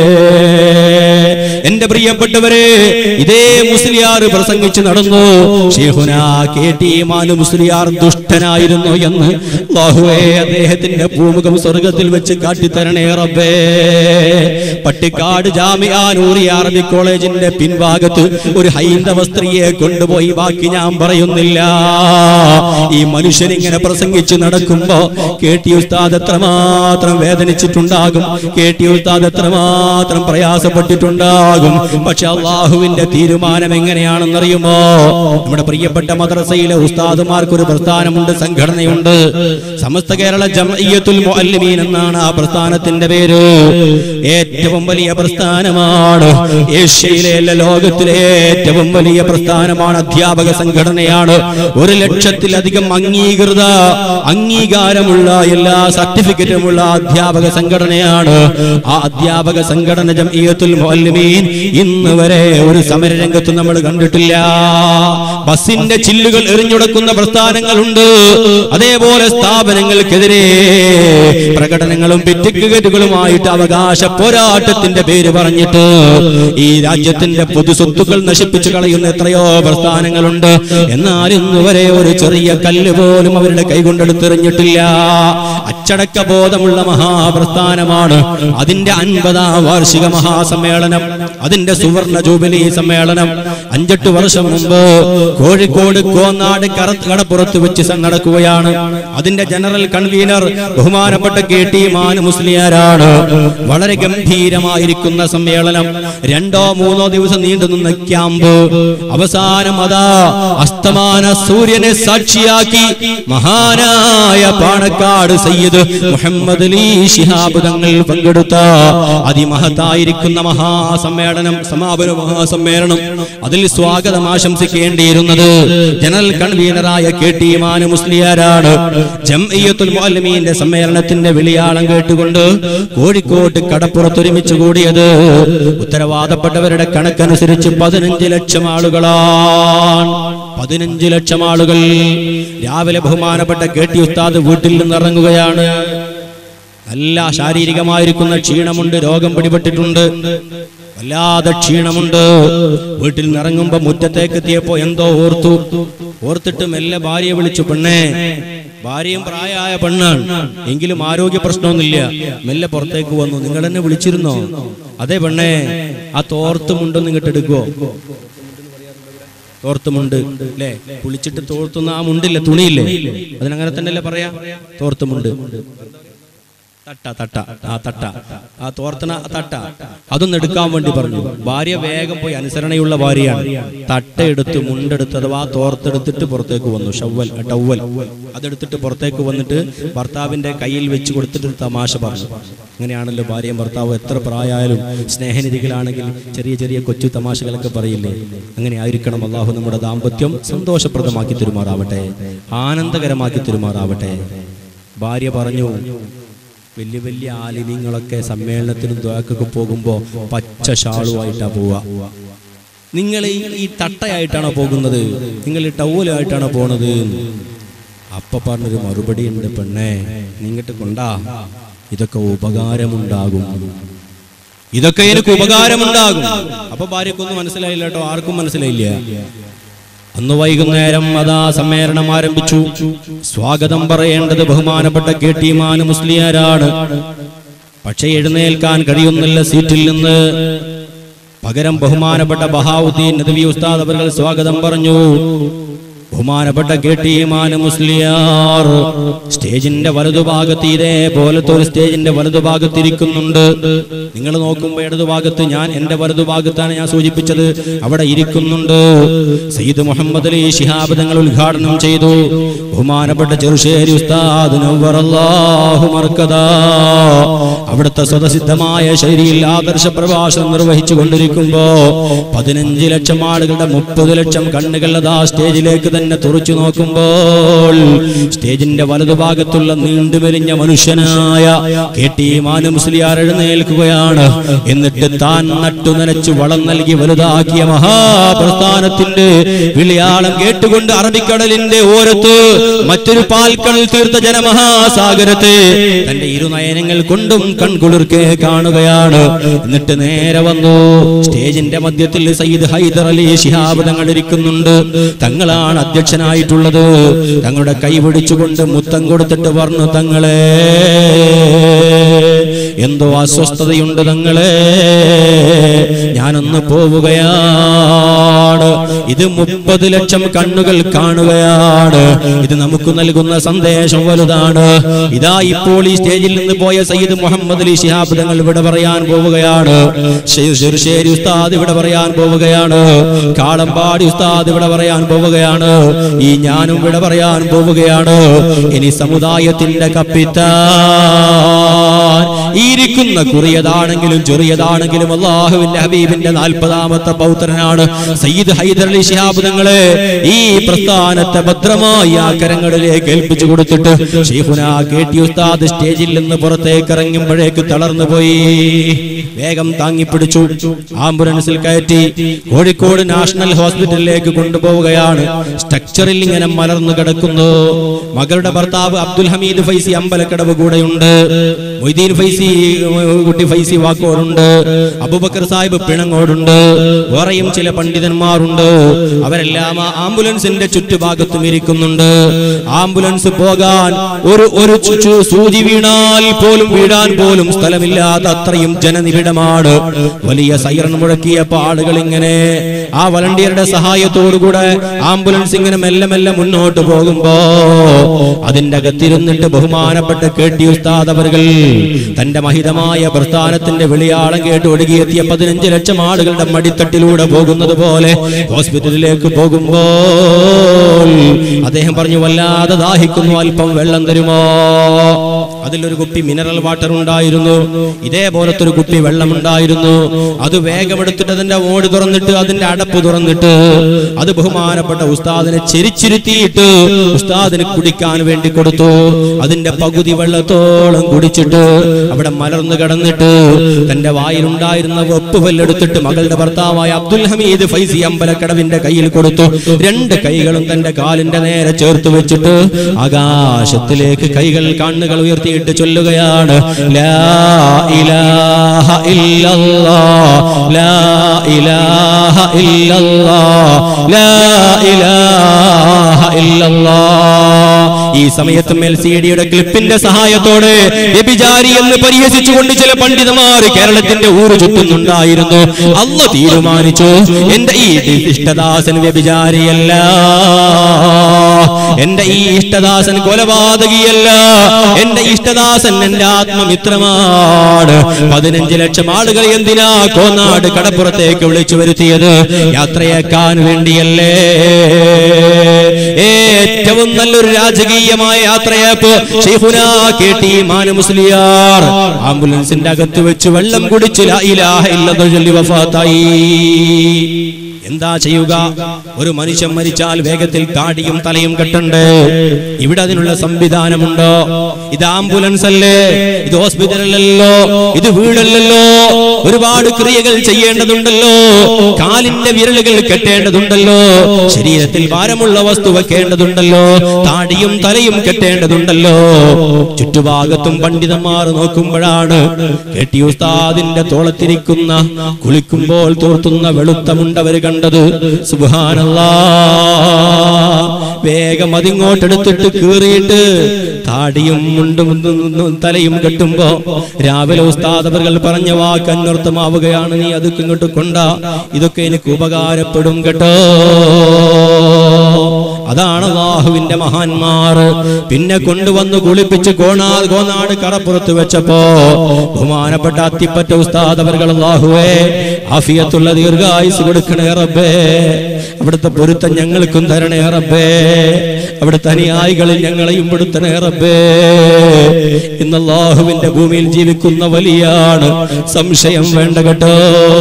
എന്റെ പ്രിയപ്പെട്ടവരെ, ഇതേ മുസ്ലിയാർ പ്രസംഗിച്ച് നടന്നു. ശൈഖുനാ കെ.ടി. മാനു മുസ്ലിയാർ ദുഷ്ടനായിരുന്നു എന്ന്. അല്ലാഹുവേ അദ്ദേഹത്തിന്റെ പൂമുഖം സ്വർഗത്തിൽ വെച്ച് കാട്ടിത്തരണേ റബ്ബേ. പട്ടിക്കാട് ജാമിഅ നൂറിയ അറബിക് കോളേജിന്റെ പിൻഭാഗത്ത് ഒരു ഹൈന്ദവ സ്ത്രീയെ കൊണ്ടുപോയി, ബാക്കി ഞാൻ പറയുന്നില്ല. ഈ മനുഷ്യൻ ഇങ്ങനെ പ്രസംഗിച്ച് നടക്കുമ്പോ കെ.ടി. ഉസ്താദ് എത്രമാത്രം വേദനിച്ചിട്ടുണ്ടാകും, കെ.ടി. ഉസ്താദ് എത്രമാത്രം പ്രയാസപ്പെട്ടിട്ടുണ്ടാകും. പക്ഷെ അള്ളാഹുവിന്റെ തീരുമാനം എങ്ങനെയാണെന്നറിയുമോ? നമ്മുടെ പ്രിയപ്പെട്ട മദ്രസയിലെ ഉസ്താദുമാർക്ക് ഒരു പ്രസ്ഥാനമുണ്ട്, സംഘടനയുണ്ട്. സമസ്ത കേരള ജംഇയ്യത്തുൽ മുഅല്ലിമീൻ എന്നാണ് ആ പ്രസ്ഥാനത്തിന്റെ പേര്. ഏറ്റവും വലിയ പ്രസ്ഥാനമാണ്, ഏഷ്യയിലെ അല്ല ലോകത്തിലെ ഏറ്റവും വലിയ പ്രസ്ഥാനമാണ്, അധ്യാപക സംഘടനയാണ്. 1 ലക്ഷത്തിലധികം അംഗീകാരമുള്ള എല്ലാ സർട്ടിഫിക്കറ്റുമുള്ള അധ്യാപക സംഘടനയാണ്. ആ അധ്യാപക സംഘടന ജംഇയ്യത്തുൽ മുഅല്ലിമീൻ ഇന്ന് വരെ ഒരു സമരരംഗത്ത് നമ്മൾ കണ്ടിട്ടില്ല. ബസിന്റെ ചില്ലുകൾ എറിഞ്ഞുടക്കുന്ന പ്രസ്ഥാനങ്ങളുണ്ട്. അതേപോലെ സ്ഥാപനങ്ങൾക്കെതിരെ പ്രകടനങ്ങളും പിറ്റിക്കുകളുമായിട്ട് അവകാശ പോരാട്ടത്തിന്റെ പേര് പറഞ്ഞിട്ട് ഈ രാജ്യത്തിന്റെ പൊതു സ്വത്തുക്കൾ നശിപ്പിച്ചു കളയുന്ന എത്രയോ പ്രസ്ഥാനങ്ങളുണ്ട്. എന്നാൽ ഇന്ന് വരെ ഒരു ചെറിയ കല്ല് പോലും അവരുടെ കൈകൊണ്ടെടുത്തെറിഞ്ഞിട്ടില്ല. അച്ചടക്ക ബോധമുള്ള മഹാപ്രസ്ഥാനമാണ്. അതിന്റെ 50ാം വാർഷിക മഹാസമ്മേളനം, അതിന്റെ സുവർണ ജൂബിലി സമ്മേളനം 5-8 വർഷം മുമ്പ് കോഴിക്കോട് കോന്നാട് കടപ്പുറത്ത് വെച്ച് നടക്കുകയാണ്. അതിന്റെ ജനറൽ കൺവീനർ ബഹുമാനപ്പെട്ട കെ.ടി. മാനു മുസ്ലിയാരാണ്. വളരെ ഗംഭീരമായിരിക്കുന്ന സമ്മേളനം, 2-3 ദിവസം നീണ്ടുനിന്ന ക്യാമ്പ്. അവസാനം അതാ അസ്തമാന സൂര്യനെ സാക്ഷിയാക്കി മഹാനായ പാണക്കാട് സയ്യിദ് മുഹമ്മദ് അലി ശിഹാബ് തങ്ങൾ പങ്കെടുത്ത അതിമഹത്തായിരിക്കുന്ന മഹാസമ്മേളനം, സമാപന മഹാസമ്മേളനം. അതിൽ സ്വാഗതം ആശംസിക്കേണ്ടിയിരുന്നത് ജനറൽ കൺവീനറായ കെ.ടി. മാനു മുസ്ലിയാരാണ്. ജംഇയ്യത്തുൽ മുഅല്ലിമീന്റെ സമ്മേളനത്തിന്റെ വിളിയാളം കേട്ടുകൊണ്ട് കോഴിക്കോട്ട് കടപ്പുറത്തൊരുമിച്ച് കൂടിയത് ഉത്തരവാദപ്പെട്ടവരുടെ കണക്കനുസരിച്ച് 15 ലക്ഷം ആളുകളാണ്. 15 ലക്ഷം ആളുകൾ. രാവിലെ ബഹുമാനപ്പെട്ട കെ.ടി. ഉസ്താദ് വീട്ടിൽ നിന്ന് ഇറങ്ങുകയാണ്. നല്ല ശാരീരികമായിരിക്കുന്ന ക്ഷീണമുണ്ട്, രോഗം പിടിപെട്ടിട്ടുണ്ട്, വല്ലാതെ ക്ഷീണമുണ്ട്. വീട്ടിൽ നിന്ന് ഇറങ്ങുമ്പോ മുറ്റത്തേക്ക് എത്തിയപ്പോ എന്തോ ഓർത്തിട്ട് മെല്ലെ ഭാര്യയെ വിളിച്ചു. പെണ്ണേ, ഭാര്യയും പ്രായമായ പെണ്ണാണ്, എങ്കിലും ആരോഗ്യ പ്രശ്നമൊന്നുമില്ല. മെല്ലെ പുറത്തേക്ക് വന്നു. നിങ്ങൾ എന്നെ വിളിച്ചിരുന്നോ? അതെ പെണ്ണേ, ആ തോർത്തുമുണ്ടൊന്ന് ഇങ്ങോട്ട് എടുക്കുവോ? തോർത്തുമുണ്ട് അല്ലേ? കുളിച്ചിട്ട് തോർത്തുന്ന ആ മുണ്ടില്ലേ, തുണിയില്ലേ, അതിനങ്ങനെ തന്നെയല്ലേ പറയാ, തോർത്തുമുണ്ട്. ആ തോർത്തണ തട്ട അതൊന്നും എടുക്കാൻ വേണ്ടി പറഞ്ഞു. ഭാര്യ വേഗം പോയി, അനുസരണയുള്ള ഭാര്യയാണ്. തട്ടയെടുത്ത് മുണ്ടെടുത്ത് അഥവാ തോർത്തെടുത്തിട്ട് പുറത്തേക്ക് വന്നു. ടവൽ അതെടുത്തിട്ട് പുറത്തേക്ക് വന്നിട്ട് ഭർത്താവിന്റെ കയ്യിൽ വെച്ച് കൊടുത്തിട്ട് തമാശ പറഞ്ഞു. അങ്ങനെയാണല്ലോ ഭാര്യയും ഭർത്താവും എത്ര പ്രായമായാലും സ്നേഹനിധികളാണെങ്കിൽ ചെറിയ ചെറിയ കൊച്ചു തമാശകളൊക്കെ പറയില്ലേ? അങ്ങനെ ആയിരിക്കണം. അള്ളാഹു നമ്മുടെ ദാമ്പത്യം സന്തോഷപ്രദമാക്കി തരുമാറാവട്ടെ, ആനന്ദകരമാക്കി തരുമാറാവട്ടെ. ഭാര്യ പറഞ്ഞു, വലിയ വലിയ ആലിമീങ്ങളൊക്കെ സമ്മേളനത്തിനും ദ്വാക്കൊക്കെ പോകുമ്പോ പച്ച ഷാളുമായിട്ടാ പോവുക. നിങ്ങൾ ഈ തട്ടയായിട്ടാണോ പോകുന്നത്? നിങ്ങൾ ഈ ടവലായിട്ടാണോ പോണത്? അപ്പ പറഞ്ഞൊരു മറുപടി ഉണ്ട്, പെണ്ണേ നിങ്ങട്ട് കൊണ്ടാ ഇതൊക്കെ ഉപകാരമുണ്ടാകും, ഇതൊക്കെ എനിക്ക് ഉപകാരമുണ്ടാകും. അപ്പൊ ഭാര്യക്കൊന്നും മനസ്സിലായില്ല കേട്ടോ, ആർക്കും മനസ്സിലായില്ല. അന്ന് വൈകുന്നേരം അതാ സമ്മേളനം ആരംഭിച്ചു. സ്വാഗതം പറയേണ്ടത് ബഹുമാനപ്പെട്ട കെ.ടി. മാനു മുസ്ലിയാരാണ്. പക്ഷെ എഴുന്നേൽക്കാൻ കഴിയുന്നില്ല സീറ്റിൽ നിന്ന്. പകരം ബഹുമാനപ്പെട്ട ബഹാവുദ്ദീൻ നദവി ഉസ്താദ് അവർ സ്വാഗതം പറഞ്ഞു. ബഹുമാനപ്പെട്ട കെ.ടി. മാനു മുസ്ലിയാർ സ്റ്റേജിന്റെ വലതുഭാഗത്ത് ഇതേപോലത്തെ ഒരു സ്റ്റേജിന്റെ വലതുഭാഗത്തിരിക്കുന്നുണ്ട്. നിങ്ങൾ നോക്കുമ്പോൾ ഇടതുഭാഗത്ത്, ഞാൻ എന്റെ വലതുഭാഗത്താണ് ഞാൻ സൂചിപ്പിച്ചത്, അവിടെ ഇരിക്കുന്നുണ്ട്. സയ്യിദ് മുഹമ്മദ് അലി ശിഹാബ് തങ്ങൾ ഉദ്ഘാടനം ചെയ്തു. ബഹുമാനപ്പെട്ട ചെറുശ്ശേരി ഉസ്താദ് നവ്വറല്ലാഹു മർക്കദാ അവിടുത്തെ സ്വതസിദ്ധമായ ശൈലിയിൽ ആദർശ പ്രഭാഷണം നിർവഹിച്ചു കൊണ്ടിരിക്കുമ്പോ 15 ലക്ഷം ആളുകളുടെ 30 ലക്ഷം കണ്ണുകൾ അതാ സ്റ്റേജിലേക്ക് തന്നെ തുറച്ചു നോക്കുമ്പോൾ സ്റ്റേജിന്റെ വലതുഭാഗത്തുള്ള നീണ്ടുമെലിഞ്ഞ മനുഷ്യനായ കെ.ടി. മാനു മുസ്ലിയാർ എഴുന്നേൽക്കുകയാണ്. എന്നിട്ട് താൻ നട്ടുനനച്ചു വളം നൽകി വലുതാക്കിയ മഹാപ്രസ്ഥാനത്തിന്റെ വിളിയാളം കേട്ടുകൊണ്ട് അറബിക്കടലിന്റെ ഓരത്ത് മറ്റൊരു പാൽക്കടൽ തീർത്ത ജനമഹാസാഗരത്തെ തന്റെ ഇരുനയനങ്ങൾ കൊണ്ടും കൺകുളിർക്കെ കാണുകയാണ്. എന്നിട്ട് നേരെ വന്നു. സ്റ്റേജിന്റെ മധ്യത്തിൽ സയ്യിദ് ഹൈദർ അലി ശിഹാബ് തങ്ങൾ ഇരിക്കുന്നുണ്ട്. തങ്ങളാണ് അധ്യക്ഷനായിട്ടുള്ളത്. തങ്ങളുടെ കൈ പിടിച്ചുകൊണ്ട് മുത്തം കൊടുത്തിട്ട് പറഞ്ഞു, തങ്ങളെ എന്തോ അസ്വസ്ഥതയുണ്ട് തങ്ങളെ, ഞാനൊന്ന് പോവുകയാണ്. ഇത് 30 ലക്ഷം കണ്ണുകൾ കാണുകയാണ്. ഇത് നമുക്ക് നൽകുന്ന സന്ദേശം വലുതാണ്. ഇതാ ഇപ്പോൾ ഈ സ്റ്റേജിൽ നിന്ന് പോയ സയ്യിദ് മുഹമ്മദ് അലി ശിഹാബ് തങ്ങൾ ഇവിടെ പറയാൻ പോവുകയാണ്. ചെറുശ്ശേരി ഉസ്താദ് ഇവിടെ പറയാൻ പോവുകയാണ്. കാളമ്പാടി ഉസ്താദ് ഇവിടെ പറയാൻ പോവുകയാണ്. ഈ ഞാനും ഇവിടെ പറയാൻ പോവുകയാണ്. ഇനി സമുദായത്തിന്റെ കപ്പിത്താൻ ഇരിക്കുന്ന കുറിയതാണെങ്കിലും ചെറിയതാണെങ്കിലും അല്ലാഹുവിന്റെ ഹബീബിന്റെ 40ാമത്തെ പൗത്രനാണ് സയ്യിദ് ഹൈദർ അലി ശിഹാബ് തങ്ങളെ ഈ പ്രസ്ഥാനത്തെ ഭദ്രമായി ആ കരങ്ങളിലേക്ക് ഏൽപ്പിച്ചു കൊടുത്തിട്ട് ശൈഖുനാ കെ.ടി. ഉസ്താദ് സ്റ്റേജിൽ നിന്ന് പുറത്തേക്ക് ഇറങ്ങുമ്പോഴേക്ക് തളർന്നു പോയി. വേഗം താങ്ങിപ്പിടിച്ചു ആംബുലൻസിൽ കയറ്റി കോഴിക്കോട് നാഷണൽ ഹോസ്പിറ്റലിലേക്ക് കൊണ്ടുപോവുകയാണ്. സ്ട്രക്ചറിൽ ഇങ്ങനെ മലർന്നു കിടക്കുന്നു. മകളുടെ ഭർത്താവ് അബ്ദുൽ ഹമീദ് ഫൈസി അമ്പലക്കടവ് കൂടെയുണ്ട്. മൊയ്തീൻ ഫൈസി കുട്ടി ഫൈസി വാക്കോടുണ്ട്. അബൂബക്കർ സാഹിബ് പിണങ്ങോടുണ്ട്. വേറെയും ചില പണ്ഡിതന്മാരുണ്ട്. അവരെല്ലാം ആ ആംബുലൻസിന്റെ ചുറ്റുഭാഗത്തും ഇരിക്കുന്നുണ്ട്. ആംബുലൻസ് പോകാൻ ഒരു സൂചി വീണാൽ പോലും വീഴാൻ പോലും സ്ഥലമില്ലാത്ത അത്രയും ജനനിബിഡമാണ്. വലിയ സൈറൺ മുഴക്കിയപ്പോൾ ആളുകൾ ഇങ്ങനെ ആ വളണ്ടിയറുടെ സഹായത്തോടുകൂടെ ആംബുലൻസ് ഇങ്ങനെ മെല്ലെ മെല്ലെ മുന്നോട്ട് പോകുമ്പോ അതിന്റെ അകത്തിരുന്നിട്ട് ബഹുമാനപ്പെട്ട കെ.ടി. ഉസ്താദ് അവർകൾ തന്റെ മഹിതമായ പ്രസ്ഥാനത്തിന്റെ വിളിയാളം കേട്ട് ഒഴുകിയെത്തിയ 15 ലക്ഷം ആളുകളുടെ മടിത്തട്ടിലൂടെ പോകുന്നത് പോലെ ഹോസ്പിറ്റലിലേക്ക് പോകുമ്പോൾ അദ്ദേഹം പറഞ്ഞു, വല്ലാതെ ദാഹിക്കുന്നു, അല്പം വെള്ളം തരുമോ? അതിലൊരു കുപ്പി മിനറൽ വാട്ടർ ഉണ്ടായിരുന്നു. ഇതേപോലത്തെ ഒരു കുപ്പി വെള്ളം ഉണ്ടായിരുന്നു. അത് വേഗമെടുത്തിട്ട് അതിന്റെ ഓട് തുറന്നിട്ട് അതിന്റെ അടപ്പ് തുറന്നിട്ട് അത് ബഹുമാനപ്പെട്ട ഉസ്താദിനെ ചെരിച്ചിരുത്തിയിട്ട് ഉസ്താദിന് കുടിക്കാൻ വേണ്ടി കൊടുത്തു. അതിന്റെ പകുതി വെള്ളത്തോളം കുടിച്ചിട്ട് അവിടെ മലർന്നു കിടന്നിട്ട് തന്റെ വായിലുണ്ടായിരുന്ന വെപ്പ് പല്ലെടുത്തിട്ട് മകളുടെ ഭർത്താവായ അബ്ദുൽ ഹമീദ് ഫൈസി അമ്പലക്കടവിന്റെ കയ്യിൽ കൊടുത്തു. 2 കൈകളും തന്റെ കാലിന്റെ നേരെ ചേർത്ത് വെച്ചിട്ട് ആകാശത്തിലേക്ക് കൈകൾ കണ്ണുകൾ ഉയർത്തിയിട്ട് ചൊല്ലുകയാണ്, ലാ ഇലാഹ ഇല്ലല്ലാഹ് ലാ ഇലാഹ ഇല്ലല്ലാഹ് ലാ ഇലാഹ ഇല്ലല്ലാഹ്. ഈ സമയത്തും LCD-യുടെ ക്ലിപ്പിന്റെ സഹായത്തോടെ വ്യഭിചാരി എന്ന് പരിഹസിച്ചുകൊണ്ട് ചില പണ്ഡിതന്മാർ കേരളത്തിന്റെ ഊര് ചുറ്റുന്നുണ്ടായിരുന്നു. അല്ലാഹു തീരുമാനിച്ചു, എന്റെ ഈ ഇഷ്ടദാസൻ വ്യഭിചാരിയല്ല, എന്റെ ഈ ഇഷ്ടദാസൻ കൊലപാതകിയല്ല, എന്റെ ഇഷ്ടദാസൻ എന്റെ ആത്മമിത്രമാണ്. 15 ലക്ഷം ആളുകൾ എന്തിനാ കോന്നാട് കടപ്പുറത്തേക്ക് വിളിച്ചു വരുത്തിയത്? യാത്രയേക്കാൻ വേണ്ടിയല്ലേ? ഏറ്റവും നല്ലൊരു രാജകീയമായ യാത്രയപ്പ് ശൈഖുനാ KT മാനു മുസ്ലിയാർ ആംബുലൻസിന്റെ അകത്ത് വെച്ച് വെള്ളം കുടിച്ച് ലാ ഇലാഹ ഇല്ലല്ലാഹ് ചൊല്ലി വഫാത്തായി. എന്താ ചെയ്യുക? ഒരു മനുഷ്യൻ മരിച്ചാൽ വേഗത്തിൽ താടിയും തലയും കെട്ടണ്ടേ? ഇവിടെ അതിനുള്ള സംവിധാനമുണ്ടോ? ഇത് ആംബുലൻസ് അല്ലേ, ഇത് ഹോസ്പിറ്റലല്ലോ, ഇത് വീടല്ലല്ലോ. ഒരുപാട് ക്രിയകൾ ചെയ്യേണ്ടതുണ്ടല്ലോ, കാലിന്റെ വിരലുകൾ കെട്ടേണ്ടതുണ്ടല്ലോ, ശരീരത്തിൽ ഭാരമുള്ള വസ്തു വെക്കേണ്ടതുണ്ടല്ലോ, താടിയും തലയും കെട്ടേണ്ടതുണ്ടല്ലോ. ചുറ്റുഭാഗത്തും പണ്ഡിതന്മാർ നോക്കുമ്പോഴാണ് KT ഉസ്താദിന്റെ തോളത്തിരിക്കുന്ന കുളിക്കുമ്പോൾ തോർത്തുന്ന വെളുത്ത മുണ്ടവർ കണ്ടത്. സുബ്ഹാനല്ലാഹ്. വേഗം അതിങ്ങോട്ടെടുത്തിട്ട് കീറിയിട്ട് താടിയും മുണ്ടും തലയും കെട്ടുമ്പോ രാവിലെ ഉസ്താദ് അവർ പറഞ്ഞ വാക്ക് അന്വർത്ഥമാവുകയാണ്, നീ അതൊക്കെ ഇങ്ങോട്ട് കൊണ്ടാ, ഇതൊക്കെ എനിക്ക് ഉപകാരപ്പെടും കേട്ടോ. അതാണ് അല്ലാഹുവിന്റെ മഹാന്മാർ. പിന്നെ കൊണ്ടുവന്ന് കുളിപ്പിച്ച് കോനാട് കടപ്പുറത്ത് വെച്ചപ്പോ ബഹുമാനപ്പെട്ട അത്തിപ്പറ്റ ഉസ്താദ് അവർ അല്ലാഹുവേ ആഫിയത്തുള്ള ദീർഘായുസ് കൊടുക്കണേ റബ്ബേ, അവിടുത്തെ പൊരുത്തം ഞങ്ങൾക്കും തരണേ റബ്ബേ, അവിടുത്തെ അനുയായികളിൽ ഞങ്ങളെയും പെടുത്തണേ റബ്ബേ. ഇന്ന് അല്ലാഹുവിന്റെ ഭൂമിയിൽ ജീവിക്കുന്ന വലിയാണ്, സംശയം വേണ്ട കേട്ടോ,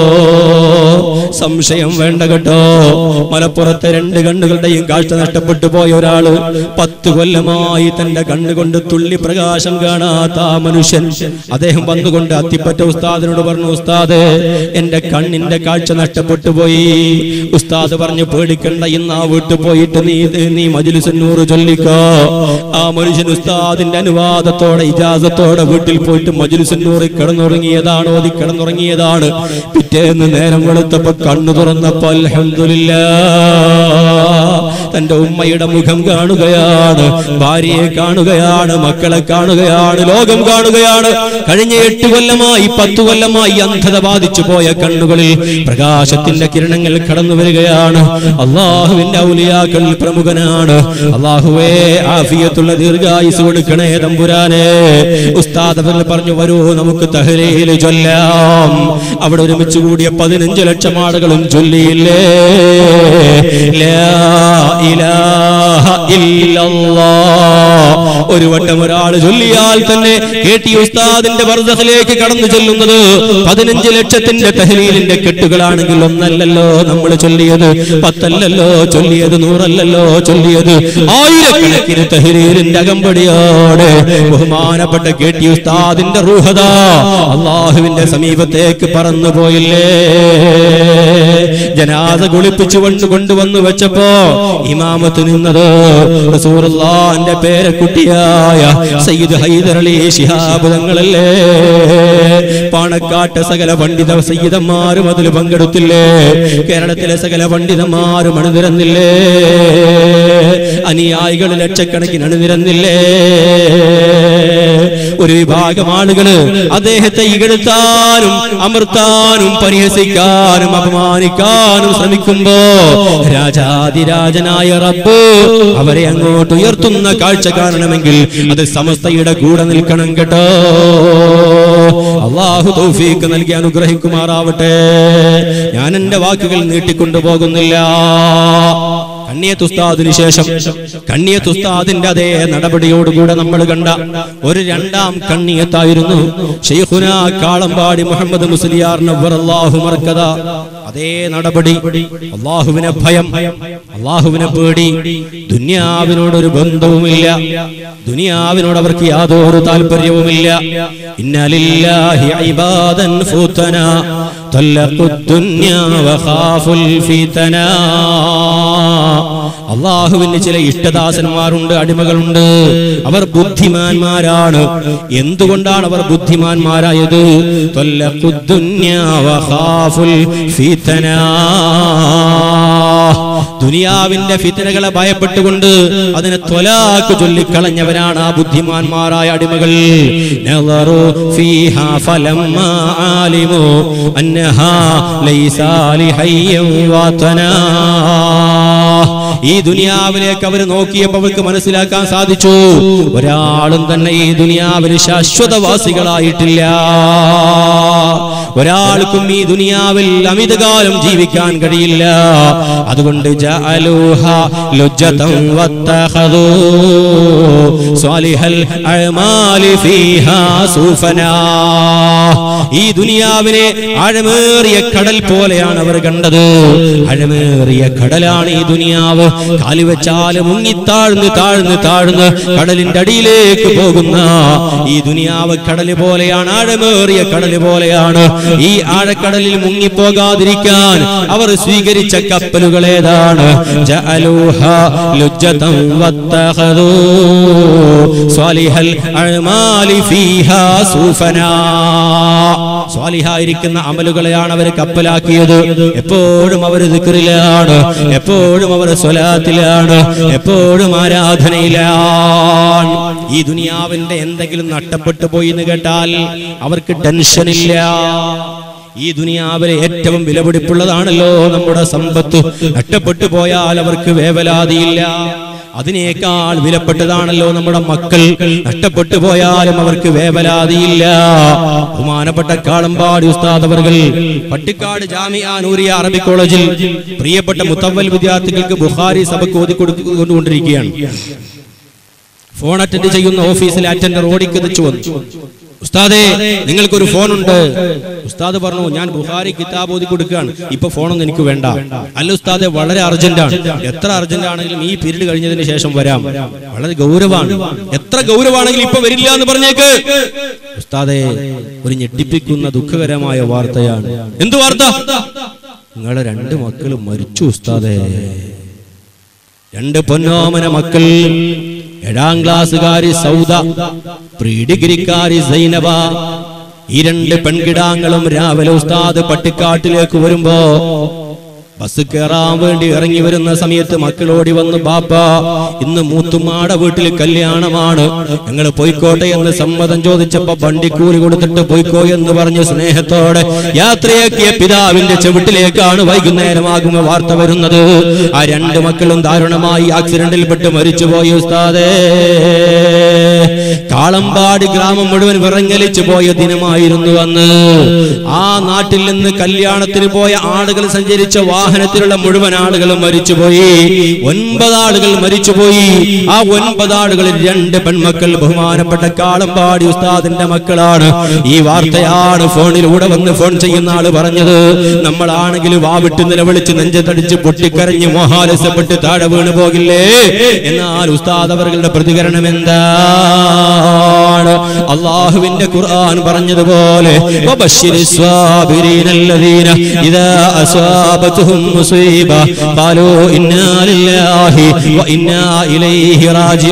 സംശയം വേണ്ട കേട്ടോ. മലപ്പുറത്തെ 2 കണ്ണുകളുടെയും കാഴ്ച നഷ്ടപ്പെട്ടു പോയ ഒരാള് 10 കൊല്ലമായി തന്റെ കണ്ണുകൊണ്ട് തുള്ളി പ്രകാശം കാണാത്ത ആ മനുഷ്യൻ, അദ്ദേഹം വന്നുകൊണ്ട് അത്തിപ്പറ്റ ഉസ്താദിനോട് പറഞ്ഞു, ഉസ്താദേ എന്റെ കണ്ണിന്റെ കാഴ്ച നഷ്ടപ്പെട്ടു പോയി. ഉസ്താദ് പറഞ്ഞു, പേടിക്കണ്ട, ഇന്ന് ആ വീട്ടിൽ പോയിട്ട് നീ മജ്‌ലിസുൻ നൂർ ചൊല്ലിക്കോ. ആ മനുഷ്യൻ ഉസ്താദിന്റെ അനുവാദത്തോടെ ഇജാസത്തോടെ വീട്ടിൽ പോയിട്ട് മജ്‌ലിസുൻ നൂർ കിടന്നുറങ്ങിയതാണ്, ഓതി കിടന്നുറങ്ങിയതാണ്. പിറ്റേന്ന് നേരം വെളുത്തപ്പോ കണ്ണു തുറന്നപ്പോ അൽഹംദുലില്ലാഹ് തന്റെ ഉമ്മയുടെ മുഖം കാണുകയാണ്, ഭാര്യയെ കാണുകയാണ്, മക്കളെ കാണുകയാണ്, ലോകം കാണുകയാണ്. കഴിഞ്ഞ 8 കൊല്ലമായി 10 കൊല്ലമായി അന്ധത ബാധിച്ചു പോയ കണ്ണുകളിൽ പ്രകാശത്തിന്റെ കിരണങ്ങൾ കടന്നു വരികയാണ്. അല്ലാഹുവിന്റെ ഔലിയാക്കളിൽ പ്രമുഖനാണ്. അല്ലാഹുവേ ആഫിയത്തുള്ള ദീർഘായുസ് കൊടുക്കണേ തമ്പുരാനെ. ഉസ്താദ് പറഞ്ഞു, വരൂ നമുക്ക് തഹ്ലീൽ ചൊല്ലാം. അവിടെ ഒരുമിച്ച് കൂടിയ 15 ലക്ഷം ആളുകളും ചൊല്ലിയില്ലേ ലാ ഇലാഹ ഇല്ലല്ലാഹ്. ഒരു വട്ടം ഒരാൾ ചൊല്ലിയാൽ തന്നെ KT ഉസ്താദിന്റെ ബർസഖിലേക്ക് കടന്നു ചെല്ലുന്നത് 15 ലക്ഷത്തിന്റെ തഹ്ലീലിന്റെ കെട്ടുകളാണെങ്കിൽ ഒന്നല്ലല്ലോ നമ്മൾ ചൊല്ലിയത്, 10 അല്ലല്ലോ ചൊല്ലിയത്, 100 അല്ലല്ലോ ചൊല്ലിയത്, ആയിരക്കണക്കിന് തഹ്ലീലിന്റെ അകമ്പടിയോടെ ബഹുമാനപ്പെട്ട KT ഉസ്താദിന്റെ റൂഹദ അല്ലാഹുവിന്റെ സമീപത്തേക്ക് പറന്നു പോയില്ലേ. ജനാസ കുളിപ്പിച്ചു കൊണ്ടുവന്നു വെച്ചപ്പോ ഇമാമത്ത് നിന്നത് റസൂലുള്ളാഹിന്റെ പേരക്കുട്ടിയായ സയ്യിദ് ഹൈദർ അലി ശിഹാബ് തങ്ങളല്ലേ. പാണക്കാട്ടെ സകല പണ്ഡിത സയ്യിദന്മാരും അതിൽ പങ്കെടുത്തില്ലേ? കേരളത്തിലെ സകല പണ്ഡിതന്മാരും അണിനിരന്നില്ലേ? അനുയായികൾ ലക്ഷക്കണക്കിന് അണിനിരന്നില്ലേ? ഒരു വിഭാഗം ആളുകള് അദ്ദേഹത്തെ ഇകഴ്ത്താനും അമർത്താനും പരിഹസിക്കാനും അപമാനിക്കാനും ശ്രമിക്കുമ്പോ രാജാതിരാജനായ റബ്ബ് അവരെ അങ്ങോട്ട് ഉയർത്തുന്ന കാഴ്ച കാണണമെങ്കിൽ അത് സമസ്തയുടെ കൂടെ നിൽക്കണം കേട്ടോ. അല്ലാഹു തൗഫീഖ് നൽകി അനുഗ്രഹിക്കുമാറാവട്ടെ. ഞാൻ എന്റെ വാക്കുകൾ നീട്ടിക്കൊണ്ടുപോകുന്നില്ല. കണ്ണിയത്ത് ഉസ്താദിന് ശേഷം കണ്ണിയത്ത് ഉസ്താദിന്റെ അതേ നടപടിയോടുകൂടെ നമ്മൾ കണ്ട ഒരു 2ാം കണ്ണിയത്തായിരുന്നു ശൈഖുനാ കാളമ്പാടി മുഹമ്മദ് മുസ്ലിയാർ നവ്വറല്ലാഹു മർക്കദ. അതേ നടപടി, അല്ലാഹുവിനെ ഭയം, അല്ലാഹുവിനെ പേടി, ദുനിയാവിനോടൊരു ബന്ധവുമില്ല, ദുനിയാവിനോട് അവർക്ക് യാതൊരു താല്പര്യവുമില്ല. ഇന്ന ലില്ലാഹി ഇബാദൻ ഫുതന അള്ളാഹുവിന് ചില ഇഷ്ടദാസന്മാരുണ്ട്, അടിമകളുണ്ട്. അവർ ബുദ്ധിമാന്മാരാണ്. എന്തുകൊണ്ടാണ് അവർ ബുദ്ധിമാന്മാരായത്? ദുനിയാവിന്റെ ഫിത്നകളെ ഭയപ്പെട്ടുകൊണ്ട് അതിനെ ത്വലാഖ് ചൊല്ലിക്കളഞ്ഞവരാണ് ആ ബുദ്ധിമാന്മാരായ അടിമകൾ. ഈ ദുനിയാവിലേക്ക് അവർ നോക്കിയപ്പോൾ അവർക്ക് മനസ്സിലാക്കാൻ സാധിച്ചു, ഒരാളും തന്നെ ഈ ദുനിയാവിൽ ശാശ്വതവാസികളായിട്ടില്ല. ഒരാൾക്കും ഈ ദുനിയാവിൽ അമിതകാലം ജീവിക്കാൻ കഴിയില്ല. അതുകൊണ്ട് ജഅലൂഹാ ലുജ്ജതൻ വത്തഖദൂ സ്വാലിഹൽ അഅമാലി ഫീഹാ സൂഫനാ. ഈ ദുനിയാവിനെ ആഴമേറിയ കടൽ പോലെയാണ് അവർ കണ്ടത്. ആഴമേറിയ കടലാണ് ഈ ദുനിയാവ്. കാലി വെച്ചാൽ മുങ്ങി താഴ്ന്ന് താഴ്ന്ന് താഴ്ന്ന് കടലിന്റെ അടിയിലേക്ക് പോകുന്ന ഈ ദുനിയാവ് കടല് പോലെയാണ്, ആഴമേറിയ കടല് പോലെയാണ്. ഈ ആഴക്കടലിൽ മുങ്ങിപ്പോകാതിരിക്കാൻ അവർ സ്വീകരിച്ച കപ്പലുകൾ ഏതാണ്? ജഅലൂഹാ ലുജ്ജതൻ വത്തഖദൂ സ്വാലിഹൽ അഅമാലി ഫീഹാ സൂഫനാ. സ്വാലിഹായിരിക്കുന്ന അമലുകളെയാണ് അവർ കപ്പലാക്കിയത്. എപ്പോഴും അവർ ദിക്റിലാണ്, എപ്പോഴും അവർ സ്വലാത്തിലാണ്, എപ്പോഴും ആരാധനയിലാണ്. ഈ ദുനിയാവിന്റെ എന്തെങ്കിലും നഷ്ടപ്പെട്ടു പോയി എന്ന് കേട്ടാൽ അവർക്ക് ടെൻഷനില്ല. ഈ ദുനിയാവിലെ ഏറ്റവും വിലപിടിപ്പുള്ളതാണല്ലോ നമ്മുടെ സമ്പത്ത്. നഷ്ടപ്പെട്ടു പോയാൽ അവർക്ക് വേവലാതിയില്ല. അതിനേക്കാൾ വിലപ്പെട്ടതാണല്ലോ നമ്മുടെ മക്കൾ. നഷ്ടപ്പെട്ടു പോയാലും അവർക്ക് വേവലാതിയില്ല. ബഹുമാനപ്പെട്ട കാളമ്പാടി ഉസ്താദ് അവർകൾ പട്ടിക്കാട് ജാമിഅ നൂരിയ അറബിക് കോളേജിൽ പ്രിയപ്പെട്ട മുത്തവ്വൽ വിദ്യാർത്ഥികൾക്ക് ബുഖാരി സബക്ക് ഓതിക്കൊണ്ടിരിക്കുകയാണ്. ഫോൺ അറ്റൻഡ് ചെയ്യുന്ന ഓഫീസിലെ അറ്റൻഡർ ഓടിക്കതിച്ചു വന്നു, ഉസ്താദേ നിങ്ങൾക്കൊരു ഫോണുണ്ട്. ഉസ്താദ് പറഞ്ഞു, ഞാൻ ബുഖാരി കിതാബ് ഓതി കൊടുക്കുകയാണ്, ഇപ്പൊ ഫോണൊന്നും എനിക്ക് വേണ്ട. അല്ല ഉസ്താദെ, വളരെ അർജന്റാണ്. എത്ര അർജന്റ് ആണെങ്കിലും ഈ പീരീഡ് കഴിഞ്ഞതിന് ശേഷം വരാം. വളരെ ഗൗരവമാണ്. എത്ര ഗൗരവാണെങ്കിലും ഇപ്പൊ വരില്ല എന്ന് പറഞ്ഞേക്ക്. ഉസ്താദെ, ഒരു ഞെട്ടിപ്പിക്കുന്ന ദുഃഖകരമായ വാർത്തയാണ്. എന്ത് വാർത്ത? നിങ്ങളെ 2 മക്കളും മരിച്ചു ഉസ്താദേ. 2 പൊന്നോമന മക്കൾ. 7ാം ക്ലാസ്സുകാരി സൗദ, പ്രീ ഡിഗ്രിക്കാരി സൈനബ. ഈ 2 പെൺകിടാങ്ങളും രാവിലെ ഉസ്താദ് പട്ടിക്കാട്ടിലേക്ക് വരുമ്പോ ബസ് കയറാൻ വേണ്ടി ഇറങ്ങി വരുന്ന സമയത്ത് മക്കളോടി വന്ന്, ബാപ്പ ഇന്ന് മൂത്തുമ്മാടെ വീട്ടിൽ കല്യാണമാണ്, ഞങ്ങൾ പോയിക്കോട്ടെ എന്ന് സമ്മതം ചോദിച്ചപ്പോ വണ്ടിക്കൂലി കൊടുത്തിട്ട് പോയിക്കോ എന്ന് പറഞ്ഞ് സ്നേഹത്തോടെ യാത്രയാക്കിയ പിതാവിന്റെ ചവിട്ടിലേക്കാണ് വൈകുന്നേരമാകുമ്പോൾ വാർത്ത വരുന്നത്. ആ 2 മക്കളും ദാരുണമായി ആക്സിഡന്റിൽപ്പെട്ട് മരിച്ചുപോയി ഉസ്താദേ. കാളമ്പാടി ഗ്രാമം മുഴുവൻ വിറങ്ങലിച്ചു പോയ ദിനമായിരുന്നു അന്ന്. ആ നാട്ടിൽ നിന്ന് കല്യാണത്തിന് പോയ ആളുകൾ സഞ്ചരിച്ച വാഹനത്തിലുള്ള മുഴുവൻ ആളുകളും മരിച്ചുപോയി. 9 ആളുകൾ മരിച്ചുപോയി. ആ 9 ആളുകളിൽ 2 പെൺമക്കൾ ബഹുമാനപ്പെട്ട കാളമ്പാടി ഉസ്താദിന്റെ മക്കളാണ്. ഈ വാർത്തയാണ് ഫോണിലൂടെ വന്ന് ഫോൺ ചെയ്യുന്ന ആള് പറഞ്ഞത്. നമ്മളാണെങ്കിൽ വാവിട്ട് നിലവിളിച്ച് നെഞ്ചത്തടിച്ച് പൊട്ടിക്കരഞ്ഞ് മോഹാലസ്യപ്പെട്ട് താഴെ വീണു പോകില്ലേ? എന്നാൽ ഉസ്താദ് അവരുടെ പ്രതികരണം എന്താണ്? അള്ളാഹുവിന്റെ ഖുർആൻ പറഞ്ഞതുപോലെ മുസീബ ഖാലൂ ഇന്നാ ലില്ലാഹി വ ഇന്നാ ഇലൈഹി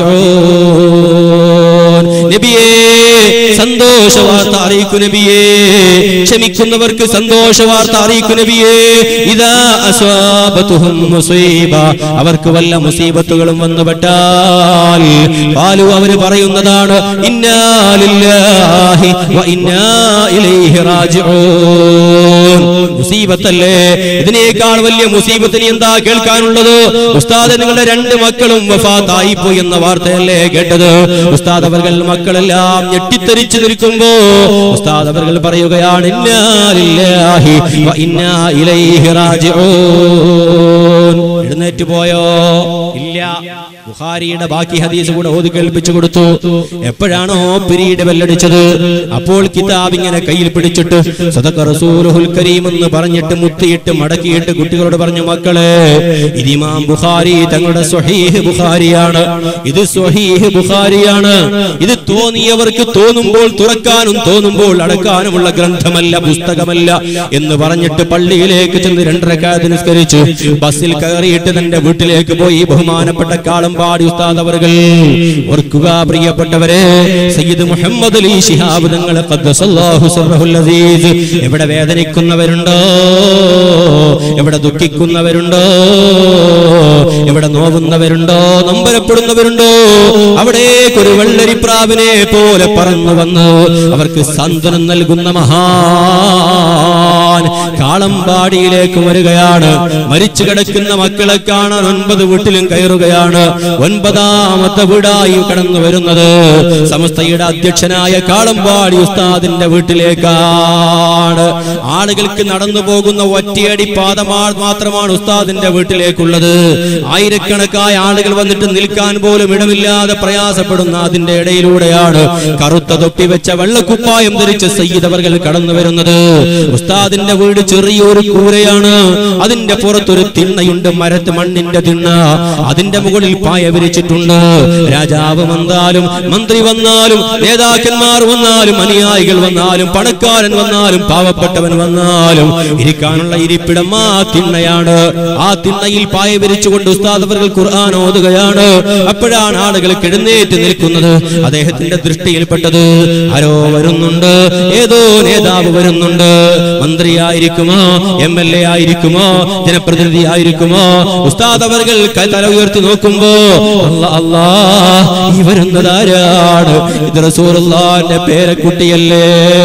റാജിഊൻ. നബിയേ, സന്തോഷ വാർത്ത അറിയിക്കൂ നബിയേ. ക്ഷമിക്കുന്നവർക്ക് സന്തോഷ വാർത്ത അറിയിക്കൂ നബിയേ. ഇദാ അസ്വാബതുഹും മുസീബ, അവർക്ക് വല്ല മുസീബത്തുകളും വന്നുപെട്ടാൽ ഖാലൂ, അവർ പറയുന്നതാണ് ഇന്നാ ലില്ലാഹി വ ഇന്നാ ഇലൈഹി റാജിഊൻ. മുസീബത്തല്ലേ, ഇതിനേക്കാൾ വലിയ മുസീബത്തിന് എന്താ കേൾക്കാനുള്ളത്? ഉസ്താദ്, നിങ്ങളുടെ 2 മക്കളും വഫാത്തായി പോയി എന്ന വാർത്തയല്ലേ കേട്ടത്? ഉസ്താദ് അവർ മക്കളെല്ലാം ഞെട്ടിത്തെറിച്ചു നിൽക്കുമ്പോ ഉസ്താദ് അവർ പറയുകയാണ് ഇന്നാ ലില്ലാഹി വ ഇന്നാ ഇലൈഹി റാജിഊൻ. എഴുന്നേറ്റ് പോയോ? ഇല്ല. ബുഖാരിയുടെ ബാക്കി ഹദീസ് കൂടെ ഓതി കേൾപ്പിച്ചു കൊടുത്തു. എപ്പോഴാണോ പിരീഡ് ബെല്ലടിച്ചത് അപ്പോൾ കിതാബ് ഇങ്ങനെ കയ്യിൽ പിടിച്ചിട്ട് സദഖ റസൂലുൽ കരീം എന്ന് പറഞ്ഞിട്ട് മുത്തിയിട്ട് മടക്കിയിട്ട് കുട്ടികളോട് പറഞ്ഞു, മക്കളെ ഇത് ഇമാം ബുഖാരി തങ്ങളുടെ സ്വഹീഹ് ബുഖാരിയാണ്, ഇത് സ്വഹീഹ് ബുഖാരിയാണ്. ഇത് തോന്നിയവർക്ക് തോന്നുമ്പോൾ തുറക്കാനും തോന്നുമ്പോൾ അടക്കാനുമുള്ള ഗ്രന്ഥമല്ല, പുസ്തകമല്ല എന്ന് പറഞ്ഞിട്ട് പള്ളിയിലേക്ക് ചെന്ന് 2 റക്അത്ത് നിസ്കരിച്ചു. ബസ്സിൽ കയറിയിട്ട് തന്റെ വീട്ടിലേക്ക് പോയി. ബഹുമാനപ്പെട്ട കാളമ്പാടി ഉസ്താദ് അവர்கள் ഓർക്കുക പ്രിയപ്പെട്ടവരെ, സയ്യിദ് മുഹമ്മദ് അലി ശിഹാബ് തങ്ങൾ ഖദ്ദസല്ലാഹു സിർറഹുൽ അസീസ് എവിടെ വേദനിക്കുന്നവരുണ്ടോ, എവിടെ ദുഃഖിക്കുന്നവരുണ്ടോ, എവിടെ നോവുന്നവരുണ്ടോ, നൊമ്പരപ്പെടുന്നവരുണ്ടോ, അവിടേക്ക് ഒരു വെള്ളരിപ്രാവിനെ പോലെ പറന്നു വന്ന് അവർക്ക് സാന്ത്വനം നൽകുന്ന മഹാൻ കാളമ്പാടിയിലേക്ക് വരികയാണ്. മരിച്ചു കിടക്കുന്ന മക്കളെ കാണാൻ 9 വീട്ടിലും കയറുകയാണ്. 9ാമത്തെ വീടായി കടന്നു വരുന്നത് സമസ്തയുടെ അധ്യക്ഷനായ കാളമ്പാടി ഉസ്താദിന്റെ വീട്ടിലേക്കാണ്. ആളുകൾക്ക് നടന്നു പോകുന്ന ഒറ്റയടി പാത മാത്രമാണ് ഉസ്താദിന്റെ വീട്ടിലേക്കുള്ളത്. ആയിരക്കണക്കായ ആളുകൾ വന്നിട്ട് നിൽക്കാൻ പോലും ഇടമില്ലാതെ പ്രയാസപ്പെടുന്ന അതിന്റെ ഇടയിലൂടെയാണ് കറുത്ത തൊപ്പി വെച്ച വെള്ളക്കുപ്പായം ധരിച്ച സയ്യിദ് അവർകൾ കടന്നു വരുന്നത്. ഉസ്താദിന്റെ വീട് ചെറിയൊരു കൂരയാണ്. അതിന്റെ പുറത്തൊരു തിണ്ണയുണ്ട്, മണ്ണിന്റെ തിണ്ണ. അതിന്റെ മുകളിൽ പായ വിരിച്ചിട്ടുണ്ട്. രാജാവ് വന്നാലും മന്ത്രി വന്നാലും നേതാക്കന്മാർ വന്നാലും അനുയായികൾ വന്നാലും പണക്കാരൻ വന്നാലും പാവപ്പെട്ടവൻ വന്നാലും ഇരിക്കാനുള്ള ഇരിപ്പിടം ആ തിണ്ണയാണ്. ആ തിണ്ണയിൽ പായ വിരിച്ചുകൊണ്ട് ഉസ്താദ് അവർ ഖുർആൻ ഓതുകയാണ്. അപ്പോഴാണ് ആളുകൾ എഴുന്നേറ്റ് നിൽക്കുന്നത്. അദ്ദേഹത്തിന്റെ ദൃഷ്ടിയിൽപ്പെട്ടത് ആരോ വരുന്നുണ്ട്, ഏതോ നേതാവ് വരുന്നുണ്ട്. മന്ത്രിയായിരിക്കുമോ, MLA ആയിരിക്കുമോ, ജനപ്രതിനിധി ആയിരിക്കുമോ? ഉസ്താദ് അവർ തല ഉയർത്തി നോക്കുമ്പോ ഈ വരുന്നതാരാണ്? ഇത് റസൂലുള്ളാഹിന്റെ പേരക്കുട്ടിയല്ലേ?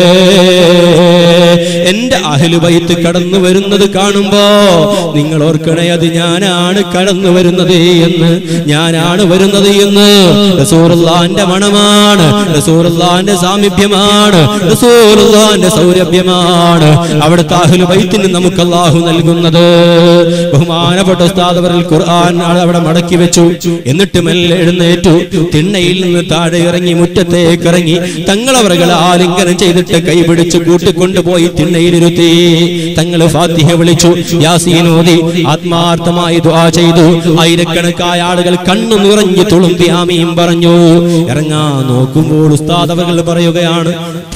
എന്റെ അഹ്ലു ബൈത്ത് കടന്നു വരുന്നത് കാണുമ്പോ നിങ്ങൾ ഓർക്കണേ, അത് ഞാനാണ് കടന്നു വരുന്നത് എന്ന്, ഞാനാണ് വരുന്നത് എന്ന്. റസൂലുള്ളാഹിന്റെ മണമാണ്, റസൂലുള്ളാഹിന്റെ സാമീപ്യമാണ്, റസൂലുള്ളാഹിന്റെ സൗരഭ്യമാണ് അവിടുത്തെ അഹ്ലു ബൈത്തിന് നമുക്ക് അല്ലാഹു നൽകുന്നത്. ബഹുമാനപ്പെട്ട ഉസ്താദ് അവർ ഖുർആൻ അവിടെ മടക്കി വെച്ചു. എന്നിട്ട് മെല്ലെ എഴുന്നേറ്റു. തിണ്ണയിൽ നിന്ന് താഴെ ഇറങ്ങി മുറ്റത്തേക്ക് ഇറങ്ങി തങ്ങളവറുകൾ ആലിംഗനം ചെയ്തിട്ട് കൈപിടിച്ച് കൂട്ടിക്കൊണ്ടുപോയി തിണ്ണയിലിരുത്തി. തങ്ങൾ ഫാത്തിഹ വിളിച്ചു, യാസീൻ ഓതി, ആത്മാർത്ഥമായി ദുആ ചെയ്തു. ആയിരക്കണക്കായ ആളുകൾ കണ്ണു നിറഞ്ഞു തുളുമ്പി ആമീൻ പറഞ്ഞു. ഇറങ്ങാൻ നോക്കുമ്പോൾ ഉസ്താദ് അവർ പറയുകയാണ്,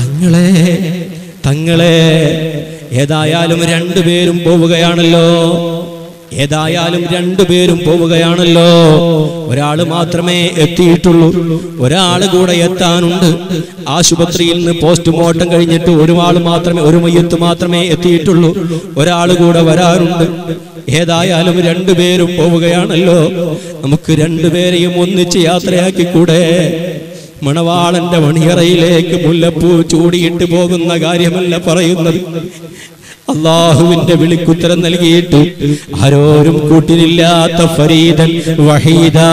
തങ്ങളെ ഏതായാലും 2 പേരും പോവുകയാണല്ലോ, ഏതായാലും 2 പേരും പോവുകയാണല്ലോ. ഒരാൾ മാത്രമേ എത്തിയിട്ടുള്ളൂ, ഒരാൾ കൂടെ എത്താനുണ്ട്. ആശുപത്രിയിൽ നിന്ന് പോസ്റ്റ്മോർട്ടം കഴിഞ്ഞിട്ട് ഒരു മയ്യത്ത് മാത്രമേ എത്തിയിട്ടുള്ളൂ, ഒരാൾ കൂടെ വരാറുണ്ട്. ഏതായാലും 2 പേരും പോവുകയാണല്ലോ, നമുക്ക് 2 പേരെയും ഒന്നിച്ച് യാത്രയാക്കിക്കൂടെ? മണവാളന്റെ മണിയറയിലേക്ക് മുല്ലപ്പൂ ചൂടിയിട്ട് പോകുന്ന കാര്യമല്ല പറയുന്നത്. അല്ലാഹുവിന്റെ വിളിക്കുത്തരം നൽകിയിട്ട് ആരോരും കൂട്ടിനില്ലാത്ത ഫരീദൻ വഹീദാ,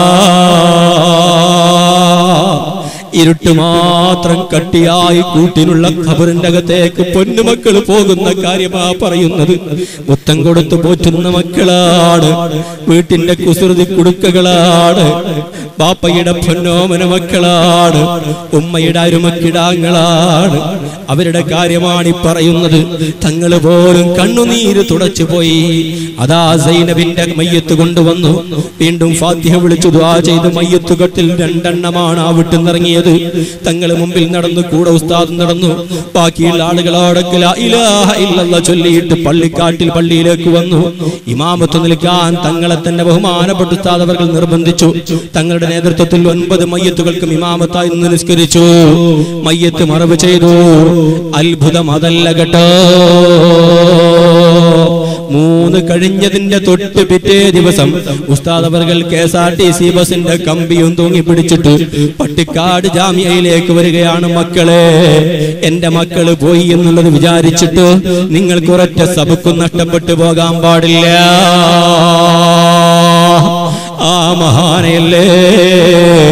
ഇരുട്ട് മാത്രം കട്ടിയായി കൂട്ടിനുള്ള ഖബറിന്റെ അകത്തേക്ക് പൊന്നുമക്കൾ പോകുന്ന കാര്യമാ പറയുന്നത്. മുത്തം കൊടുത്തു പോറ്റുന്ന മക്കളാണ്, വീട്ടിന്റെ കുസൃതി കുടുക്കകളാണ്, ബാപ്പയുടെ പൊന്നോമന മക്കളാണ്, ഉമ്മയുടെ അരുമക്കിടാങ്ങളാണ്. അവരുടെ കാര്യമാണ് ഈ പറയുന്നത്. തങ്ങൾ പോലും കണ്ണുനീര് തുടച്ചു പോയി. അതാ സൈനബിന്റെ മയ്യത്ത് കൊണ്ടുവന്നു. വീണ്ടും ഫാത്തിഹ വിളിച്ചു ദുആ ചെയ്ത് മയ്യത്ത് കെട്ടിൽ 2 എണ്ണമാണ് ആ വിട്ടുന്നിറങ്ങിയത്. തങ്ങളെ മുമ്പിൽ നടന്നു, കൂടെ ഉസ്താദ് നടന്നു. ബാക്കിയുള്ള ആളുകളോടൊക്കെ ലാ ഇലാഹ ഇല്ലല്ലാഹ് ചൊല്ലിയിട്ട് പള്ളിയിലേക്ക് വന്നു. ഇമാമത്ത് നിൽക്കാൻ തങ്ങളെ തന്നെ ബഹുമാനപ്പെട്ട ഉസ്താദ് അവർ നിർബന്ധിച്ചു. തങ്ങളുടെ നേതൃത്വത്തിൽ 9 മയ്യത്തുകൾക്കും ഇമാമത്തായി നിന്ന് നിസ്കരിച്ചു. മയ്യത്ത് മറവ് ചെയ്തു. അത്ഭുതം അതല്ല കേട്ടോ. 3 കഴിഞ്ഞതിന്റെ തൊട്ട് പിറ്റേ ദിവസം ഉസ്താദ് അവർ KSRTC ബസിന്റെ കമ്പിയും തൂങ്ങി പിടിച്ചിട്ട് പട്ടിക്കാട് ജാമിയയിലേക്ക് വരികയാണ്. മക്കളെ, എന്റെ മക്കള് പോയി എന്നുള്ളത് വിചാരിച്ചിട്ട് നിങ്ങൾക്ക് ഒരൊറ്റ സബക്കും നഷ്ടപ്പെട്ടു പോകാൻ പാടില്ല. ആ മഹാനയല്ലേ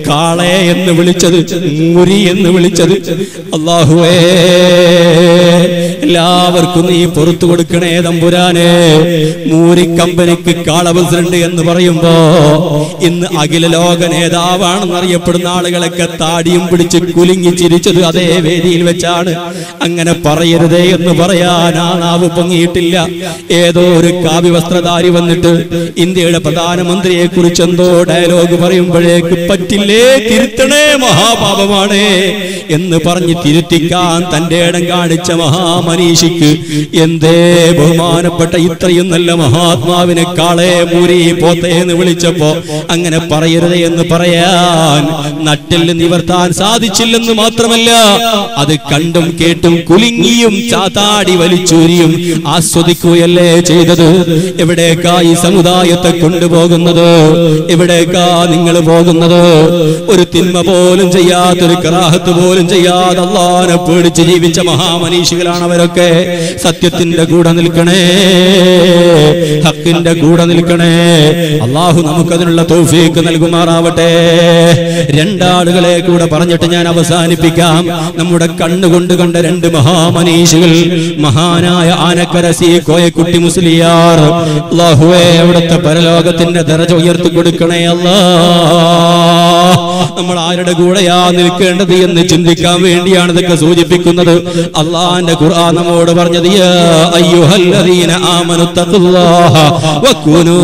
കാളെ എന്ന് വിളിച്ചത്, മൂരി എന്ന് വിളിച്ചത്. അല്ലാഹുവേ, എല്ലാവർക്കും നീ പുറത്തു കൊടുക്കണേ തമ്പുരാനെ. മൂരി കമ്പനിക്ക് കാള പ്രസിഡന്റ് എന്ന് പറയുമ്പോ ഇന്ന് അഖില ലോക നേതാവാണെന്നറിയപ്പെടുന്ന ആളുകളൊക്കെ താടിയും പിടിച്ച് കുലുങ്ങി ചിരിച്ചത് അതേ വേദിയിൽ വെച്ചാണ്. അങ്ങനെ പറയരുതേ എന്ന് പറയാൻ ആ നാവ് പൊങ്ങിയിട്ടില്ല. ഏതോ ഒരു കാവ്യവസ്ത്രധാരി വന്നിട്ട് ഇന്ത്യയുടെ പ്രധാനമന്ത്രിയെ കുറിച്ച് എന്തോ ഡയലോഗ് പറയുമ്പോഴേക്ക് പറ്റില്ലേ, തിരുത്തണേ, മഹാപാപമാണ് എന്ന് പറഞ്ഞ് തിരുത്തിക്കാൻ തന്റെ ഇടം കാണിച്ച മഹാമനീഷിക്ക് എന്തേ ബഹുമാനപ്പെട്ട ഇത്രയും നല്ല മഹാത്മാവിനെ കാളെ മൂരി പോത്തേ എന്ന് വിളിച്ചപ്പോ അങ്ങനെ പറയരുതേ എന്ന് പറയാൻ നട്ടെല്ല് നിവർത്താൻ സാധിച്ചില്ലെന്ന് മാത്രമല്ല, അത് കണ്ടും കേട്ടും കുലുങ്ങിയും ചാത്താടി വലിച്ചൂരിയും ആസ്വദിക്കുകയല്ലേ ചെയ്തത്. എവിടേക്കാ ഈ സമുദായത്തെ കൊണ്ടുപോകുന്നത്? എവിടേക്കാ നിങ്ങൾ പോകുന്നത്? ഒരു തിന്മ പോലും ചെയ്യാത്തൊരു കറാഹത്ത് പോലും ചെയ്യാതെ അല്ലാഹുവിനെ പേടിച്ച് ജീവിച്ച മഹാമനീഷികളാണ് അവരൊക്കെ. സത്യത്തിന്റെ കൂടെ നിൽക്കണേ, ഹക്കിന്റെ കൂടെ നിൽക്കണേ. അല്ലാഹു നമുക്കതിനുള്ള തൗഫീഖ് നൽകുമാറാവട്ടെ. രണ്ടാളുകളെ കൂടെ പറഞ്ഞിട്ട് ഞാൻ അവസാനിപ്പിക്കാം. നമ്മുടെ കണ്ണുകൊണ്ട് കണ്ട രണ്ട് മഹാമനീഷികൾ, മഹാനായ ആനക്കര സി കോയക്കുട്ടി മുസ്ലിയാർ. അല്ലാഹുവേ, അവിടുത്തെ പരലോകത്തിന്റെ ദറജ ഉയർത്തി കൊടുക്കണേ അല്ലാഹ്. നമ്മൾ ആരുടെ കൂടെയാ നിൽക്കേണ്ടത് എന്ന് ചിന്തിക്കാൻ വേണ്ടിയാണ് ഇതൊക്കെ സൂചിപ്പിക്കുന്നത്. അല്ലാഹുവിന്റെ ഖുർആൻ നമ്മോട് പറഞ്ഞത്, യാ അയ്യുഹല്ലദീന ആമനു തഖുല്ലാഹ വകുനൂ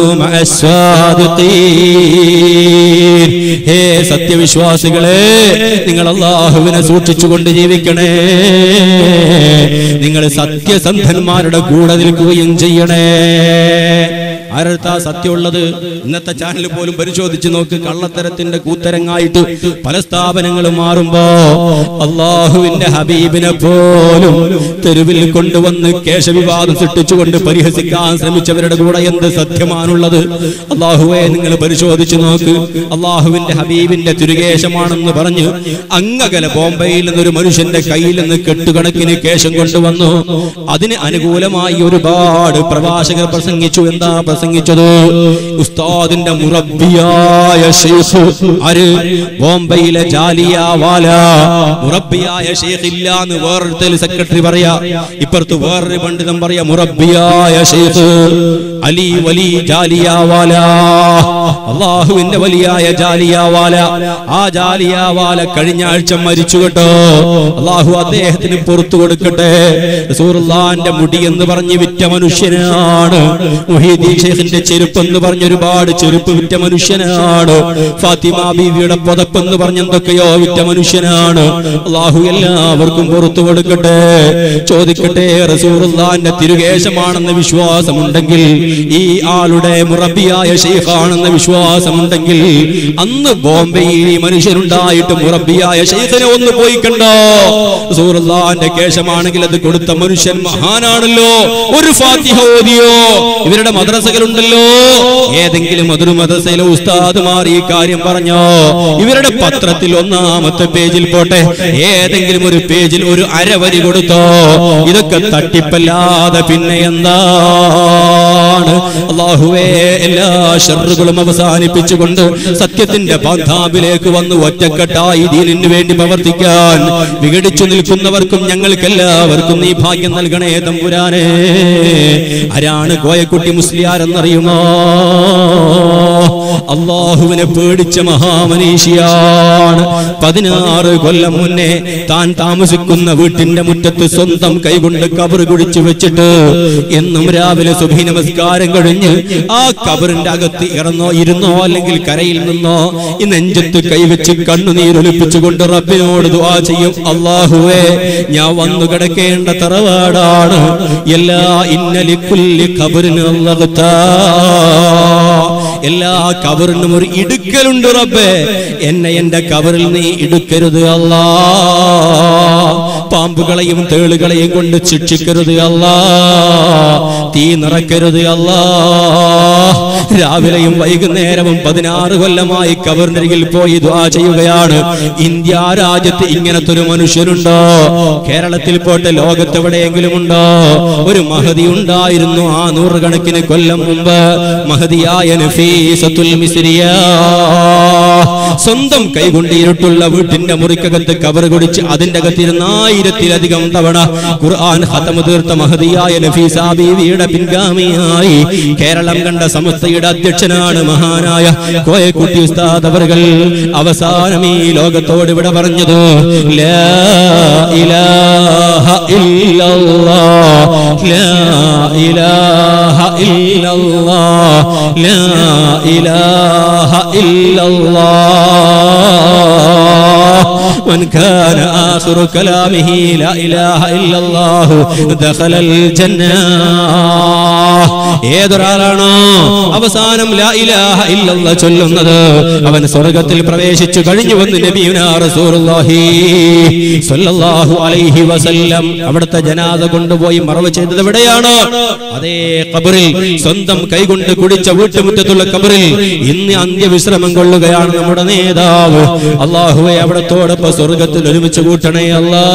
മഅസ്സാദിഖീൻ. ഹേ സത്യവിശ്വാസികളെ, നിങ്ങൾ അല്ലാഹുവിനെ സൂക്ഷിച്ചുകൊണ്ട് ജീവിക്കണേ, നിങ്ങൾ സത്യസന്ധന്മാരുടെ കൂടെ നിൽക്കുകയും ചെയ്യണേ. ആരടുത്താ സത്യമുള്ളത്? ഇന്നത്തെ ചാനൽ പോലും പരിശോധിച്ച് നോക്ക്. കള്ളത്തരത്തിന്റെ കൂത്തരങ്ങായിട്ട് പല സ്ഥാപനങ്ങളും മാറുമ്പോ അള്ളാഹുവിന്റെ ഹബീബിനെ പോലും തെരുവിൽ കൊണ്ടുവന്ന് കേശവിവാദം സൃഷ്ടിച്ചുകൊണ്ട് പരിഹസിക്കാൻ ശ്രമിച്ചവരുടെ കൂടെ എന്ത് സത്യമാണുള്ളത്? അള്ളാഹുവെ, നിങ്ങൾ പരിശോധിച്ചു നോക്ക്. അള്ളാഹുവിന്റെ ഹബീബിന്റെ തിരുകേശമാണെന്ന് പറഞ്ഞ് അങ്ങകലെ ബോംബെയിൽ നിന്നൊരു മനുഷ്യന്റെ കയ്യിൽ നിന്ന് കെട്ടുകണക്കിന് കേശം കൊണ്ടുവന്നു. അതിന് അനുകൂലമായി ഒരുപാട് പ്രഭാഷകർ പ്രസംഗിച്ചു. എന്താ പ്രസംഗിച്ചത്? ഉസ്താദിന്റെ മുറബ്ബിയായ ശൈഖ് ആര്? ബോംബെയിലെ ജാലിയവാല മുറബ്ബിയായ ശൈഖ് ഇല്ല എന്ന് വേറൊരു സെക്രട്ടറി പറയാ, ഇപ്പുറത്ത് വേറൊരു പണ്ഡിതൻ പറയാ മുറബ്ബിയായ ശൈഖ് അലി വലി ജാലിയവാല, അള്ളാഹുവിന്റെ വലിയായ ജാലിയവാല. ആ ജാലിയവാല കഴിഞ്ഞ ആഴ്ച മരിച്ചു കേട്ടോ. അള്ളാഹു അദ്ദേഹത്തിന് പുറത്തു കൊടുക്കട്ടെ. റസൂലുള്ളാഹിന്റെ മുടി എന്ന് പറഞ്ഞ് വിറ്റ മനുഷ്യനാണ്. മുഹീദ്ദീൻ ഷെയ്ഖിന്റെ ചെരുപ്പ് എന്ന് പറഞ്ഞ ഒരുപാട് ചെരുപ്പ് വിറ്റ മനുഷ്യനാണ്. ഫാത്തിമ ബീവിയുടെ പുതപ്പ് എന്ന് പറഞ്ഞ എന്തൊക്കെയോ വിറ്റ മനുഷ്യനാണ്. അള്ളാഹു എല്ലാവർക്കും പുറത്തു കൊടുക്കട്ടെ. ചോദിക്കട്ടെ, റസൂലുള്ളാഹിന്റെ തിരുകേശമാണെന്ന് വിശ്വാസമുണ്ടെങ്കിൽ, ഈ ആളുടെ മുറബ്ബിയായ ശൈഖാണെന്ന് വിശ്വാസമുണ്ടെങ്കിൽ, അന്ന് ബോംബെയിൽ ഈ മനുഷ്യനുണ്ടായിട്ട് മുറബ്ബിയായ ശൈഖിനെ ഒന്ന് പോയി കണ്ടോ? റസൂലുള്ളാഹിന്റെ കേശമാണെങ്കിൽ അത് കൊടുത്ത മനുഷ്യൻ മഹാനാണല്ലോ. ഒരു ഫാത്തിഹ ഓതിയോ? ഇവരുടെ മദ്രസകളുണ്ടല്ലോ, ഏതെങ്കിലും ഒരു മദ്രസയിലെ ഉസ്താദുമാർ ഈ കാര്യം പറഞ്ഞോ? ഇവരുടെ പത്രത്തിൽ ഒന്നാമത്തെ പേജിൽ പോട്ടെ, ഏതെങ്കിലും ഒരു പേജിൽ ഒരു അരവരി കൊടുത്തോ? ഇതൊക്കെ തട്ടിപ്പല്ലാതെ പിന്നെ എന്താണ്? അല്ലാഹുവേ, എല്ലാ ശർറുകളും അവസാനിപ്പിച്ചുകൊണ്ട് സത്യത്തിന്റെ പാന്താവിലേക്ക് വന്ന് ഒറ്റക്കെട്ടായി ദീനിന് വേണ്ടി പ്രവർത്തിക്കാൻ വിഘടിച്ചു നിൽക്കുന്നവർക്കും ഞങ്ങൾക്കെല്ലാവർക്കും നീ ഭാഗ്യം നൽകണേ തമ്പുരാനെ. ആരാണ് കോയക്കുട്ടി മുസ്ലിയാർ എന്നറിയുമോ? അള്ളാഹുവിനെ പേടിച്ച മഹാമനീഷിയാണ്. 16 കൊല്ലം മുന്നേ താൻ താമസിക്കുന്ന വീട്ടിന്റെ മുറ്റത്ത് സ്വന്തം കൈകൊണ്ട് കബർ കുഴിച്ചു വെച്ചിട്ട് എന്നും രാവിലെ സുബ്ഹി നമസ്കാരം കഴിഞ്ഞ് ആ കബറിന്റെ അകത്ത് ഇരുന്നോ അല്ലെങ്കിൽ കരയിൽ നിന്നോ ഈ നെഞ്ചത്ത് കൈവച്ച് കണ്ണുനീരൊലിപ്പിച്ചുകൊണ്ട് റബ്ബിനോട് ദുആ ചെയ്യും. അല്ലാഹുവേ, ഞാൻ വന്നു കിടക്കേണ്ട തറവാടാണ്. എല്ലാ ഇന്നലിക്കുല്ലി ഖബറിന് അല്ലാഹുത്താ, എല്ലാ കബറിനും ഒരു ഇടുക്കലുണ്ട് റബ്ബേ. എന്നെ എന്റെ കബറിൽ നീ ഇടുക്കരുത് അല്ലാ. പാമ്പുകളെയും തേളുകളെയും കൊണ്ട് ശിക്ഷിക്കരുത് അല്ലാ. തീ നിറക്കരുത് അല്ലാ. രാവിലെയും വൈകുന്നേരവും 16 കൊല്ലമായി കബറിനരികിൽ പോയി ദുആ ചെയ്യുകയാണ്. ഇന്ത്യ രാജ്യത്ത് ഇങ്ങനത്തെ ഒരു മനുഷ്യനുണ്ടോ? കേരളത്തിൽ പോട്ടെ, ലോകത്തെവിടെയെങ്കിലും ഉണ്ടോ? ഒരു മഹദി ഉണ്ടായിരുന്നു 100 കണക്കിന് കൊല്ലം മുമ്പ്. മഹദിയായ നഫീസത്തുൽ മിസ്രിയ സ്വന്തം കൈകൊണ്ട് ഇരുട്ടുള്ള വീട്ടിന്റെ മുറിക്കകത്ത് കബർ കുടിച്ച് അതിന്റെ അകത്തിരുന്ന് 1000-ലധികം തവണ ഖുർആൻ ഖതം തീർത്ത മഹദിയായ നഫീസ ബീവിയുടെ പിൻഗാമിയായി കേരളം കണ്ട സമസ്തയുടെ അധ്യക്ഷനാണ് മഹാനായ കോയക്കുട്ടി ഉസ്താദ് അവർകൾ. അവസാനം ഈ ലോകത്തോട് ഇവിടെ പറഞ്ഞത് ലാ ഇലാഹ ഇല്ലല്ലാഹ് ലാ ഇലാഹ ഇല്ലല്ലാഹ് ലാ ഇലാഹ ഇല്ലല്ലാഹ് മൻ കാന ആഖിറു കലാമിഹി ലാ ഇലാഹ ഇല്ലല്ലാഹ് ദഖലൽ ജന്നah. ഏതൊരാളാണോ അവസാനം ലാ ഇലാഹ ഇല്ലല്ലാഹ് ചൊല്ലുന്നത് അവൻ സ്വർഗ്ഗത്തിൽ പ്രവേശിച്ചു കഴിഞ്ഞുവെന്ന് നബിയുനാ റസൂലുള്ളാഹി സ്വല്ലല്ലാഹു അലൈഹി വസല്ലം. അവിടുത്തെ ജനാസ കൊണ്ടുപോയി മറവ് ചെയ്തത് എവിടെയാണ്? അതേ ഖബറിൽ, സ്വന്തം കൈകൊണ്ട് കുടിച്ച വീട്ടുമുറ്റത്തുള്ള ഖബറിൽ ഇന്ന് അന്ത്യവിശ്രമം കൊള്ളുകയാണ് നമ്മുടെ നേതാവ്. അല്ലാഹുവേ, അവിടത്തോടൊപ്പം സ്വർഗ്ഗത്തിൽ ഒരുമിച്ച് കൂട്ടണേ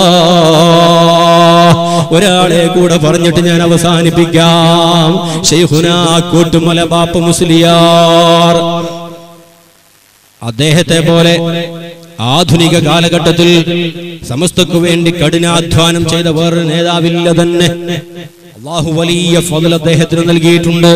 അല്ലാഹ്. ഒരാളെ കൂടെ പറഞ്ഞിട്ട് ഞാൻ അവസാനിപ്പിക്കാം. ശൈഖുനാ കൂട്ടുമല ബാപ്പ മുസ്ലിയാർ, അദ്ദേഹത്തെ പോലെ ആധുനിക കാലഘട്ടത്തിൽ സമസ്തക്കു വേണ്ടി കഠിനാധ്വാനം ചെയ്ത വേറൊരു നേതാവില്ല തന്നെ. അല്ലാഹു വലിയ ഫضل അദ്ദേഹത്തിന് നൽകിയിട്ടുണ്ട്,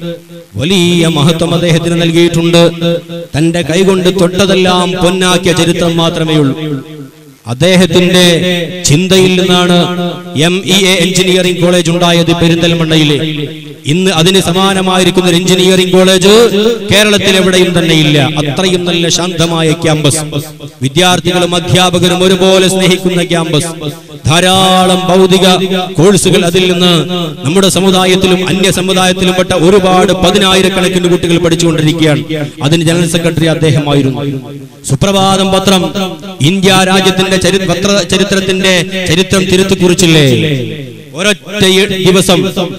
വലിയ മഹത്വം അദ്ദേഹത്തിന് നൽകിയിട്ടുണ്ട്. തന്റെ കൈകൊണ്ട് തൊട്ടതെല്ലാം പൊന്നാക്കിയ ചരിത്രം മാത്രമേ ഉള്ളൂ. അദ്ദേഹത്തിന്റെ ചിന്തയിൽ നിന്നാണ് MEA എഞ്ചിനീയറിംഗ് കോളേജ് ഉണ്ടായത് പെരിന്തൽമണ്ണയിലെ. ഇന്ന് അതിന് സമാനമായിരിക്കുന്ന ഒരു എഞ്ചിനീയറിംഗ് കോളേജ് കേരളത്തിൽ എവിടെയും തന്നെ ഇല്ല. അത്രയും നല്ല ശാന്തമായ ക്യാമ്പസ്, വിദ്യാർത്ഥികളും അധ്യാപകരും ഒരുപോലെ സ്നേഹിക്കുന്ന ക്യാമ്പസ്. ധാരാളം ഭൗതിക കോഴ്സുകൾ അതിൽ നിന്ന് നമ്മുടെ സമുദായത്തിലും അന്യ സമുദായത്തിലും പെട്ട ഒരുപാട് 10,000-കണക്കിന് കുട്ടികൾ പഠിച്ചുകൊണ്ടിരിക്കുകയാണ്. അതിന് ജനറൽ സെക്രട്ടറി അദ്ദേഹമായിരുന്നു. സുപ്രഭാതം പത്രം ഇന്ത്യ രാജ്യത്തിന്റെ ചരിത്രത്തിന്റെ ചരിത്രം തിരുത്തി കുറിച്ചില്ലേ? ഒരൊറ്റ ദിവസം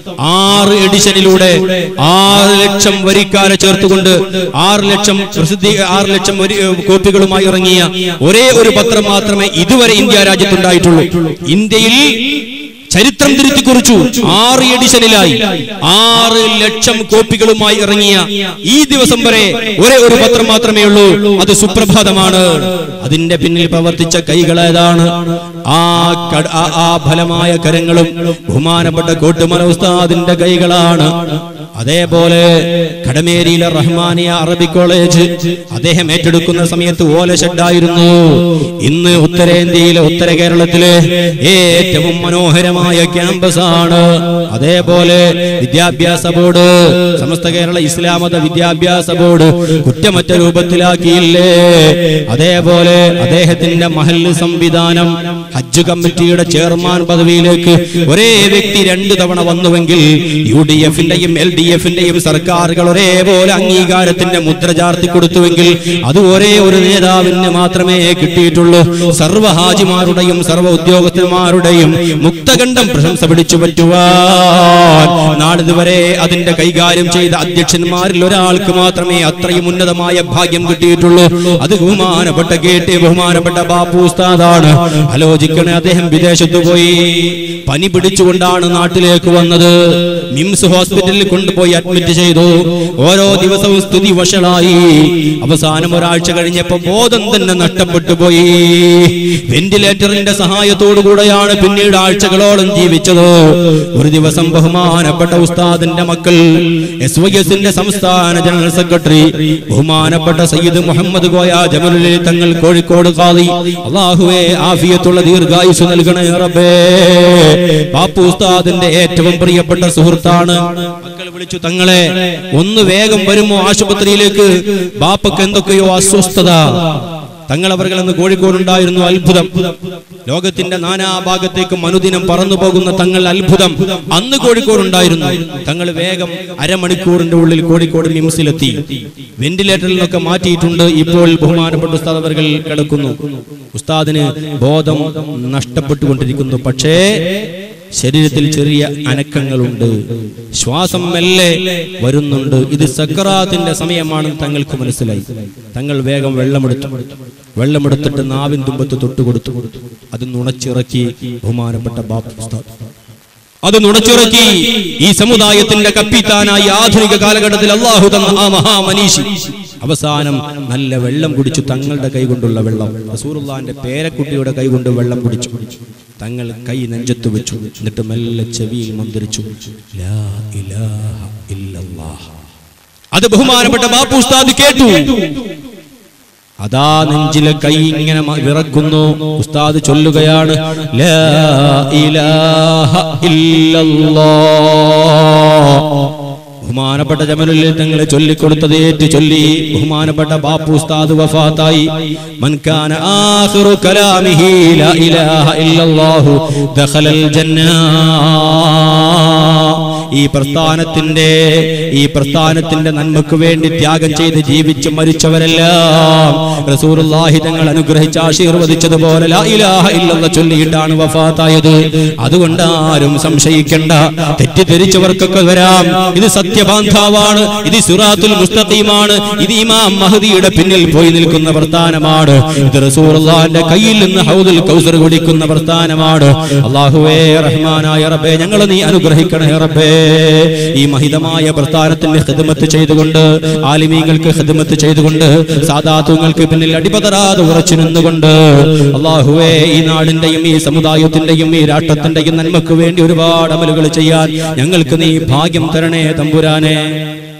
6 എഡിഷനിലൂടെ 6 ലക്ഷം വരിക്കാരെ ചേർത്തുകൊണ്ട് 6 ലക്ഷം കോപ്പികളുമായി ഇറങ്ങിയ ഒരേ ഒരു പത്രം മാത്രമേ ഇതുവരെ ഇന്ത്യ രാജ്യത്തുണ്ടായിട്ടുള്ളൂ. ഇന്ത്യയിൽ ചരിത്രം തിരുത്തി കുറിച്ചു 6 എഡിഷനിലായി 6 ലക്ഷം കോപ്പികളുമായി ഇറങ്ങിയ ഈ ദിവസം വരെ ഒരേ ഒരു പത്രം മാത്രമേ ഉള്ളൂ. അത് സുപ്രഭാതമാണ്. അതിന്റെ പിന്നിൽ പ്രവർത്തിച്ച കൈകളേതാണ്? ആ ഫലമായ കരങ്ങളും ബഹുമാനപ്പെട്ട കോട്ടുമല ഉസ്താദിന്റെ കൈകളാണ്. അതേപോലെ കടമേരിയിലെ റഹ്മാനിയ അറബിക് കോളേജ് അദ്ദേഹം ഏറ്റെടുക്കുന്ന സമയത്ത് ഓല ഷെഡായിരുന്നു. ഇന്ന് ഉത്തരേന്ത്യയിലെ, ഉത്തര കേരളത്തിലെ ഏറ്റവും മനോഹരമായ ക്യാമ്പസ് ആണ്. അതേപോലെ വിദ്യാഭ്യാസ ബോർഡ്, സമസ്ത കേരള ഇസ്ലാം മത വിദ്യാഭ്യാസ ബോർഡ് കുറ്റമറ്റ രൂപത്തിലാക്കിയില്ലേ? അതേപോലെ അദ്ദേഹത്തിന്റെ മഹല്ല് സംവിധാനം, ഹജ്ജ് കമ്മിറ്റിയുടെ ചെയർമാൻ പദവിയിലേക്ക് ഒരേ വ്യക്തി 2 തവണ വന്നുവെങ്കിൽ UDF-ന്റെയും LDF-ന്റെയും സർക്കാരുകൾ ഒരേപോലെ അംഗീകാരത്തിന്റെ മുദ്ര ചാർത്തി കൊടുത്തുവെങ്കിൽ അത് ഒരേ ഒരു നേതാവിന് മാത്രമേ കിട്ടിയിട്ടുള്ളൂ. സർവ്വ ഹാജിമാരുടെയും സർവ്വ ഉദ്യോഗസ്ഥന്മാരുടെയും മുക്തകണ്ഠം പ്രശംസ പിടിച്ചു പറ്റുവാൻ നാളിതുവരെ അതിന്റെ കൈകാര്യം ചെയ്ത അധ്യക്ഷന്മാരിൽ ഒരാൾക്ക് മാത്രമേ അത്രയും ഉന്നതമായ ഭാഗ്യം കിട്ടിയിട്ടുള്ളൂ. അത് ബഹുമാനപ്പെട്ട ബഹുമാനപ്പെട്ട ബാപ്പു ഉസ്താദാണ്. ആലോചിക്കണേ, അദ്ദേഹം വിദേശത്ത് പോയി പനി പിടിച്ചുകൊണ്ടാണ് നാട്ടിലേക്ക് വന്നത്. മിംസ് ഹോസ്പിറ്റലിൽ കൊണ്ടുപോയി അഡ്മിറ്റ് ചെയ്തു. ഓരോ ദിവസവും സ്ഥിതി വഷളായി. അവസാനം ഒരാഴ്ച കഴിഞ്ഞപ്പോ ബോധം തന്നെ നഷ്ടപ്പെട്ടു പോയി. വെന്റിലേറ്ററിന്റെ സഹായത്തോടുകൂടെയാണ് പിന്നീട് ആഴ്ചകളോളം ജീവിച്ചത്. ഒരു ദിവസം ബഹുമാനപ്പെട്ട ഉസ്താദിന്റെ മക്കൾ, SYS-ന്റെ സംസ്ഥാന ജനറൽ സെക്രട്ടറി ബഹുമാനപ്പെട്ട സയ്യിദ് മുഹമ്മദ് കോയ ജമലുൽ തങ്ങൾ കോഴിക്കോട് ഖാദി, അല്ലാഹുവേ ആഫിയത്തുള്ള ദീർഘായുസ് നൽകണേ റബ്ബേ. ബാപ്പു ഉസ്താദിന്റെ ഏറ്റവും പ്രിയപ്പെട്ട സുഹൃത്താണ്. മക്കൾ വിളിച്ചു, തങ്ങളെ ഒന്ന് വേഗം വരുമോ ആശുപത്രിയിലേക്ക്, ബാപ്പക്ക് എന്തൊക്കെയോ അസ്വസ്ഥത. തങ്ങളവർകൾ എന്ന് കോഴിക്കോടുണ്ടായിരുന്നു. അത്ഭുതം. ലോകത്തിന്റെ നാനാഭാഗത്തേക്കും അനുദിനം പറന്നു പോകുന്ന തങ്ങൾ അത്ഭുതം അന്ന് കോഴിക്കോടുണ്ടായിരുന്നു. തങ്ങൾ വേഗം അരമണിക്കൂറിന്റെ ഉള്ളിൽ കോഴിക്കോട് മിംസിലെത്തി. വെന്റിലേറ്ററിൽ നിന്നൊക്കെ മാറ്റിയിട്ടുണ്ട്. ഇപ്പോൾ ബഹുമാനപ്പെട്ട ഉസ്താദ് അവർകൾ കിടക്കുന്നു. ഉസ്താദിന് ബോധം നഷ്ടപ്പെട്ടുകൊണ്ടിരിക്കുന്നു. പക്ഷേ ശരീരത്തിൽ ചെറിയ അനക്കങ്ങളുണ്ട്, ശ്വാസം മെല്ലെ വരുന്നുണ്ട്. ഇത് സക്കറാത്തിന്റെ സമയമാണെന്ന് തങ്ങൾക്ക് മനസ്സിലായി. തങ്ങൾ വേഗം വെള്ളമെടുത്തിട്ട് നാവിൻ തുമ്പത്ത് തൊട്ടുകൊടുത്തു. അത് നുണച്ചിറക്കി ബഹുമാനപ്പെട്ട ബാപ്പു ഉസ്താദ്. അത് നുണച്ചിറക്കി ഈ സമുദായത്തിന്റെ കപ്പിത്താനായി ആധുനിക കാലഘട്ടത്തിൽ അല്ലാഹു തന്ന ആ മഹാമനീഷി അവസാനം നല്ല വെള്ളം കുടിച്ചു, തങ്ങളുടെ കൈകൊണ്ടുള്ള വെള്ളം. റസൂലുള്ളാഹിന്റെ പേരക്കുട്ടിയുടെ കൈകൊണ്ട് വെള്ളം കുടിച്ചു. തങ്ങൾ കൈ നെഞ്ചത്ത് വെച്ചു, എന്നിട്ട് മെല്ലെ ചെവിയിൽ മന്ത്രിച്ചു, ലാ ഇലാഹ ഇല്ലല്ലാഹ്. അത് ബഹുമാനപ്പെട്ട ബാപ്പു ഉസ്താദ് കേട്ടു. അതാ നെഞ്ചിലെ കൈ ഇങ്ങനെ വിറക്കുന്നു. ഉസ്താദ് ചൊല്ലുകയാണ്, ലാ ഇലാഹ ഇല്ലല്ലാഹ്. ബഹുമാനപ്പെട്ട ജമലുൽ തങ്ങളെ ചൊല്ലിക്കൊടുത്തത് ഏറ്റു ചൊല്ലി. ബഹുമാനപ്പെട്ട ബാപ്പു ഉസ്താദ് വഫാത്തായി. മൻ കാന ആഖിറു കലാമിഹി ലാ ഇലാഹ ഇല്ലല്ലാഹു ദഖലൽ ജന്ന. ഈ പ്രസ്ഥാനത്തിന്റെ നന്മക്ക് വേണ്ടി ത്യാഗം ചെയ്ത് ജീവിച്ച് മരിച്ചവരെല്ലാം റസൂലുള്ളാഹി തങ്ങൾ അനുഗ്രഹിച്ച് ആശീർവദിച്ചതുപോലെ ലാ ഇലാഹ ഇല്ലല്ലാഹ് ചൊല്ലിയിട്ടാണ് വഫാത്തായത്. അതുകൊണ്ട് ആരും സംശയിക്കണ്ട, തെറ്റിദ്ധരിച്ചവർക്കൊക്കെ വരാം, ഇത് സത്യബാന്ധാവാണ്, ഇത് സിറാത്തുൽ മുസ്തഖീമാണ്, ഇത് ഇമാം മഹ്ദിയുടെ പിന്നിൽ പോയി നിൽക്കുന്ന പ്രസ്ഥാനമാണ്, ഇത് റസൂലുള്ളാഹിന്റെ കയ്യിൽ നിന്ന് ഹൗദുൽ കൗസർ കുടിക്കുന്ന പ്രസ്ഥാനമാണ്. അല്ലാഹുവേ റഹ്മാനായ റബ്ബേ, ഞങ്ങളെ നീ അനുഗ്രഹിക്കണേ റബ്ബേ. ഈ മഹിതമായ പ്രസ്ഥാനത്തിന്റെ ഖിദ്മത്ത് ചെയ്തുകൊണ്ട്, ആലിമീങ്ങൾക്ക് ഖിദ്മത്ത് ചെയ്തുകൊണ്ട്, സാദാത്തുങ്ങൾക്ക് പിന്നിൽ അടിപതരാതെ ഉറച്ചു നിന്നുകൊണ്ട് അല്ലാഹുവേ ഈ നാടിന്റെയും ഈ സമുദായത്തിന്റെയും ഈ രാഷ്ട്രത്തിന്റെയും നന്മക്ക് വേണ്ടി ഒരുപാട് അമലുകൾ ചെയ്യാൻ ഞങ്ങൾക്ക് നീ ഭാഗ്യം തരണേ തമ്പുരാനെ.